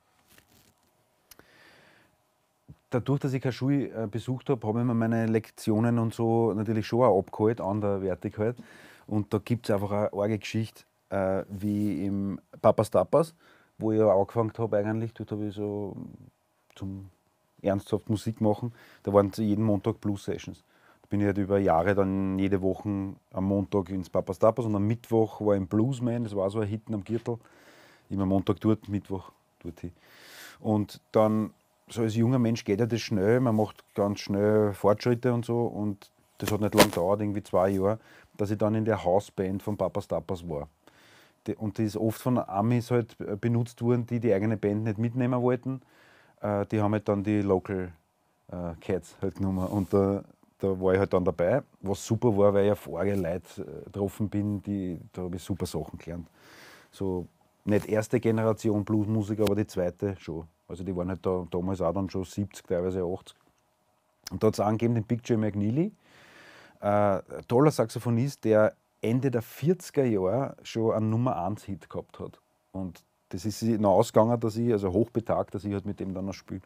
Dadurch, dass ich keine Schule äh, besucht habe, habe ich mir meine Lektionen und so natürlich schon auch abgeholt, anderweitig halt. Und da gibt es einfach eine arge Geschichte, äh, wie im Papas Tapas, wo ich ja angefangen habe eigentlich. Dort habe ich so zum ernsthaft Musik machen. Da waren jeden Montag Blues-Sessions. Da bin ich halt über Jahre dann jede Woche am Montag ins Papas Tapas und am Mittwoch war ich im Bluesman, das war so ein Hitten am Gürtel. Immer Montag dort, Mittwoch dort hin. Und dann, so als junger Mensch geht ja das schnell, man macht ganz schnell Fortschritte und so. Und das hat nicht lange gedauert, irgendwie zwei Jahre, dass ich dann in der Hausband von Papas Tapas war. Die, und die ist oft von Amis halt benutzt worden, die die eigene Band nicht mitnehmen wollten. Äh, die haben halt dann die Local äh, Cats halt genommen. Und da, da war ich halt dann dabei, was super war, weil ich auf arge Leute äh, getroffen bin, die, da habe ich super Sachen gelernt. So, nicht erste Generation Bluesmusik, aber die zweite schon. Also die waren halt da, damals auch dann schon siebzig, teilweise achtzig. Und da hat es angegeben den Big J McNeely, äh, ein toller Saxophonist, der Ende der vierziger Jahre schon einen Nummer eins Hit gehabt hat. Und das ist noch ausgegangen, dass ich, also hochbetagt, dass ich halt mit dem dann noch spiele.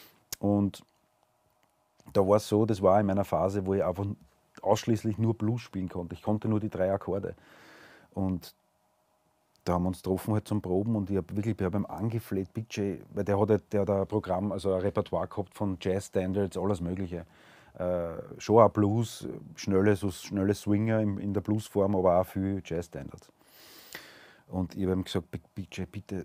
Und da war es so, das war in meiner Phase, wo ich einfach ausschließlich nur Blues spielen konnte. Ich konnte nur die drei Akkorde. Und da haben wir uns getroffen halt zum Proben und ich habe wirklich, ich habe ihm angefleht, Big J, weil der hat, halt, der hat ein Programm, also ein Repertoire gehabt von Jazz Standards, alles Mögliche. Äh, schon auch Blues, schnelle, so schnelle Swinger in, in der Bluesform, aber auch viel Jazz Standards. Und ich habe ihm gesagt, Big J, bitte,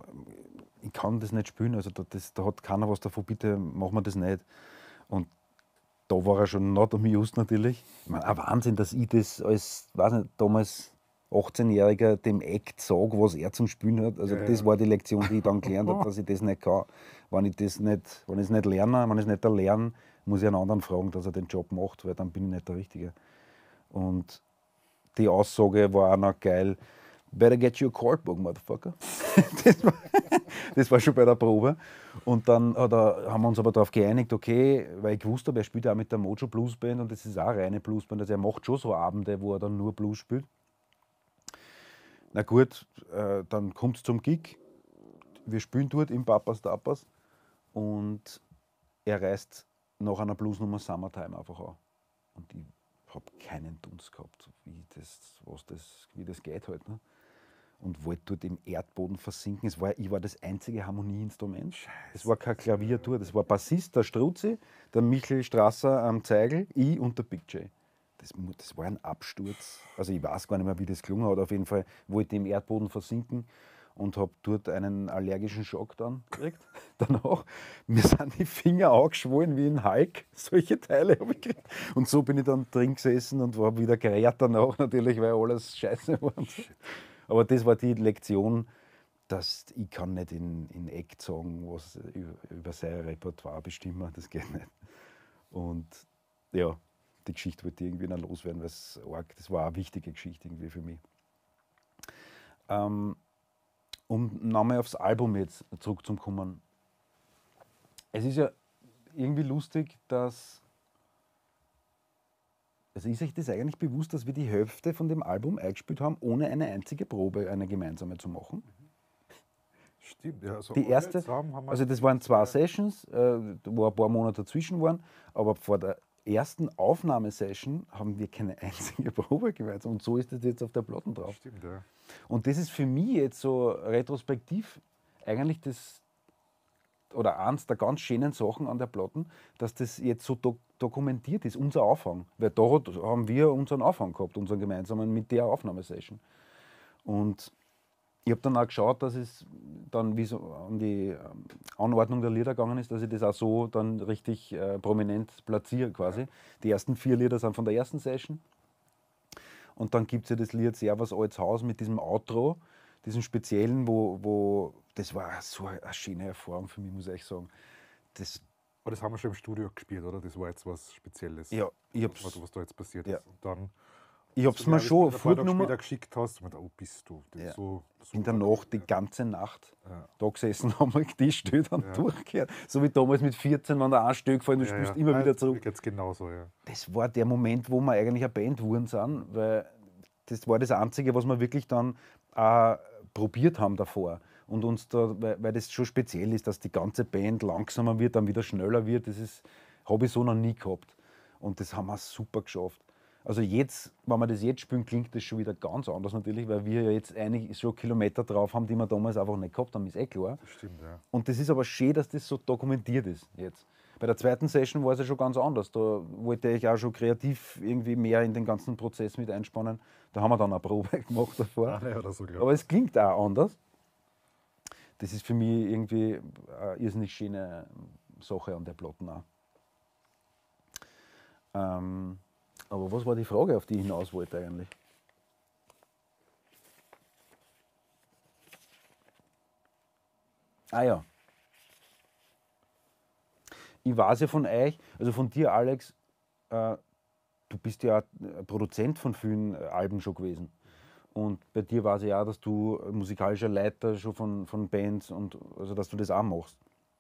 ich kann das nicht spielen, also da, das, da hat keiner was davon, bitte mach mir das nicht. Und da war er schon not amused natürlich. Ich meine, ein Wahnsinn, dass ich das als, weiß nicht, damals achtzehnjähriger dem Act sage, was er zum Spielen hat. Also Ja, das ja. war die Lektion, die ich dann gelernt habe, dass ich das nicht kann. Wenn ich das nicht, wenn ich es nicht lerne, wenn ich es nicht lerne, muss ich einen anderen fragen, dass er den Job macht, weil dann bin ich nicht der Richtige. Und die Aussage war auch noch geil. Better get you a chordbook, motherfucker. das, war, das war schon bei der Probe. Und dann hat er, haben wir uns aber darauf geeinigt, okay, weil ich gewusst habe, er spielt auch mit der Mojo Blues Band und das ist auch eine reine Bluesband. Also er macht schon so Abende, wo er dann nur Blues spielt. Na gut, äh, dann kommt es zum Gig. Wir spielen dort im Papas Tapas und er reißt nach einer Bluesnummer Summertime einfach an. Und ich habe keinen Dunst gehabt, wie das, was das, wie das geht halt. Ne? Und wollte dort im Erdboden versinken. Es war, ich war das einzige Harmonieinstrument. Es war kein Klaviatur, das war Bassist, der Struzzi, der Michel Strasser am Zeigel, ich und der Big J. Das, das war ein Absturz. Also ich weiß gar nicht mehr, wie das gelungen hat. Auf jeden Fall wollte ich im Erdboden versinken und habe dort einen allergischen Schock dann gekriegt. Danach, mir sind die Finger angeschwollen wie ein Hulk. Solche Teile habe ich gekriegt. Und so bin ich dann drin gesessen und war wieder gerät danach natürlich, weil alles scheiße war. Aber das war die Lektion, dass ich kann nicht in, in Act sagen, was über, über sein Repertoire bestimmen. Das geht nicht. Und ja, die Geschichte wollte ich irgendwie noch loswerden, weil es arg, das war eine wichtige Geschichte irgendwie für mich. Ähm, um nochmal aufs Album jetzt zurückzukommen. Es ist ja, irgendwie lustig, dass. Also ist euch das eigentlich bewusst, dass wir die Hälfte von dem Album eingespielt haben, ohne eine einzige Probe, eine gemeinsame zu machen? Stimmt, ja. Also Die alle erste, zusammen haben wir also das waren zwei ja. Sessions, äh, wo ein paar Monate dazwischen waren, aber vor der ersten Aufnahmesession haben wir keine einzige Probe gemeinsam. Und so ist das jetzt auf der Platte drauf. Stimmt, ja. Und das ist für mich jetzt so retrospektiv eigentlich das, oder eins der ganz schönen Sachen an der Platte, dass das jetzt so do dokumentiert ist, unser Anfang. Weil da haben wir unseren Anfang gehabt, unseren gemeinsamen mit der Aufnahmesession. Und ich habe dann auch geschaut, dass es dann, wie so an die ähm, Anordnung der Lieder gegangen ist, dass ich das auch so dann richtig äh, prominent platziere quasi. Ja. Die ersten vier Lieder sind von der ersten Session. Und dann gibt es ja das Lied Servus Altes Haus mit diesem Outro, diesem speziellen, wo, wo das war so eine schöne Erfahrung für mich, muss ich sagen. Das, Aber das haben wir schon im Studio gespielt, oder? Das war jetzt was Spezielles, ja, ich was, was da jetzt passiert ja. ist. Und dann, ich habe es mir schon vorgenommen. später geschickt hast, und oh, bist du. Das ja. so, so in der Nacht, die ganze Nacht ja. da gesessen, haben wir die Stelle dann ja. durchgehört. So wie damals mit vierzehn, wenn da ein Stück gefallen, du ja, spielst ja. immer Nein, wieder zurück. Jetzt genauso, ja. Das war der Moment, wo wir eigentlich eine Band geworden sind, weil das war das Einzige, was wir wirklich dann auch probiert haben davor. Und uns da, weil, weil das schon speziell ist, dass die ganze Band langsamer wird, dann wieder schneller wird, das habe ich so noch nie gehabt. Und das haben wir super geschafft. Also jetzt, wenn wir das jetzt spielen, klingt das schon wieder ganz anders natürlich, weil wir ja jetzt einige schon Kilometer drauf haben, die wir damals einfach nicht gehabt haben, ist eh klar. Das stimmt, ja. Und das ist aber schön, dass das so dokumentiert ist jetzt. Bei der zweiten Session war es ja schon ganz anders. Da wollte ich auch schon kreativ irgendwie mehr in den ganzen Prozess mit einspannen. Da haben wir dann eine Probe gemacht davor. Ah, nee, oder so, aber es klingt auch anders. Das ist für mich irgendwie eine irrsinnig schöne Sache an der Platte auch. Ähm, aber was war die Frage, auf die ich hinaus wollte eigentlich? Ah ja. Ich weiß ja von euch, also von dir, Alex, äh, du bist ja Produzent von vielen Alben schon gewesen. Und bei dir weiß ich ja, dass du musikalischer Leiter schon von, von Bands und also dass du das auch machst.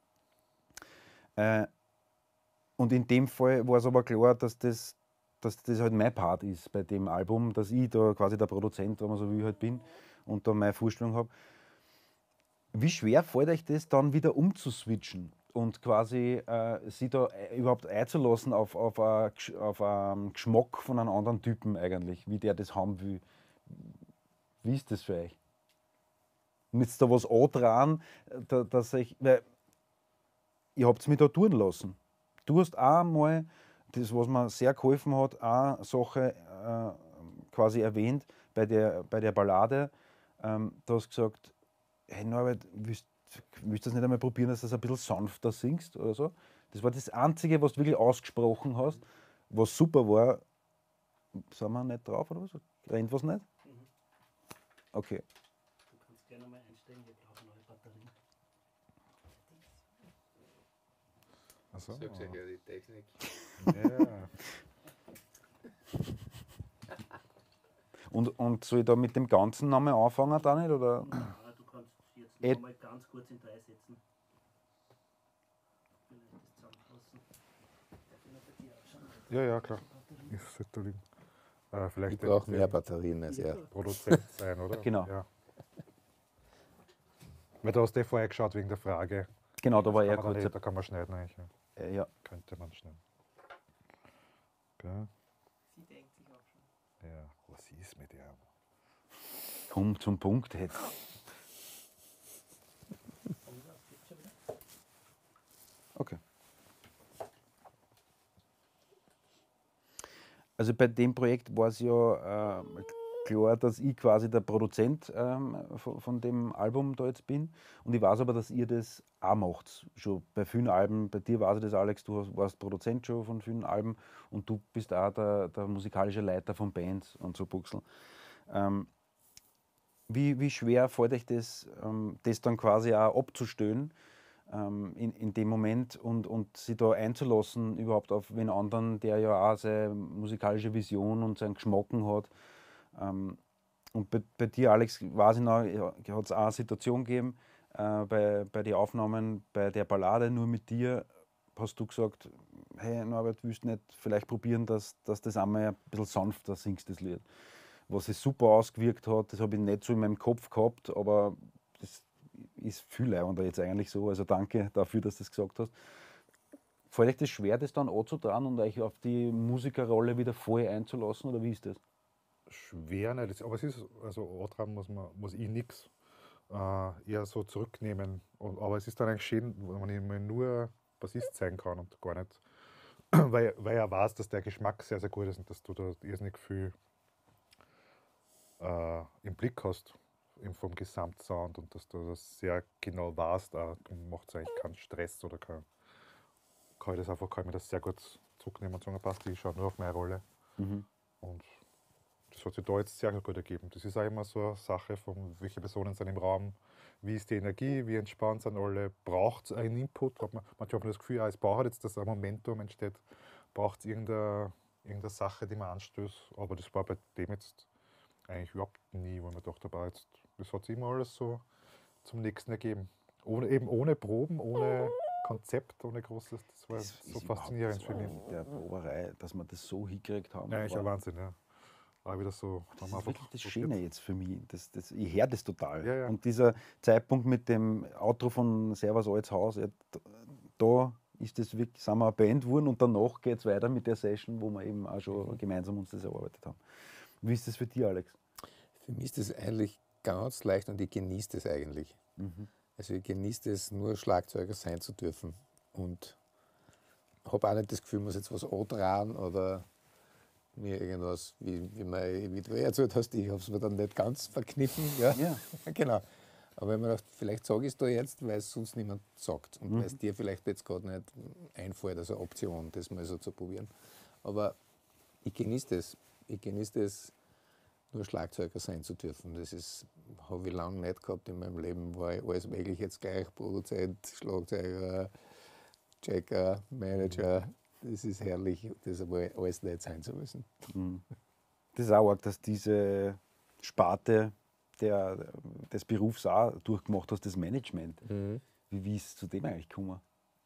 Äh, und in dem Fall war es aber klar, dass das, dass das halt mein Part ist bei dem Album, dass ich da quasi der Produzent, wenn man so will, halt bin und da meine Vorstellung habe. Wie schwer fällt euch das dann wieder umzuswitchen und quasi äh, sich da überhaupt einzulassen auf, auf, a, auf einen Geschmack von einem anderen Typen eigentlich, wie der das haben will? Wie ist das für euch? Müsst ihr da was andrehen, da, dass ich, weil ihr habt es mich da tun lassen. Du hast auch mal, das was mir sehr geholfen hat, eine Sache äh, quasi erwähnt bei der, bei der Ballade. Ähm, du hast gesagt, hey Norbert, willst du das nicht einmal probieren, dass du das ein bisschen sanfter singst oder so? Das war das Einzige, was du wirklich ausgesprochen hast, was super war. Sind wir nicht drauf oder was? Rennt was nicht? Okay. Du kannst gerne mal einstellen, wir brauchen neue Batterien. Achso. Sag's ja her, die Technik. Ja. Und, und soll ich da mit dem ganzen Namen anfangen, Daniel? Oder? Ja, du kannst jetzt Ed- noch mal ganz kurz in drei Sätzen. Vielleicht das zusammenfassen. Darf ich noch bei dir ausschauen? ja, ja, klar. Ist da liegen. Äh, Ich vielleicht brauche der mehr Batterien als er. Produzent sein, oder? Genau. Ja. Weil du hast eh vorher geschaut wegen der Frage. Genau, da war Kann er man da, kurz. nicht, da kann man schneiden eigentlich. Ja. Äh, ja. Könnte man schneiden. Okay. Sie denkt sich auch schon. Ja, was ist mit dir? Komm zum Punkt jetzt. Okay. Also bei dem Projekt war es ja äh, klar, dass ich quasi der Produzent ähm, von, von dem Album da jetzt bin. Und ich weiß aber, dass ihr das auch macht. Schon bei vielen Alben, bei dir weiß ich das, Alex, du hast, warst Produzent schon von vielen Alben und du bist auch der, der musikalische Leiter von Bands und so Buchsel. Ähm, wie, wie schwer fällt euch das, ähm, das dann quasi auch abzustellen? In, in dem Moment und, und sich da einzulassen überhaupt auf den anderen, der ja auch seine musikalische Vision und seinen Geschmacken hat. Ähm, und bei, bei dir, Alex, weiß ich noch, hat es auch eine Situation gegeben, äh, bei, bei den Aufnahmen bei der Ballade nur mit dir, hast du gesagt, hey Norbert, willst du nicht vielleicht probieren, dass, dass das einmal ein bisschen sanfter singst, das Lied. Was es super ausgewirkt hat, das habe ich nicht so in meinem Kopf gehabt, aber das ist viel leibender jetzt eigentlich so. Also danke dafür, dass du das gesagt hast. Fällt euch das schwer, das dann anzutragen und euch auf die Musikerrolle wieder voll einzulassen, oder wie ist das? Schwer nicht, das- aber es ist, also antragen muss, man, muss ich nichts. Äh, eher so zurücknehmen. Und, aber es ist dann eigentlich schön, wenn ich mir nur Bassist zeigen kann und gar nicht, weil, weil er weiß, dass der Geschmack sehr, sehr gut ist und dass du da irrsinnig viel äh, im Blick hast im, vom Gesamtsound und dass du das sehr genau weißt. Auch, du machst eigentlich keinen Stress oder kein, kann ich das einfach, kann ich mir das sehr gut zurücknehmen und sagen, passt, ich schaue nur auf meine Rolle. Mhm. Und das hat sich da jetzt sehr gut ergeben. Das ist auch immer so eine Sache, von welche Personen sind im Raum, wie ist die Energie, wie entspannt sind alle, braucht es einen Input? Hat man, manchmal hat man das Gefühl, ja, es braucht jetzt, dass ein Momentum entsteht, braucht es irgendeine, irgendeine Sache, die man anstößt. Aber das war bei dem jetzt eigentlich überhaupt nie, wo man dachte, aber jetzt, das hat sich immer alles so zum nächsten ergeben. Ohne, eben ohne Proben, ohne Konzept, ohne großes, das war Das so ist faszinierend überhaupt für so mich. mit der Proberei, dass wir das so hingekriegt haben. Ja, eigentlich ein war- Wahnsinn, ja. War wieder so, Das haben wir ist einfach wirklich das probiert. Schöne jetzt für mich. Das, das, ich höre das total. Ja, ja. Und dieser Zeitpunkt mit dem Outro von Servus Altes Haus, ja, d- da ist das wirklich, sind wir eine Band geworden und danach geht es weiter mit der Session, wo wir eben auch schon Mhm. gemeinsam uns das erarbeitet haben. Wie ist das für dich, Alex? Für mich ist das eigentlich ganz leicht und ich genieße das eigentlich. Mhm. Also ich genieße es, nur Schlagzeuger sein zu dürfen. Und habe auch nicht das Gefühl, ich muss jetzt was antragen oder mir irgendwas, wie, wie, mein, wie du erzählt hast, ich habe es mir dann nicht ganz verkniffen. Ja, Ja. genau. Aber wenn man dachte, vielleicht sage ich es da jetzt, weil es sonst niemand sagt und Mhm. weil es dir vielleicht jetzt gerade nicht einfällt, also eine Option, das mal so zu probieren. Aber ich genieße das. Ich genieße das, nur Schlagzeuger sein zu dürfen. Das ist, habe ich lange nicht gehabt in meinem Leben, war ich alles möglich jetzt gleich, Produzent, Schlagzeuger, Checker, Manager. Das ist herrlich, das aber alles nicht sein zu müssen. Mhm. Das ist auch arg, dass diese Sparte der, des Berufs auch durchgemacht hast, das Management. Wie, wie ist es zu dem eigentlich gekommen?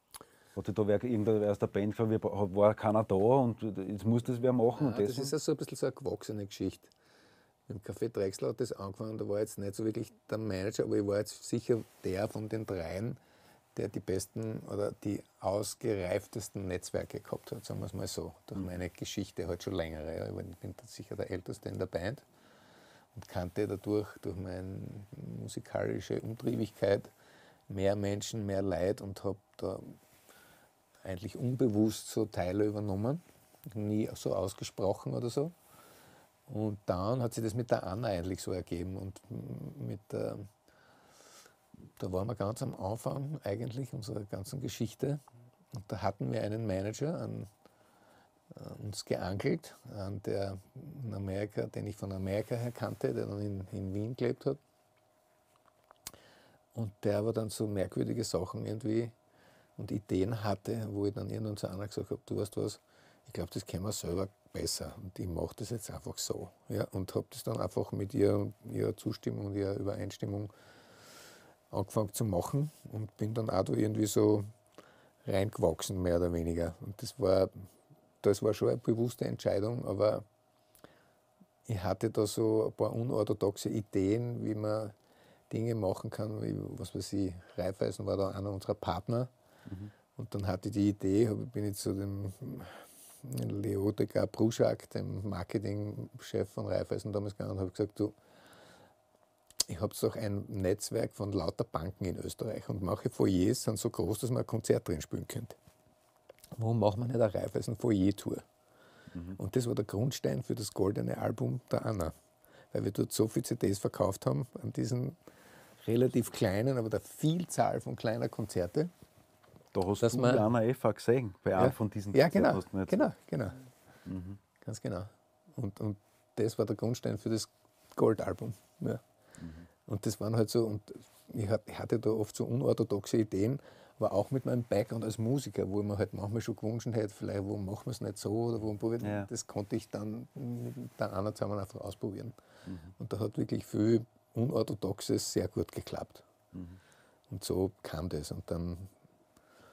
Hat dir da wer, irgendwer aus der Band gesagt, wir bra- war keiner da und jetzt muss das wer machen? Nein, und das ist ja so ein bisschen so eine gewachsene Geschichte. Im Café Drechsler hat das angefangen, da war jetzt nicht so wirklich der Manager, aber ich war jetzt sicher der von den dreien, der die besten oder die ausgereiftesten Netzwerke gehabt hat, sagen wir es mal so. Durch meine Geschichte halt schon längere. Ja. Ich bin sicher der Älteste in der Band und kannte dadurch, durch meine musikalische Umtriebigkeit, mehr Menschen, mehr Leid und habe da eigentlich unbewusst so Teile übernommen. Nie so ausgesprochen oder so. Und dann hat sich das mit der Anna eigentlich so ergeben. Und mit der, da waren wir ganz am Anfang eigentlich unserer ganzen Geschichte. Und da hatten wir einen Manager an, äh, uns geangelt, an der in Amerika, den ich von Amerika her kannte, der dann in, in Wien gelebt hat. Und der aber dann so merkwürdige Sachen irgendwie und Ideen hatte, wo ich dann irgendwann zu Anna gesagt habe, du weißt was, ich glaube, das können wir selber besser und ich mache das jetzt einfach so. Ja, und habe das dann einfach mit ihr, ihrer Zustimmung und ihrer Übereinstimmung angefangen zu machen und bin dann auch da irgendwie so reingewachsen, mehr oder weniger. Und das war, das war schon eine bewusste Entscheidung, aber ich hatte da so ein paar unorthodoxe Ideen, wie man Dinge machen kann, wie, was weiß ich, Raiffeisen war da einer unserer Partner. Mhm. Und dann hatte ich die Idee, hab- bin ich zu dem Leo de Bruschak, dem Marketingchef von Raiffeisen damals gegangen und habe gesagt, du, ich habe doch ein Netzwerk von lauter Banken in Österreich und manche Foyers sind so groß, dass man ein Konzert drin spielen könnte. Warum macht man nicht eine Raiffeisen Foyer-Tour? Mhm. Und das war der Grundstein für das goldene Album der Anna. Weil wir dort so viele C Ds verkauft haben an diesen relativ kleinen, aber der Vielzahl von kleiner Konzerte. Da hast Dass du man- die Anna Eva gesehen, bei einem Ja. von diesen Ja, Konzerten, genau, hast du mir genau, erzählt. genau, Mhm. ganz genau. Und, und das war der Grundstein für das Goldalbum. Ja. Und das waren halt so, und ich hat- ich hatte da oft so unorthodoxe Ideen, aber auch mit meinem Background als Musiker, wo ich mir halt manchmal schon gewünscht hätte, vielleicht, warum machen wir es nicht so oder warum probieren. Ja. Das konnte ich dann mit der Anna zusammen einfach ausprobieren. Mhm. Und da hat wirklich viel Unorthodoxes sehr gut geklappt. Mhm. Und so kam das. Und dann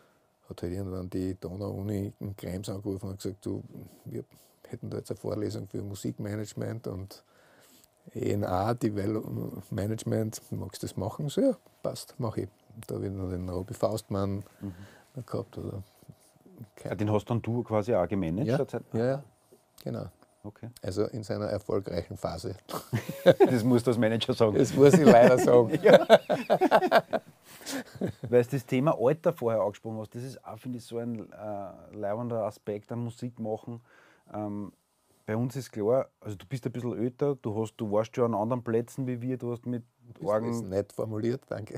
hat halt irgendwann die Donau-Uni in Krems angerufen und gesagt, du, wir hätten da jetzt eine Vorlesung für Musikmanagement und E N A, Development Management, magst du das machen? So, ja, passt, mache ich. Da habe ich noch den Robby Faustmann mhm. gehabt. Oder ja, den hast dann du quasi auch gemanagt? Ja, der Zeit? ja, ja, genau. Okay. Also in seiner erfolgreichen Phase. Das muss das Manager sagen. Das muss ich leider sagen. Weil du das Thema Alter vorher angesprochen hast, das ist auch, finde ich, so ein äh, leibender Aspekt am Musik machen. Ähm, bei uns ist klar, also du bist ein bisschen älter, du, hast, du warst schon an anderen Plätzen wie wir, du hast mit Orgen... Das ist nett formuliert, danke.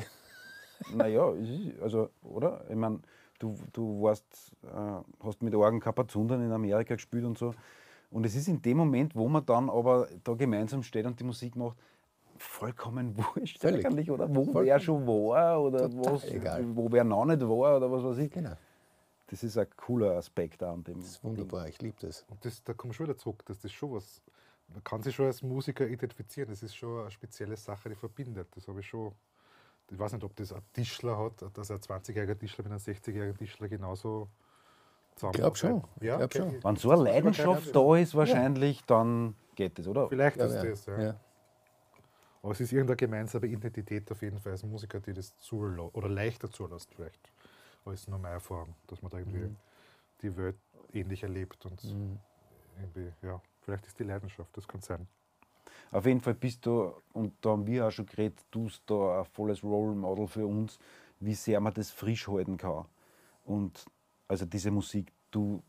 Naja, also, oder? Ich meine, du, du warst, äh, hast mit Orgen Kapazundern in Amerika gespielt und so. Und es ist in dem Moment, wo man dann aber da gemeinsam steht und die Musik macht, vollkommen wurscht Völlig. eigentlich, oder? Wo Vollkommen. wer schon war oder was, egal. wo wer noch nicht war oder was weiß ich. Genau. Das ist ein cooler Aspekt an dem. Das ist wunderbar, Ding. Ich liebe das. Und das, da komme ich schon wieder zurück, dass das schon was, man kann sich schon als Musiker identifizieren, das ist schon eine spezielle Sache, die verbindet. Das habe ich schon, ich weiß nicht, ob das ein Tischler hat, dass ein zwanzigjähriger Tischler mit einem sechzigjährigen Tischler genauso zusammen. Ich glaube schon. Ja, glaub okay. schon. Wenn so eine Leidenschaft da ist, wahrscheinlich, ja. dann geht das, oder? Vielleicht ja, ist ja. das, ja. ja. Aber es ist irgendeine gemeinsame Identität auf jeden Fall als Musiker, die das zulässt, oder leichter zulässt vielleicht, als nur meine Erfahrung, dass man da irgendwie mhm. die Welt ähnlich erlebt und mhm. irgendwie, ja, vielleicht ist die Leidenschaft, das kann sein. Auf jeden Fall bist du, und da haben wir auch schon geredet, du bist da ein volles Role Model für uns, wie sehr man das frisch halten kann. Und also diese Musik, du,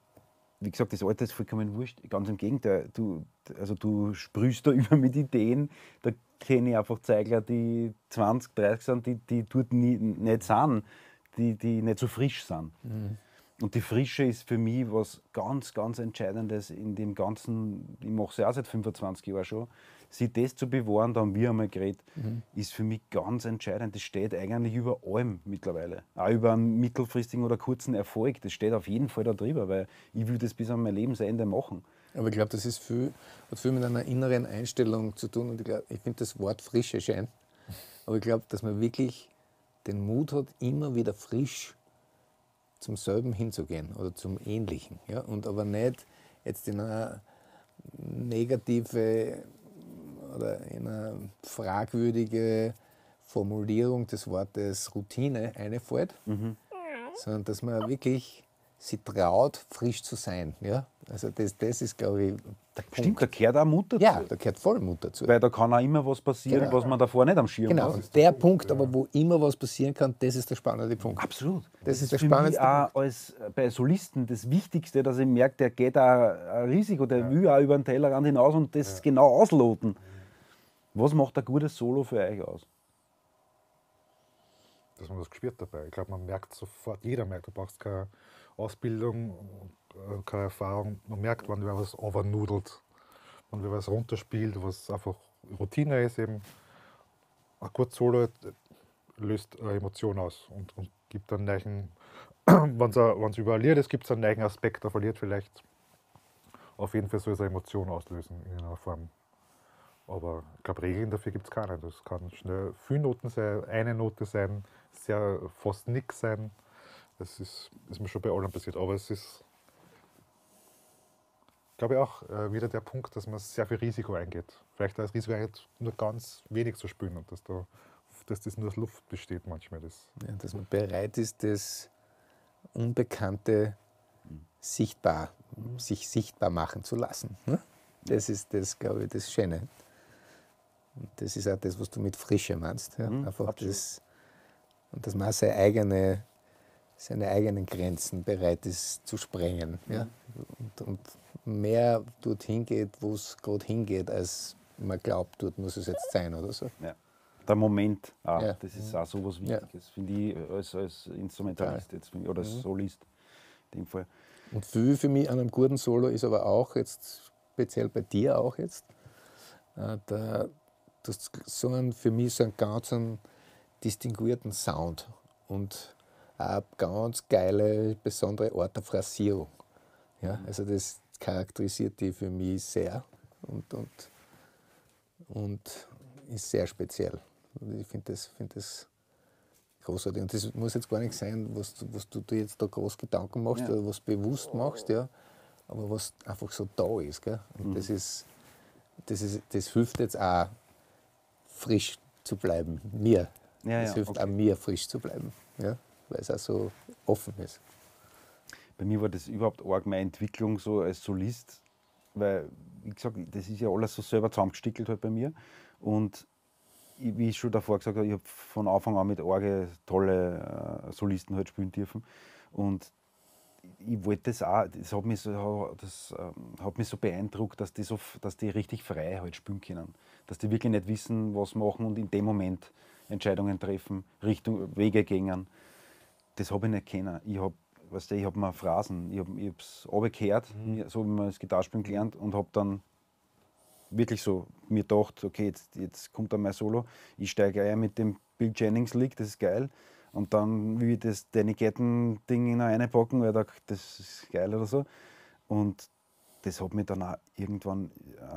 wie gesagt, das Alter ist vollkommen wurscht, ganz im Gegenteil, du, also du sprühst da über mit Ideen, da kenne ich einfach Zeigler, die zwanzig, dreißig sind, die, die dort nie, nicht sind, die, die nicht so frisch sind. Mhm. Und die Frische ist für mich was ganz, ganz Entscheidendes in dem Ganzen, ich mache es ja auch seit fünfundzwanzig Jahren schon, sich das zu bewahren, da haben wir einmal geredet, mhm. ist für mich ganz entscheidend. Das steht eigentlich über allem mittlerweile. Auch über einen mittelfristigen oder kurzen Erfolg. Das steht auf jeden Fall da drüber, weil ich will das bis an mein Lebensende machen. Aber ich glaube, das ist viel, hat viel mit einer inneren Einstellung zu tun. Und ich, glaub, ich finde das Wort Frische schön. Aber ich glaube, dass man wirklich den Mut hat, immer wieder frisch zum selben hinzugehen oder zum Ähnlichen. Ja? Und aber nicht jetzt in eine negative oder in eine fragwürdige Formulierung des Wortes Routine einfällt, mhm. sondern dass man wirklich sich traut, frisch zu sein. Ja? Also das, das ist, glaube ich, der Stimmt, Punkt. da gehört auch Mut dazu. Ja, da gehört voll Mut dazu. Weil da kann auch immer was passieren, genau. was man davor nicht am Schirm genau. hat. Genau, und der Punkt, Punkt, aber wo immer was passieren kann, das ist der spannende Punkt. Absolut. Das, das ist, ist der für spannendste mich auch Punkt. als bei Solisten das Wichtigste, dass ich merke, der geht auch ein Risiko, der ja. will auch über den Tellerrand hinaus und das ja. genau ausloten. Was macht ein gutes Solo für euch aus? Dass man das gespürt dabei. Ich glaube, man merkt sofort, jeder merkt, du brauchst keine Ausbildung, keine Erfahrung. Man merkt, wenn wer was overnudelt, wenn wer was runterspielt, was einfach Routine ist eben. Ein gutes Solo löst eine Emotion aus und, und gibt einen neuen, wenn es überall ist, gibt es einen neuen Aspekt, der verliert vielleicht. Auf jeden Fall soll es eine Emotion auslösen in einer Form. Aber ich glaube, Regeln dafür gibt es keine. Das kann schnell viele Noten sein, eine Note sein, sehr fast nichts sein. Das ist, ist mir schon bei allem passiert. Aber es ist, glaube ich, auch äh, wieder der Punkt, dass man sehr viel Risiko eingeht. Vielleicht das Risiko eingeht, nur ganz wenig zu spielen und dass, da, dass das nur aus Luft besteht manchmal. Das. Ja, dass man bereit ist, das Unbekannte sichtbar, sich sichtbar machen zu lassen. Ne? Das ist das, glaube ich, das Schöne. Und das ist auch das, was du mit Frische meinst. Ja? Mhm, Einfach das, und dass man seine, eigene, seine eigenen Grenzen bereit ist zu sprengen. Mhm. Ja? Und, und mehr dorthin geht, wo es gerade hingeht, als man glaubt, dort muss es jetzt sein oder so. Ja. Der Moment, auch, ja. das ist ja. auch so was Wichtiges, ja. finde ich, als, als Instrumentalist jetzt, ich, oder als mhm. Solist in dem Fall. Und viel für mich an einem guten Solo ist aber auch jetzt, speziell bei dir auch jetzt, äh, der, du hast so einen, für mich so einen ganz einen distinguierten Sound und eine ganz geile, besondere Art der Phrasierung. Ja, also das charakterisiert die für mich sehr und, und, und ist sehr speziell. Ich finde das, find das großartig. Und das muss jetzt gar nicht sein, was, du- was du dir jetzt da groß Gedanken machst Ja. oder was bewusst machst, ja. Aber was einfach so da ist. Gell? Und das, ist, das, ist, das hilft jetzt auch, frisch zu bleiben. Mir. Ja, das ja, hilft okay. auch mir, frisch zu bleiben. Ja? Weil es auch so offen ist. Bei mir war das überhaupt arg meine Entwicklung so als Solist, weil, wie gesagt, das ist ja alles so selber zusammengestickelt halt bei mir. Und ich, wie ich schon davor gesagt habe, ich habe von Anfang an mit arge tolle äh, Solisten halt spielen dürfen. Und ich wollte das auch, das hat mich so, das, ähm, hat mich so beeindruckt, dass die, so, dass die richtig frei halt spielen können. Dass die wirklich nicht wissen, was machen und in dem Moment Entscheidungen treffen, Richtung, Wege gehen. Das habe ich nicht kennen. Ich habe weißt du, ich hab mir Phrasen, ich habe es runtergehört, mir- so wie man das Gitarrespielen gelernt und habe dann wirklich so mir gedacht, okay, jetzt, jetzt kommt dann mein Solo, ich steige ein mit dem Bill Jennings Lick, das ist geil. Und dann will ich das Danny Gatton-Ding noch reinpacken, weil da, das ist geil oder so. Und das hat mich dann auch irgendwann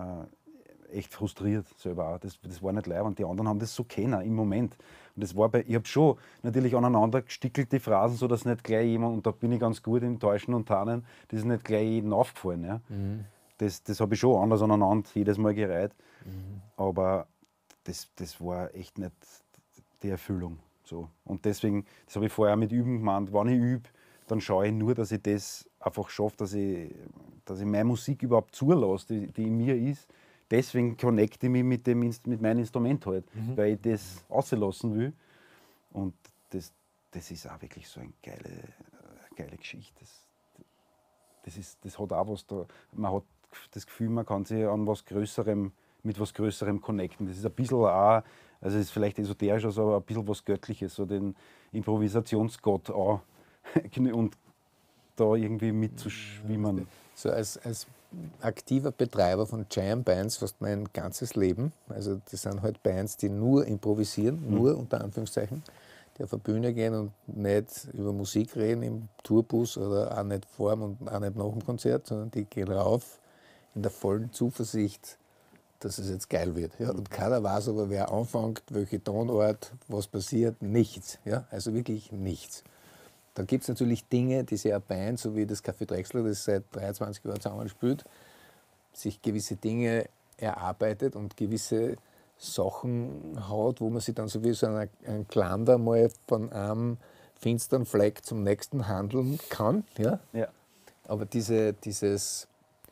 äh, echt frustriert selber auch. Das, das war nicht leid und die anderen haben das so kennen im Moment. Und das war bei, ich habe schon natürlich aneinander gestickelte Phrasen, so dass nicht gleich jemand, und da bin ich ganz gut im Täuschen und Tarnen, das ist nicht gleich jedem aufgefallen. Ja. Das, das habe ich schon anders aneinander jedes Mal gereiht. Aber das, das war echt nicht die Erfüllung. So. Und deswegen, das habe ich vorher mit Üben gemeint, wenn ich übe, dann schaue ich nur, dass ich das einfach schaffe, dass ich, dass ich meine Musik überhaupt zulasse, die, die in mir ist. Deswegen connecte ich mich mit, dem, Inst- mit meinem Instrument halt, weil ich das rauslassen will. Und das, das ist auch wirklich so eine geile, äh, geile Geschichte. Das, das, ist, das hat auch was da. Man hat das Gefühl, man kann sich an was Größerem, mit was Größerem connecten. Das ist ein bisschen auch, also es ist vielleicht esoterisch, also aber ein bisschen was Göttliches, so den Improvisationsgott auch. Und da irgendwie mitzuschwimmen. So als, als aktiver Betreiber von Jam Bands fast mein ganzes Leben. Also das sind halt Bands, die nur improvisieren, nur unter Anführungszeichen, die auf die Bühne gehen und nicht über Musik reden im Tourbus oder auch nicht vor dem und auch nicht nach dem Konzert, sondern die gehen rauf in der vollen Zuversicht, dass es jetzt geil wird. Ja? Und keiner weiß aber, wer anfängt, welche Tonart, was passiert, nichts. Ja? Also wirklich nichts. Dann gibt es natürlich Dinge, die sich eine Band, so wie das Café Drechsler, das seit dreiundzwanzig Jahren zusammen spielt, sich gewisse Dinge erarbeitet und gewisse Sachen hat, wo man sich dann so wie so ein, ein Glander mal von einem finsteren Fleck zum nächsten handeln kann. Ja? Ja. Aber diese, dieses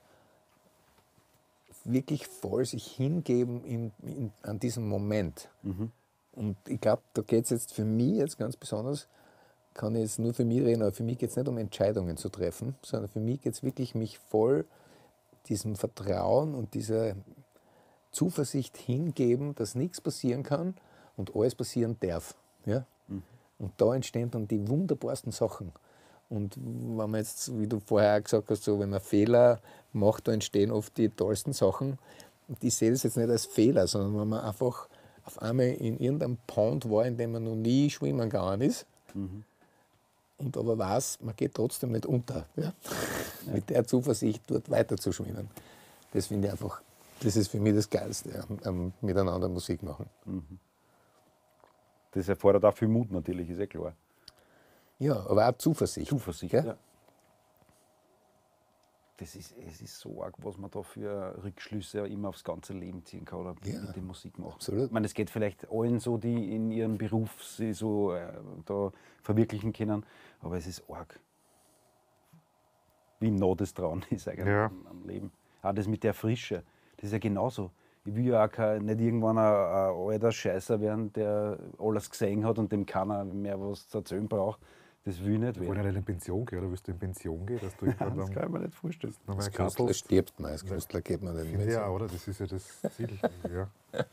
wirklich voll sich hingeben in, in, an diesem Moment. Und ich glaube, da geht es jetzt für mich jetzt ganz besonders, kann ich jetzt nur für mich reden, aber für mich geht es nicht um Entscheidungen zu treffen, sondern für mich geht es wirklich, mich voll diesem Vertrauen und dieser Zuversicht hingeben, dass nichts passieren kann und alles passieren darf. Ja? Und da entstehen dann die wunderbarsten Sachen. Und wenn man jetzt, wie du vorher auch gesagt hast, so, wenn man Fehler macht, da entstehen oft die tollsten Sachen. Und ich sehe das jetzt nicht als Fehler, sondern wenn man einfach auf einmal in irgendeinem Pond war, in dem man noch nie schwimmen gegangen ist, und aber weiß, man geht trotzdem nicht unter. Ja? Mit der Zuversicht, dort weiter zu schwimmen. Das finde ich einfach, das ist für mich das Geilste, am, am miteinander Musik machen. Das erfordert auch viel Mut natürlich, ist ja klar. Ja, aber auch Zuversicht. Zuversicht, gell? ja. Das ist, es ist so arg, was man da für Rückschlüsse immer aufs ganze Leben ziehen kann oder Ja, mit der Musik machen. absolut. Ich meine, es geht vielleicht allen so, die in ihrem Beruf sich so äh, da verwirklichen können, aber es ist arg, wie nah das dran ist eigentlich Ja. am, am Leben. Auch das mit der Frische, das ist ja genauso. Ich will ja auch kein, nicht irgendwann ein, ein alter Scheißer werden, der alles gesehen hat und dem keiner mehr was zu erzählen braucht. Das will ich nicht Wir wollen werden. ja nicht in Pension gehen, oder willst du in Pension gehen, dass du irgendwann Das dann kann ich mir nicht vorstellen. noch mal Als Künstler kasselst? stirbt man, als Künstler geht man nicht Finde ich mehr. ja, oder? Das ist ja das Ziel. Ja.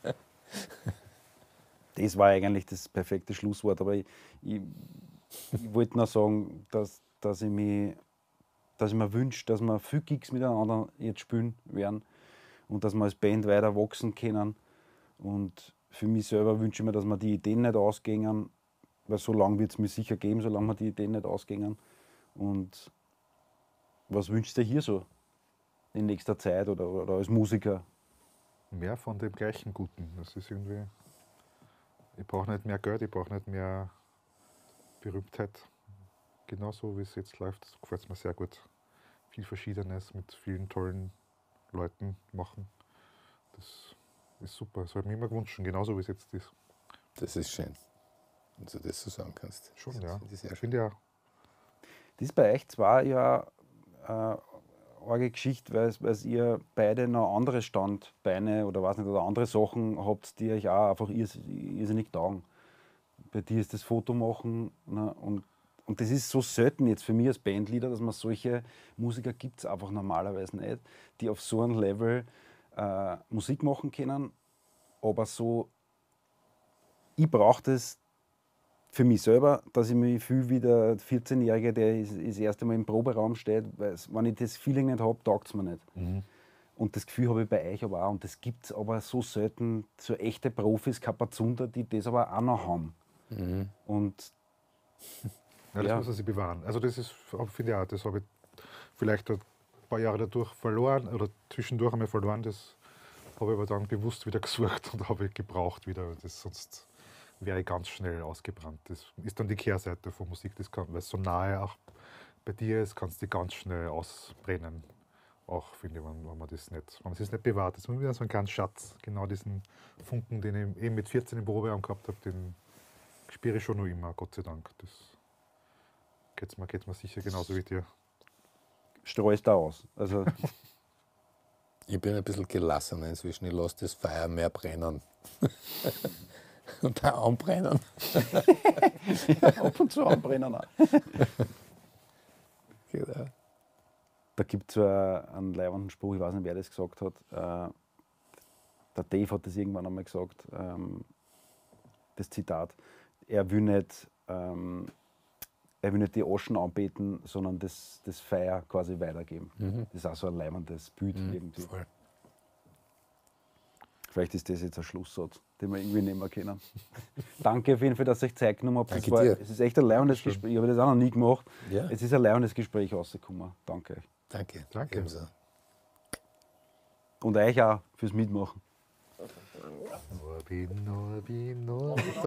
Das war eigentlich das perfekte Schlusswort, aber ich, ich, ich wollte noch sagen, dass, dass, ich mich, dass ich mir wünsche, dass wir viel Gigs miteinander jetzt spielen werden und dass wir als Band weiter wachsen können. Und für mich selber wünsche ich mir, dass wir die Ideen nicht ausgehen, weil so lange wird es mir sicher geben, solange wir die Ideen nicht ausgehen. Und was wünschst du dir hier so in nächster Zeit oder, oder als Musiker? Mehr von dem gleichen Guten. Das ist irgendwie. Ich brauche nicht mehr Geld, ich brauche nicht mehr Berühmtheit. Genauso wie es jetzt läuft, das gefällt mir sehr gut. Viel Verschiedenes mit vielen tollen Leuten machen. Das ist super. Das habe ich mir immer gewünscht, genauso wie es jetzt ist. Das ist schön, wenn du das so sagen kannst. Schon, das, ja. Das ist sehr Ich schön. finde ja, Das ist bei euch zwar ja eine arge Geschichte, weil, weil ihr beide noch andere Standbeine oder weiß nicht, oder andere Sachen habt, die euch auch einfach irrs- irrsinnig taugen. Bei dir ist das Foto machen, ne, und, und das ist so selten jetzt für mich als Bandleader, dass man solche Musiker gibt es einfach normalerweise nicht, die auf so einem Level äh, Musik machen können, aber so, ich brauche das für mich selber, dass ich mich fühle wie der vierzehnjährige, der das, das erste Mal im Proberaum steht, weil es- wenn ich das Feeling nicht habe, taugt es mir nicht. Und das Gefühl habe ich bei euch aber auch. Und das gibt es aber so selten, so echte Profis, Kapazunder, die das aber auch noch haben. Und ja, das Ja. muss man sich bewahren. Also das ist, finde ich auch, das habe ich vielleicht ein paar Jahre dadurch verloren oder zwischendurch einmal verloren. Das habe ich aber dann bewusst wieder gesucht und habe ich gebraucht wieder. Das, sonst wäre ich ganz schnell ausgebrannt. Das ist dann die Kehrseite von Musik, das kann, weil es so nahe auch bei dir ist, kannst du die ganz schnell ausbrennen. Auch finde ich, wenn, wenn man das nicht, wenn man das nicht bewahrt. Das ist wieder so ein kleiner Schatz. Genau diesen Funken, den ich eben mit vierzehn im Proberaum gehabt habe, den spüre ich schon noch immer, Gott sei Dank. Das geht mir, geht's mir sicher genauso wie dir. streust da aus. Also, Ich bin ein bisschen gelassener inzwischen. Ich lasse das Feuer mehr brennen. Und da anbrennen. ab und zu anbrennen auch. Genau. Da gibt es so einen leibenden Spruch, ich weiß nicht, wer das gesagt hat. Äh, der Dave hat das irgendwann einmal gesagt, ähm, das Zitat. Er will nicht, ähm, er will nicht die Aschen anbeten, sondern das, das Feuer quasi weitergeben. Das ist auch so ein leibendes Bild irgendwie. Voll. Vielleicht ist das jetzt ein Schlusssatz, den wir irgendwie nehmen können. Danke auf jeden Fall, dass ihr euch Zeit genommen habt. Das Danke war, dir. es ist echt ein lebendes Gespräch. Ich habe das auch noch nie gemacht. Ja. Es ist ein lebendes Gespräch rausgekommen. Danke euch. Danke. Danke. Ebenso. Und euch auch fürs Mitmachen. Norbi, Norbi, Norbi.